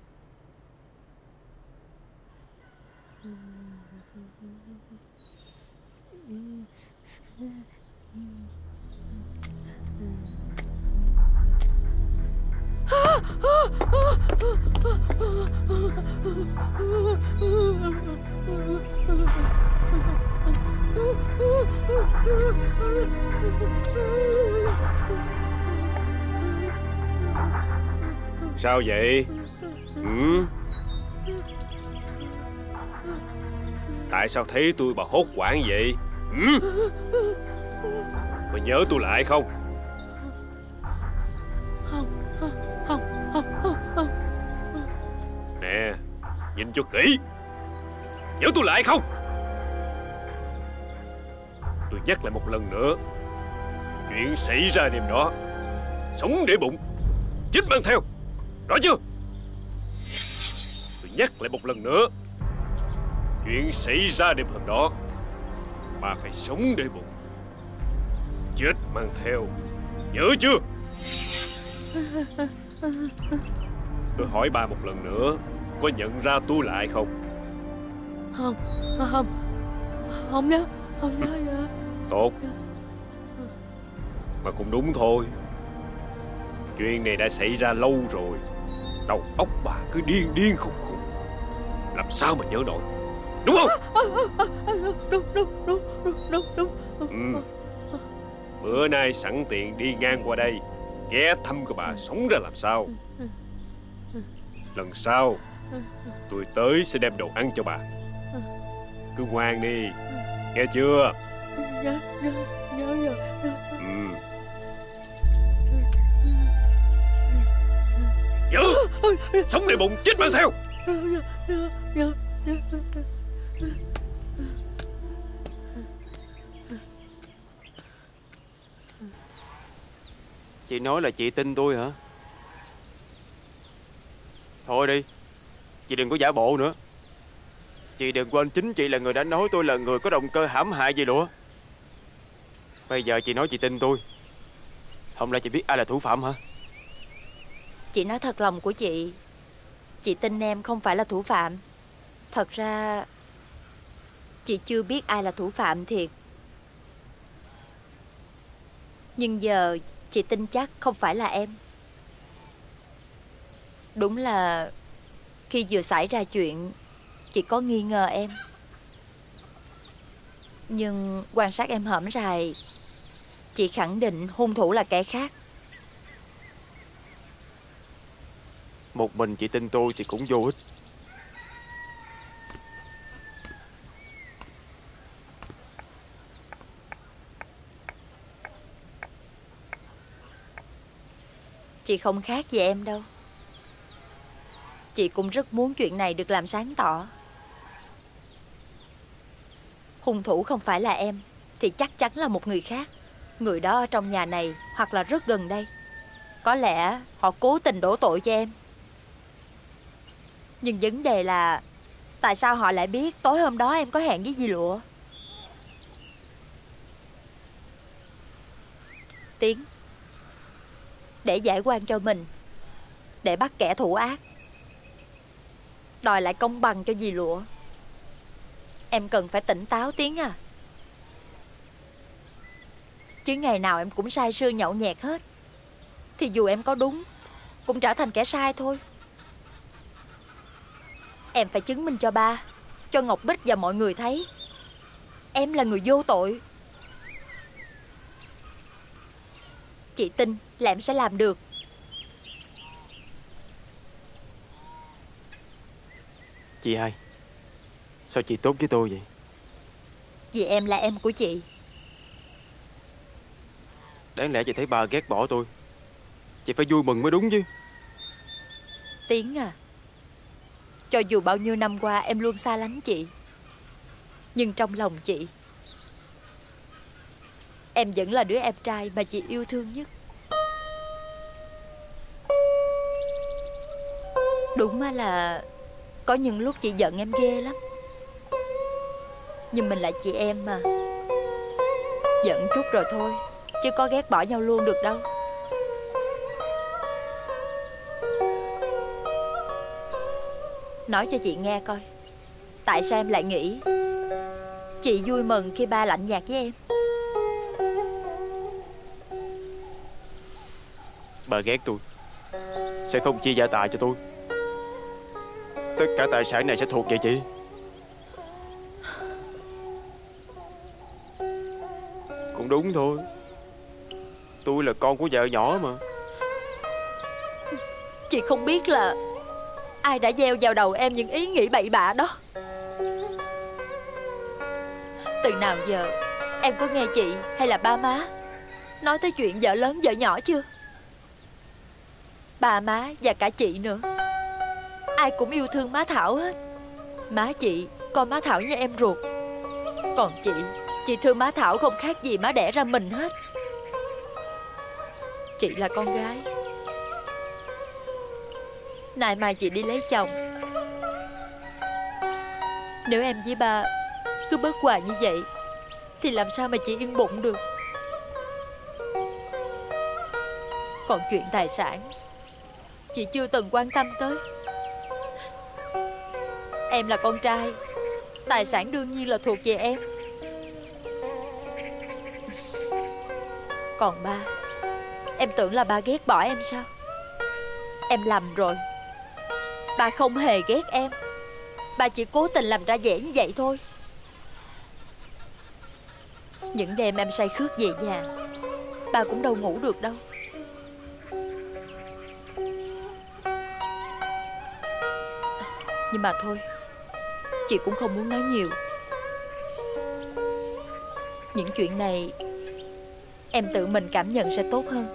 Sao vậy? Tại sao thấy tôi bà hốt hoảng vậy? Mày nhớ tôi lại không? Nè, nhìn cho kỹ. Nhớ tôi lại không? Tôi nhắc lại một lần nữa. Chuyện xảy ra đêm đó, sống để bụng, chết mang theo. Rõ chưa? Tôi nhắc lại một lần nữa. Chuyện xảy ra đêm hôm đó, bà phải sống để bụng, chết mang theo. Nhớ chưa? Tôi hỏi bà một lần nữa, có nhận ra tôi lại không? Không nhớ gì. Tốt. Mà cũng đúng thôi. Chuyện này đã xảy ra lâu rồi. Đầu óc bà cứ điên khùng khùng, làm sao mà nhớ nổi, đúng không? Đúng. Bữa nay sẵn tiện đi ngang qua đây, ghé thăm của bà sống ra làm sao. Lần sau tôi tới sẽ đem đồ ăn cho bà. Cứ ngoan đi, nghe chưa? Nhớ rồi. Nhớ, sống để bụng, chết mang theo. Chị nói là chị tin tôi hả? Thôi đi, chị đừng có giả bộ nữa. Chị đừng quên chính chị là người đã nói tôi là người có động cơ hãm hại gì nữa. Bây giờ chị nói chị tin tôi, không lẽ chị biết ai là thủ phạm hả? Chị nói thật lòng của chị. Chị tin em không phải là thủ phạm. Thật ra chị chưa biết ai là thủ phạm thiệt. Nhưng giờ chị tin chắc không phải là em. Đúng là khi vừa xảy ra chuyện, chị có nghi ngờ em. Nhưng quan sát em hổm rày, chị khẳng định hung thủ là kẻ khác. Một mình chị tin tôi thì cũng vô ích. Chị không khác gì em đâu. Chị cũng rất muốn chuyện này được làm sáng tỏ. Hung thủ không phải là em thì chắc chắn là một người khác. Người đó ở trong nhà này hoặc là rất gần đây. Có lẽ họ cố tình đổ tội cho em. Nhưng vấn đề là tại sao họ lại biết tối hôm đó em có hẹn với dì Lụa? Tiến, để giải oan cho mình, để bắt kẻ thủ ác, đòi lại công bằng cho dì Lụa, em cần phải tỉnh táo Tiến à. Chứ ngày nào em cũng say sưa nhậu nhẹt hết, thì dù em có đúng cũng trở thành kẻ sai thôi. Em phải chứng minh cho ba, cho Ngọc Bích và mọi người thấy em là người vô tội. Chị tin là em sẽ làm được. Chị hai, sao chị tốt với tôi vậy? Vì em là em của chị. Đáng lẽ chị thấy ba ghét bỏ tôi, chị phải vui mừng mới đúng chứ. Tiến à, cho dù bao nhiêu năm qua em luôn xa lánh chị, nhưng trong lòng chị, em vẫn là đứa em trai mà chị yêu thương nhất. Đúng là có những lúc chị giận em ghê lắm, nhưng mình là chị em mà. Giận chút rồi thôi, chứ có ghét bỏ nhau luôn được đâu. Nói cho chị nghe coi, tại sao em lại nghĩ chị vui mừng khi ba lạnh nhạt với em? Bà ghét tôi, sẽ không chia gia tài cho tôi. Tất cả tài sản này sẽ thuộc về chị. Cũng đúng thôi, tôi là con của vợ nhỏ mà. Chị không biết là ai đã gieo vào đầu em những ý nghĩ bậy bạ đó. Từ nào giờ em có nghe chị hay là ba má nói tới chuyện vợ lớn vợ nhỏ chưa? Ba má và cả chị nữa, ai cũng yêu thương má Thảo hết. Má chị coi má Thảo như em ruột. Còn chị thương má Thảo không khác gì má đẻ ra mình hết. Chị là con gái, nay mai chị đi lấy chồng. Nếu em với ba cứ bất hòa như vậy thì làm sao mà chị yên bụng được. Còn chuyện tài sản, chị chưa từng quan tâm tới. Em là con trai, tài sản đương nhiên là thuộc về em. Còn ba, em tưởng là ba ghét bỏ em sao? Em lầm rồi. Ba không hề ghét em. Ba chỉ cố tình làm ra vẻ như vậy thôi. Những đêm em say khướt về nhà, ba cũng đâu ngủ được đâu. Nhưng mà thôi, chị cũng không muốn nói nhiều. Những chuyện này em tự mình cảm nhận sẽ tốt hơn.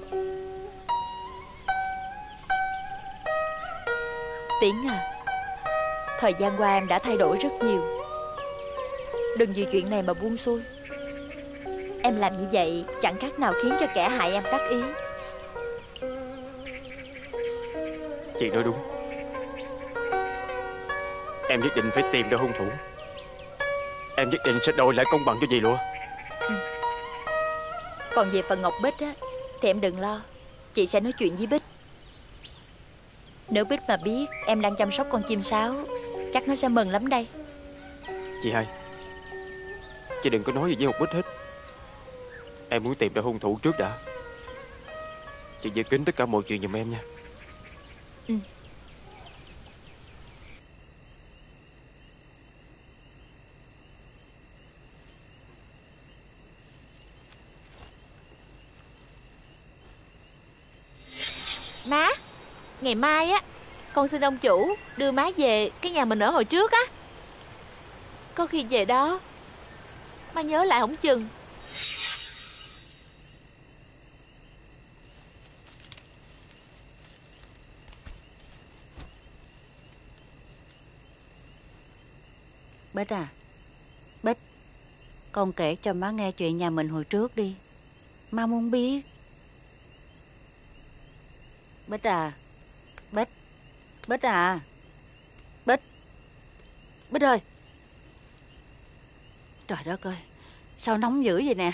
Tiến à, thời gian qua em đã thay đổi rất nhiều. Đừng vì chuyện này mà buông xuôi. Em làm như vậy chẳng khác nào khiến cho kẻ hại em đắc ý. Chị nói đúng. Em nhất định phải tìm ra hung thủ. Em nhất định sẽ đòi lại công bằng cho dì Lụa. Còn về phần Ngọc Bích á, thì em đừng lo, chị sẽ nói chuyện với Bích. Nếu Bích mà biết em đang chăm sóc con chim sáo, chắc nó sẽ mừng lắm đây. Chị hai, chị đừng có nói gì với Ngọc Bích hết. Em muốn tìm ra hung thủ trước đã. Chị giữ kín tất cả mọi chuyện giùm em nha. Ừ. Má, ngày mai á, con xin ông chủ đưa má về cái nhà mình ở hồi trước á. Có khi về đó má nhớ lại không chừng. Bích à, Bích, con kể cho má nghe chuyện nhà mình hồi trước đi. Má muốn biết. Bích à, Bích, Bích à, Bích, Bích ơi. Trời đất ơi, sao nóng dữ vậy nè.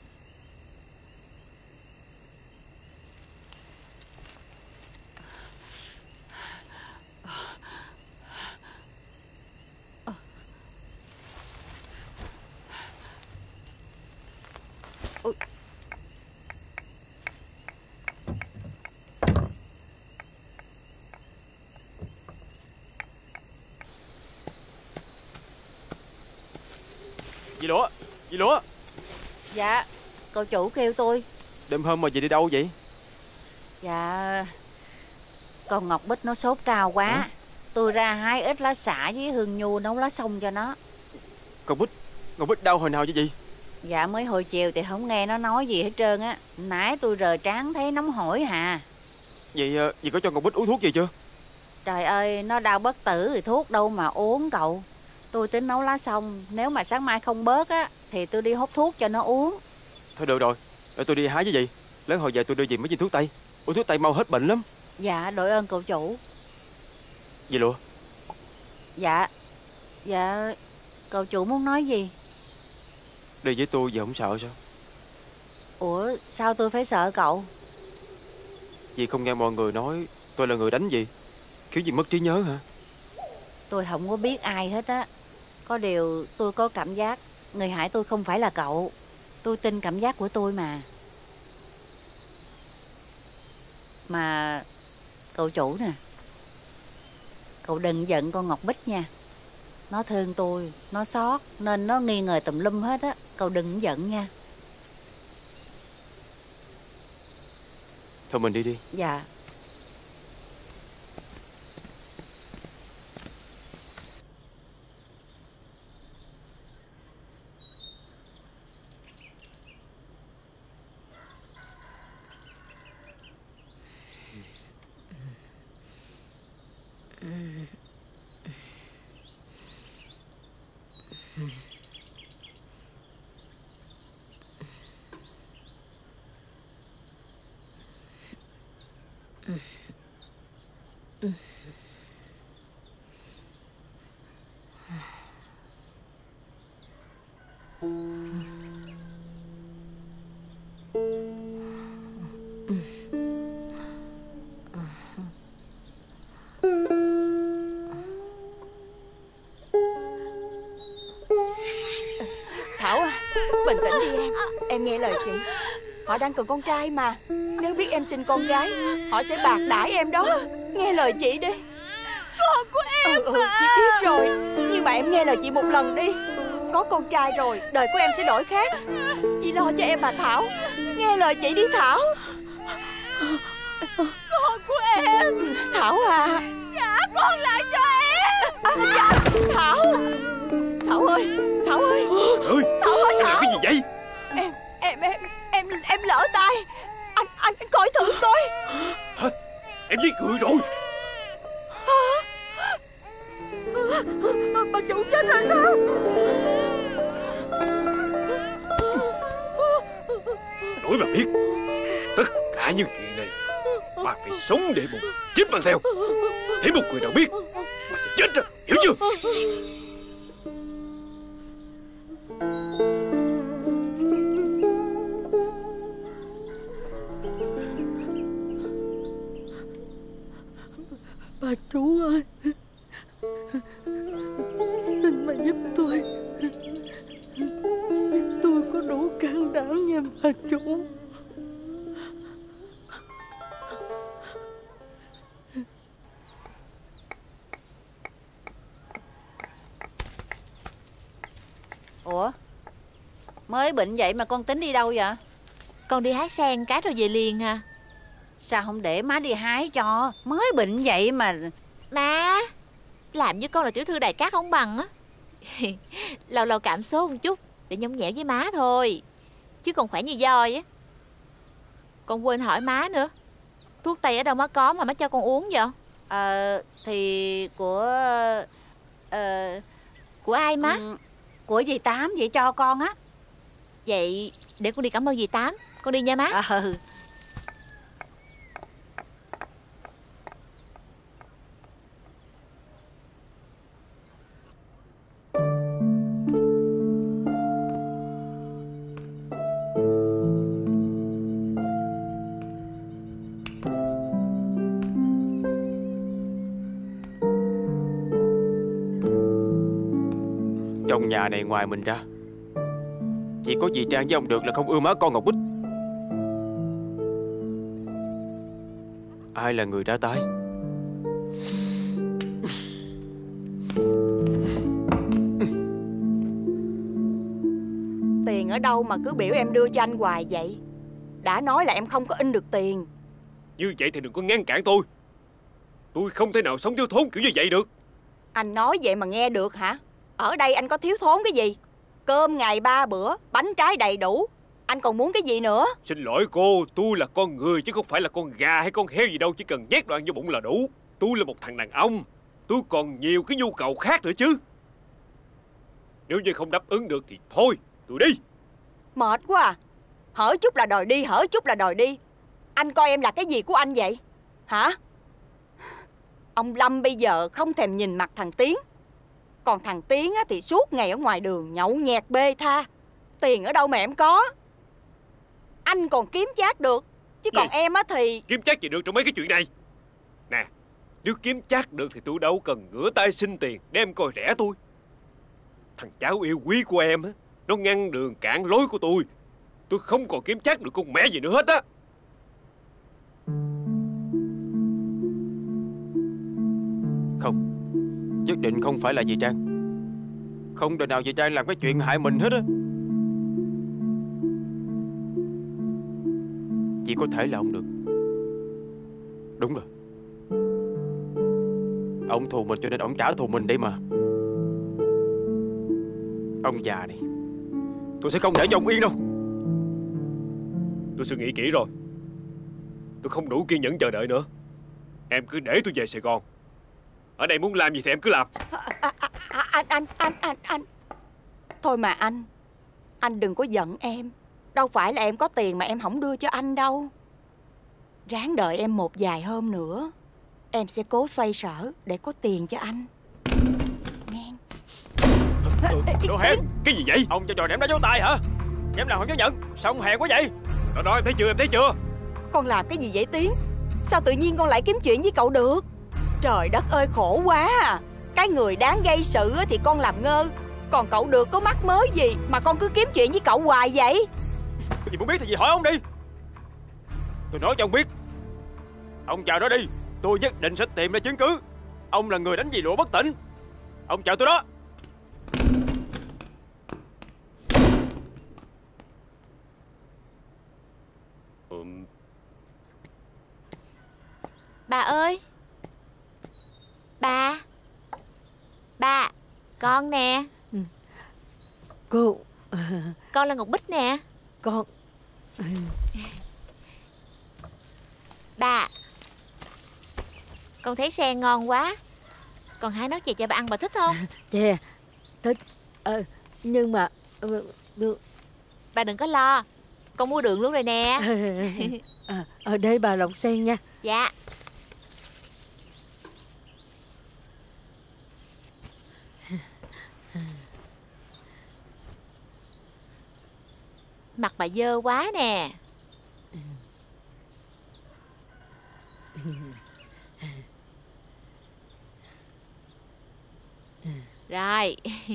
Dì Lụa, dì Lụa. Dạ, cậu chủ kêu tôi. Đêm hôm mà dì đi đâu vậy? Dạ, con Ngọc Bích nó sốt cao quá. Tôi ra hái ít lá xả với hương nhu nấu lá xông cho nó. Ngọc Bích đau hồi nào vậy dì? Dạ mới hồi chiều thì không nghe nó nói gì hết trơn á. Nãy tôi rờ trán thấy nóng hổi hà. Vậy dì có cho Ngọc Bích uống thuốc gì chưa? Trời ơi, nó đau bất tử thì thuốc đâu mà uống cậu. Tôi tính nấu lá xông, nếu mà sáng mai không bớt á thì tôi đi hút thuốc cho nó uống. Thôi được rồi, để tôi đi hái với dì. Lớn hồi về tôi đưa dì mấy viên thuốc tây. Uống thuốc tây mau hết bệnh lắm. Dạ, đội ơn cậu chủ. Dì Lụa. Dạ, cậu chủ muốn nói gì? Đi với tôi giờ không sợ sao? Ủa sao tôi phải sợ cậu? Vì không nghe mọi người nói tôi là người đánh gì, kiểu gì mất trí nhớ hả? Tôi không có biết ai hết á. Có điều tôi có cảm giác người hại tôi không phải là cậu. Tôi tin cảm giác của tôi mà. Mà cậu chủ nè, cậu đừng giận con Ngọc Bích nha. Nó thương tôi, nó xót nên nó nghi ngờ tùm lum hết á. Cậu đừng giận nha. Thôi mình đi đi. Dạ. Thảo à, bình tĩnh đi em. Em nghe lời chị, họ đang cần con trai mà. Nếu biết em sinh con gái, họ sẽ bạc đãi em đó. Nghe lời chị đi. Con của em Chị biết rồi. Nhưng mà em nghe lời chị một lần đi. Có con trai rồi, đời của em sẽ đổi khác. Chị lo cho em mà Thảo. Nghe lời chị đi Thảo. Con của em. Thảo à, Trả con lại cho em. Thảo. Thảo ơi, Thảo ơi. Thảo ơi, Thảo. Cái gì vậy? Em lỡ tay. Anh coi thử coi. Hả? Em giết người rồi. Bà chủ chết rồi sao? Nói bà biết, tất cả những chuyện này bà phải sống để bù, chết mang theo. Để một người nào biết bà sẽ chết rồi, hiểu chưa? Bà chủ ơi, xin bà giúp tôi. Tôi có đủ can đảm nha bà chủ. Ủa, mới bệnh vậy mà con tính đi đâu vậy? Con đi hái sen cái rồi về liền à. Sao không để má đi hái cho? Mới bệnh vậy mà. Má, làm với con là tiểu thư Đại Cát không bằng á. Lâu lâu cảm số một chút để nhõng nhẽo với má thôi, chứ còn khỏe như voi á. Con quên hỏi má nữa, thuốc tây ở đâu má có mà má cho con uống vậy? Thì của ai má? Của dì Tám vậy cho con á. Vậy để con đi cảm ơn dì Tám. Con đi nha má. Trong nhà này ngoài mình ra, chỉ có dì Trang với ông Được là không ưa má con Ngọc Bích. Ai là người ra tay? Tiền ở đâu mà cứ biểu em đưa cho anh hoài vậy? Đã nói là em không có in được tiền. Như vậy thì đừng có ngăn cản tôi. Tôi không thể nào sống thiếu thốn kiểu như vậy được. Anh nói vậy mà nghe được hả? Ở đây anh có thiếu thốn cái gì? Cơm ngày 3 bữa, bánh trái đầy đủ. Anh còn muốn cái gì nữa? Xin lỗi cô, tôi là con người chứ không phải là con gà hay con heo gì đâu. Chỉ cần nhét đồ ăn vô bụng là đủ. Tôi là một thằng đàn ông, tôi còn nhiều cái nhu cầu khác nữa chứ. Nếu như không đáp ứng được thì thôi, tôi đi. Mệt quá à. Hở chút là đòi đi, hở chút là đòi đi. Anh coi em là cái gì của anh vậy? Hả? Ông Lâm bây giờ không thèm nhìn mặt thằng Tiến. Còn thằng Tiến thì suốt ngày ở ngoài đường nhậu nhẹt bê tha. Tiền ở đâu mà em có? Anh còn kiếm chác được, chứ còn em á thì... Kiếm chác gì được trong mấy cái chuyện này? Nè, nếu kiếm chác được thì tôi đâu cần ngửa tay xin tiền để em coi rẻ tôi. Thằng cháu yêu quý của em á, nó ngăn đường cản lối của tôi. Tôi không còn kiếm chác được con mẹ gì nữa hết á. Không, nhất định không phải là dì Trang. Không đời nào dì Trang làm cái chuyện hại mình hết á. Chỉ có thể là ông được. Đúng rồi, ông thù mình cho nên ông trả thù mình đây mà. Ông già này, tôi sẽ không để cho ông yên đâu. Tôi suy nghĩ kỹ rồi. Tôi không đủ kiên nhẫn chờ đợi nữa. Em cứ để tôi về Sài Gòn. Ở đây muốn làm gì thì em cứ làm. Anh. Thôi mà anh đừng có giận em. Đâu phải là em có tiền mà em không đưa cho anh đâu. Ráng đợi em một vài hôm nữa, em sẽ cố xoay sở để có tiền cho anh. Nghe. Đồ hèn. Cái gì vậy? Ông cho trò ném đá dấu tay hả? Em làm không dám nhận. Sao ông hèn quá vậy? Đó em thấy chưa, em thấy chưa? Con làm cái gì vậy Tiến? Sao tự nhiên con lại kiếm chuyện với cậu được? Trời đất ơi, khổ quá à. Cái người đáng gây sự thì con làm ngơ, còn cậu được có mắc mớ gì mà con cứ kiếm chuyện với cậu hoài vậy? Cái gì muốn biết thì gì hỏi ông đi. Tôi nói cho ông biết, ông chờ đó đi. Tôi nhất định sẽ tìm ra chứng cứ. Ông là người đánh dì Lụa bất tỉnh. Ông chờ tôi đó. Bà ơi. Bà, con nè. Cô. Con là Ngọc Bích nè. Con. Bà, con thấy sen ngon quá, con hái nấu chè cho bà ăn, bà thích không? Chè thích. Nhưng mà bà đừng có lo, con mua đường luôn rồi nè. Ở đây bà lọc sen nha. Dạ. Mặt bà dơ quá nè. Rồi.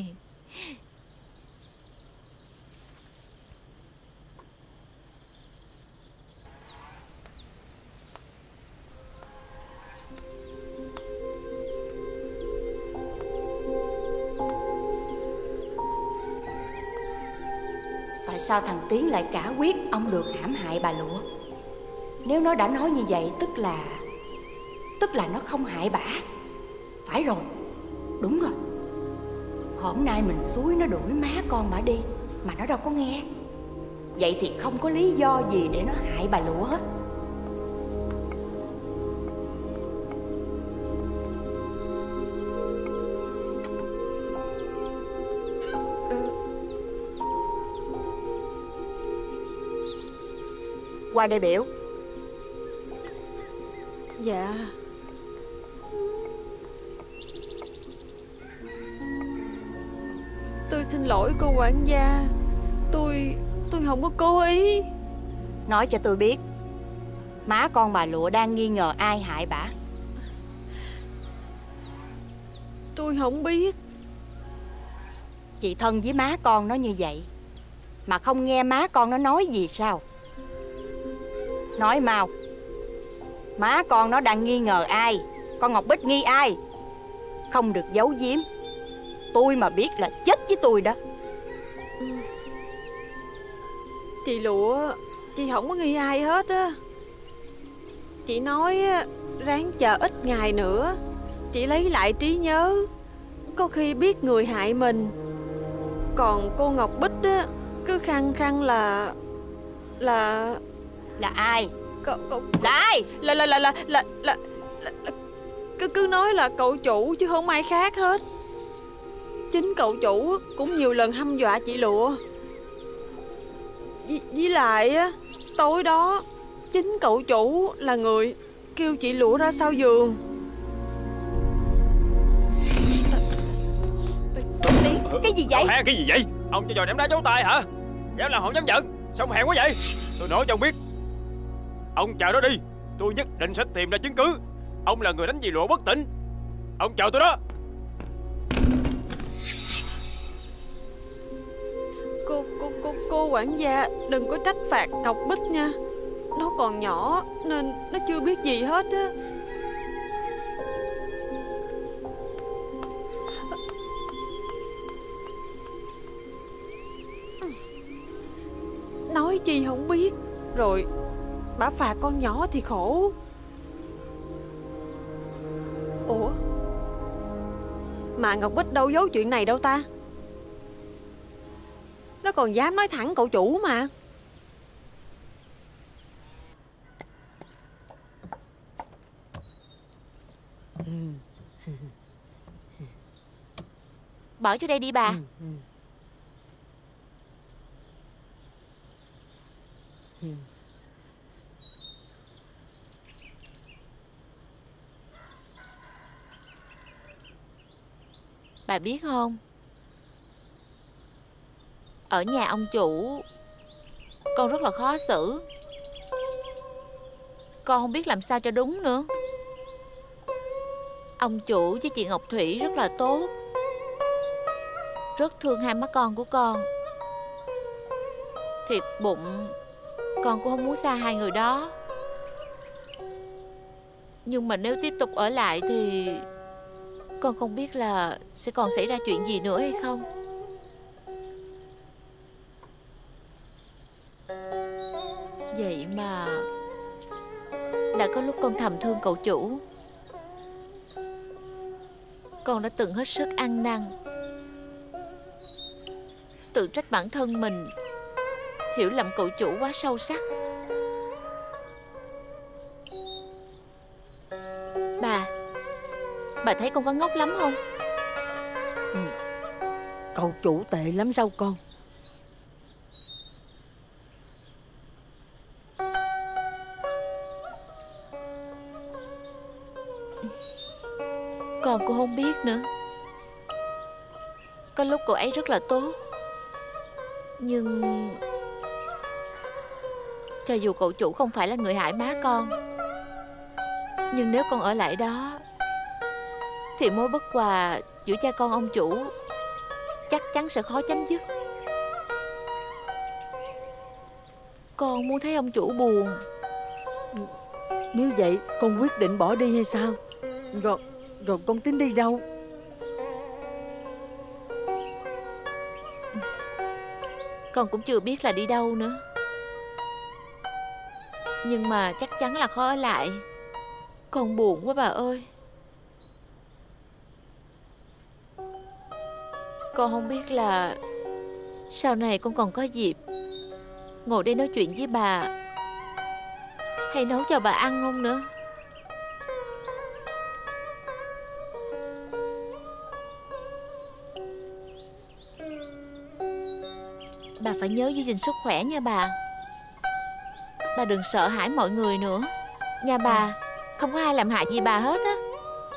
Tại sao thằng Tiến lại cả quyết ông được hãm hại bà Lụa? Nếu nó đã nói như vậy tức là nó không hại bả. Phải rồi, đúng rồi. Hôm nay mình xúi nó đuổi má con bả đi mà nó đâu có nghe. Vậy thì không có lý do gì để nó hại bà Lụa hết. Qua đây biểu. Dạ. Tôi xin lỗi cô quản gia. Tôi không có cố ý. Nói cho tôi biết, má con bà Lụa đang nghi ngờ ai hại bả? Tôi không biết. Chị thân với má con nó như vậy mà không nghe má con nó nói gì sao? Nói mau. Má con nó đang nghi ngờ ai? Con Ngọc Bích nghi ai? Không được giấu giếm. Tôi mà biết là chết với tôi đó. Chị Lụa, chị không có nghi ai hết á. Chị nói ráng chờ ít ngày nữa, chị lấy lại trí nhớ, có khi biết người hại mình. Còn cô Ngọc Bích á, cứ khăng khăng là ai? Là ai? Là cứ nói là cậu chủ chứ không ai khác hết. Chính cậu chủ cũng nhiều lần hăm dọa chị Lụa. Với lại á, tối đó chính cậu chủ là người kêu chị Lụa ra sau giường. Cái gì vậy? Cái gì vậy? Ông cho trò ném đá dấu tay hả? Dám làm không dám nhận. Sao mà hèn quá vậy? Tôi nói cho ông biết, ông chờ đó đi. Tôi nhất định sẽ tìm ra chứng cứ. Ông là người đánh dì Lụa bất tỉnh. Ông chờ tôi đó. Cô quản gia đừng có trách phạt Ngọc Bích nha. Nó còn nhỏ nên nó chưa biết gì hết á. Nói chi không biết. Rồi bả phạt con nhỏ thì khổ. Ủa, mà Ngọc Bích đâu giấu chuyện này đâu ta. Nó còn dám nói thẳng cậu chủ mà. Bỏ vô đây đi bà. Bà biết không, ở nhà ông chủ con rất là khó xử. Con không biết làm sao cho đúng nữa. Ông chủ với chị Ngọc Thủy rất là tốt, rất thương hai má con của con. Thiệt bụng con cũng không muốn xa hai người đó. Nhưng mà nếu tiếp tục ở lại thì con không biết là sẽ còn xảy ra chuyện gì nữa hay không. Vậy mà đã có lúc con thầm thương cậu chủ. Con đã từng hết sức ăn năn, tự trách bản thân mình hiểu lầm cậu chủ quá sâu sắc. Bà thấy con có ngốc lắm không? Cậu chủ tệ lắm sao con? Con cũng không biết nữa. Có lúc cậu ấy rất là tốt, nhưng cho dù cậu chủ không phải là người hại má con, nhưng nếu con ở lại đó thì mối bất hòa giữa cha con ông chủ chắc chắn sẽ khó chấm dứt. Con muốn thấy ông chủ buồn. Nếu vậy con quyết định bỏ đi hay sao? Rồi con tính đi đâu? Con cũng chưa biết là đi đâu nữa. Nhưng mà chắc chắn là khó ở lại. Con buồn quá bà ơi. Con không biết là sau này con còn có dịp ngồi đây nói chuyện với bà hay nấu cho bà ăn không nữa. Bà phải nhớ giữ gìn sức khỏe nha bà. Bà đừng sợ hãi mọi người nữa nha bà. Không có ai làm hại gì bà hết á.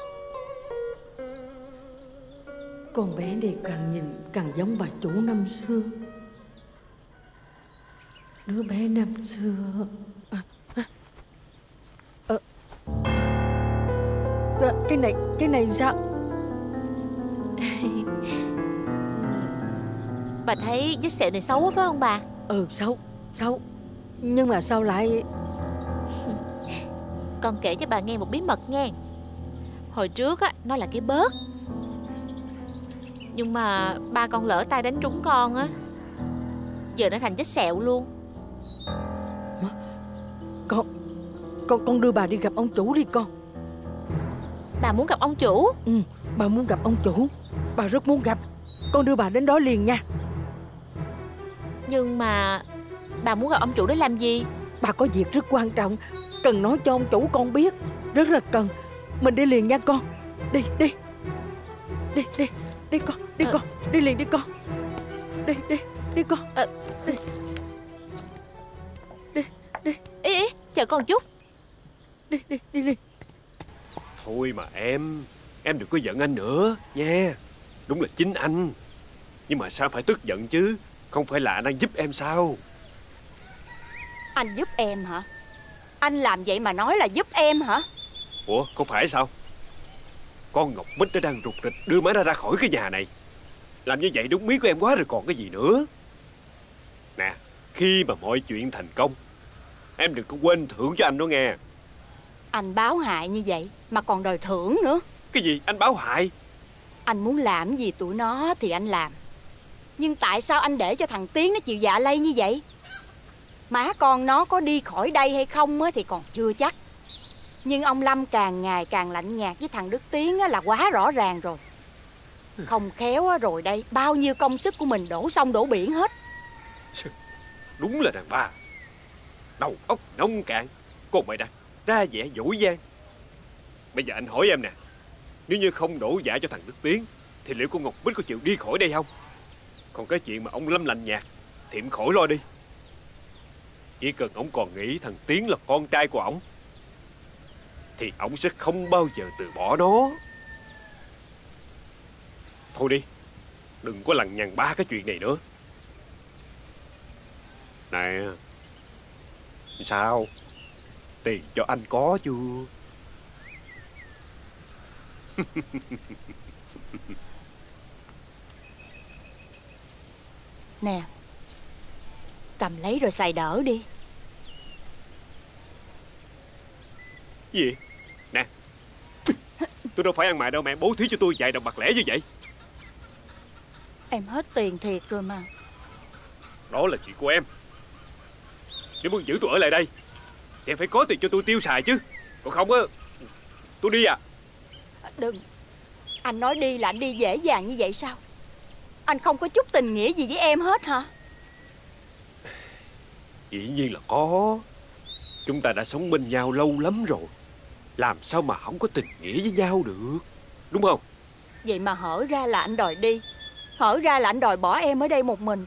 Con bé này càng nhìn càng giống bà chủ năm xưa. Đứa bé năm xưa. Cái này sao? Bà thấy vết sẹo này xấu quá phải không bà? Xấu. Nhưng mà sao lại... Con kể cho bà nghe một bí mật nghe. Hồi trước á, nó là cái bớt. Nhưng mà ba con lỡ tay đánh trúng con á, giờ nó thành vết sẹo luôn. Con đưa bà đi gặp ông chủ đi con. Bà muốn gặp ông chủ? Ừ, bà muốn gặp ông chủ. Bà rất muốn gặp. Con đưa bà đến đó liền nha. Nhưng mà bà muốn gặp ông chủ để làm gì? Bà có việc rất quan trọng, cần nói cho ông chủ con biết. Rất là cần. Mình đi liền nha con. Đi con. Con. Đi liền đi con. Đi con. Đi. Ý, chờ con chút. Đi liền. Thôi mà em đừng có giận anh nữa nha. Đúng là chính anh. Nhưng mà sao phải tức giận chứ? Không phải là anh đang giúp em sao? Anh giúp em hả? Anh làm vậy mà nói là giúp em hả? Ủa không phải sao? Con Ngọc Bích nó đang rụt rịch đưa má ra khỏi cái nhà này. Làm như vậy đúng ý của em quá rồi còn cái gì nữa. Nè, khi mà mọi chuyện thành công, em đừng có quên thưởng cho anh đó nghe. Anh báo hại như vậy mà còn đòi thưởng nữa. Cái gì? Anh báo hại? Anh muốn làm gì tụi nó thì anh làm. Nhưng tại sao anh để cho thằng Tiến nó chịu dạ lây như vậy? Má con nó có đi khỏi đây hay không thì còn chưa chắc. Nhưng ông Lâm càng ngày càng lạnh nhạt với thằng Đức Tiến là quá rõ ràng rồi. Không khéo rồi đây bao nhiêu công sức của mình đổ sông đổ biển hết. Đúng là đàn bà đầu óc nông cạn. Còn mày đặt ra vẻ dỗi dang. Bây giờ anh hỏi em nè, nếu như không đổ vạ cho thằng Đức Tiến thì liệu con Ngọc Bích có chịu đi khỏi đây không? Còn cái chuyện mà ông Lâm lạnh nhạt thì em khỏi lo đi. Chỉ cần ông còn nghĩ thằng Tiến là con trai của ổng thì ổng sẽ không bao giờ từ bỏ nó. Thôi đi, đừng có lằng nhằng ba cái chuyện này nữa. Nè, sao? Tiền cho anh có chưa? Nè, cầm lấy rồi xài đỡ đi. Gì? Nè, tôi đâu phải ăn mày đâu mà em bố thí cho tôi vài đồng bạc lẻ như vậy. Em hết tiền thiệt rồi mà. Đó là chuyện của em. Nếu muốn giữ tôi ở lại đây thì em phải có tiền cho tôi tiêu xài chứ. Còn không á, tôi đi à. Đừng. Anh nói đi là anh đi dễ dàng như vậy sao? Anh không có chút tình nghĩa gì với em hết hả? Dĩ nhiên là có. Chúng ta đã sống bên nhau lâu lắm rồi, làm sao mà không có tình nghĩa với nhau được, đúng không? Vậy mà hở ra là anh đòi đi, hở ra là anh đòi bỏ em ở đây một mình.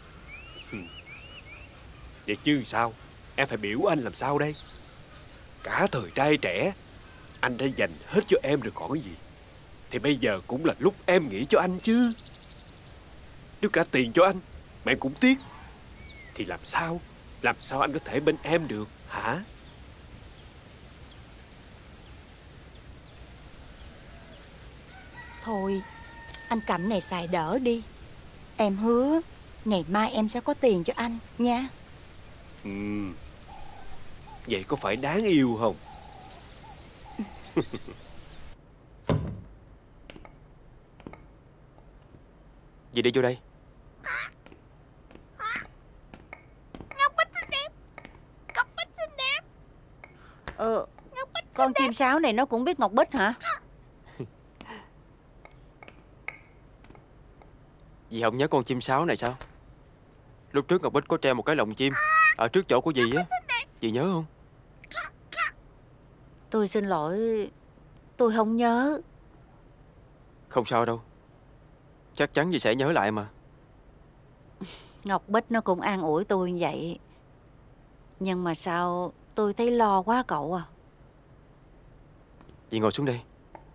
Vậy chứ sao? Em phải biểu anh làm sao đây? Cả thời trai trẻ anh đã dành hết cho em rồi còn cái gì. Thì bây giờ cũng là lúc em nghĩ cho anh chứ. Nếu cả tiền cho anh mà em cũng tiếc thì làm sao anh có thể bên em được hả? Thôi, anh cầm này xài đỡ đi. Em hứa ngày mai em sẽ có tiền cho anh nha. Vậy có phải đáng yêu không? Gì đi vô đây? Ngọc Bích xinh đẹp. Ngọc Bích xinh đẹp. Con chim sáo này nó cũng biết Ngọc Bích hả? Dì không nhớ con chim sáo này sao? Lúc trước Ngọc Bích có treo một cái lồng chim ở trước chỗ của dì á. Dì nhớ không? Tôi xin lỗi, tôi không nhớ. Không sao đâu, chắc chắn dì sẽ nhớ lại mà. Ngọc Bích nó cũng an ủi tôi như vậy. Nhưng mà sao tôi thấy lo quá cậu à. Dì ngồi xuống đây.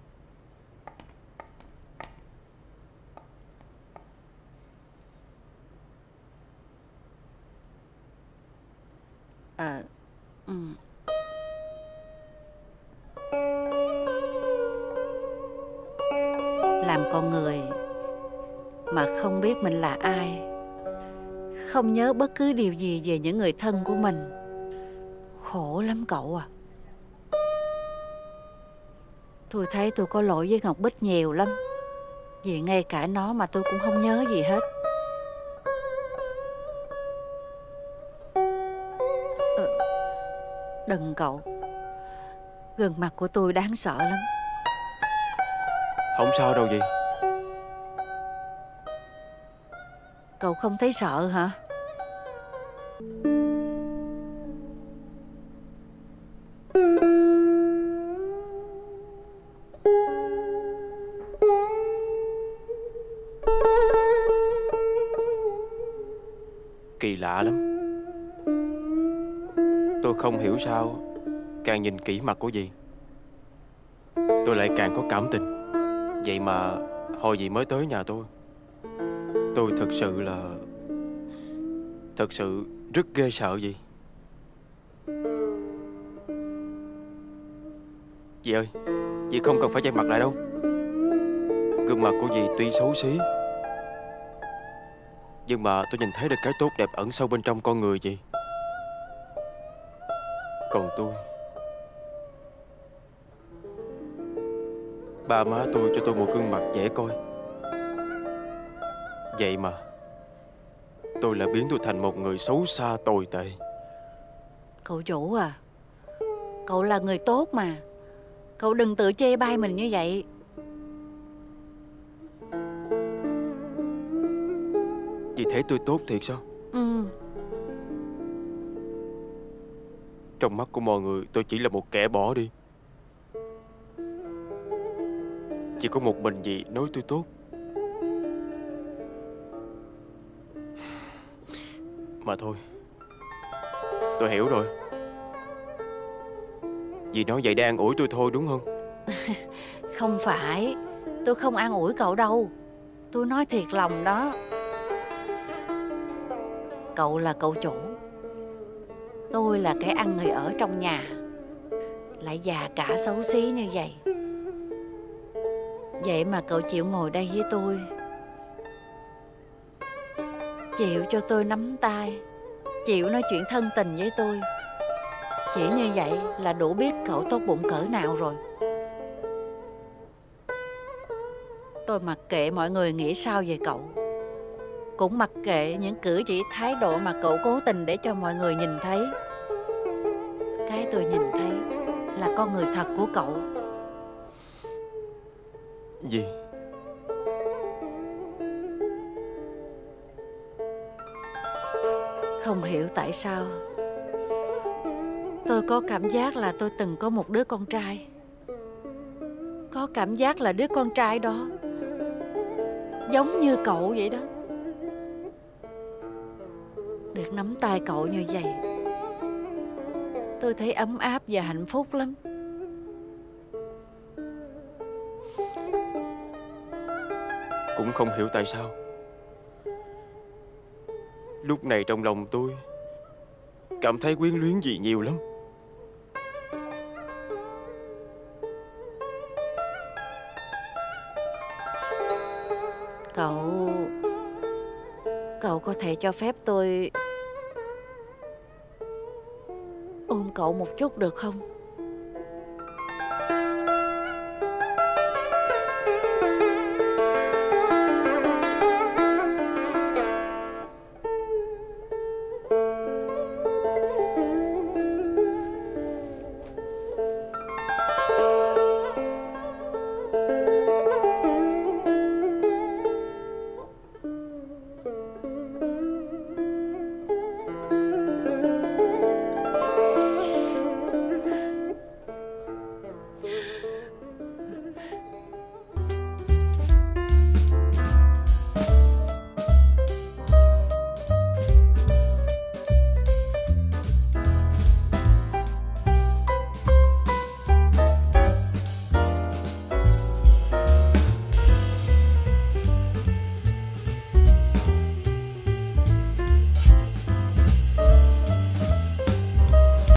Làm con người mà không biết mình là ai, không nhớ bất cứ điều gì về những người thân của mình, khổ lắm cậu à. Tôi thấy tôi có lỗi với Ngọc Bích nhiều lắm, vì ngay cả nó mà tôi cũng không nhớ gì hết. Đừng cậu, gương mặt của tôi đáng sợ lắm. Không sao đâu dì. Cậu không thấy sợ hả? Kỳ lạ lắm. Tôi không hiểu sao càng nhìn kỹ mặt của dì tôi lại càng có cảm tình. Vậy mà hồi dì mới tới nhà tôi thật sự là Thật sự rất ghê sợ gì. Dì ơi, dì không cần phải che mặt lại đâu. Gương mặt của dì tuy xấu xí, nhưng mà tôi nhìn thấy được cái tốt đẹp ẩn sâu bên trong con người dì. Còn tôi, ba má tôi cho tôi một gương mặt dễ coi, vậy mà tôi lại biến tôi thành một người xấu xa tồi tệ. Cậu chủ à, cậu là người tốt mà. Cậu đừng tự chê bai mình như vậy. Dì thấy tôi tốt thiệt sao? Trong mắt của mọi người tôi chỉ là một kẻ bỏ đi. Chỉ có một mình dì nói tôi tốt. Mà thôi, tôi hiểu rồi. Dì nói vậy để an ủi tôi thôi đúng không? Không phải, tôi không an ủi cậu đâu. Tôi nói thiệt lòng đó. Cậu là cậu chủ, tôi là kẻ ăn người ở trong nhà, lại già cả xấu xí như vậy. Vậy mà cậu chịu ngồi đây với tôi, chịu cho tôi nắm tay, chịu nói chuyện thân tình với tôi. Chỉ như vậy là đủ biết cậu tốt bụng cỡ nào rồi. Tôi mặc kệ mọi người nghĩ sao về cậu, cũng mặc kệ những cử chỉ thái độ mà cậu cố tình để cho mọi người nhìn thấy. Cái tôi nhìn thấy là con người thật của cậu. Gì? Không hiểu tại sao tôi có cảm giác là tôi từng có một đứa con trai. Có cảm giác là đứa con trai đó giống như cậu vậy đó. Được nắm tay cậu như vậy, tôi thấy ấm áp và hạnh phúc lắm. Cũng không hiểu tại sao lúc này trong lòng tôi cảm thấy quyến luyến dì nhiều lắm. Cậu có thể cho phép tôi ôm cậu một chút được không?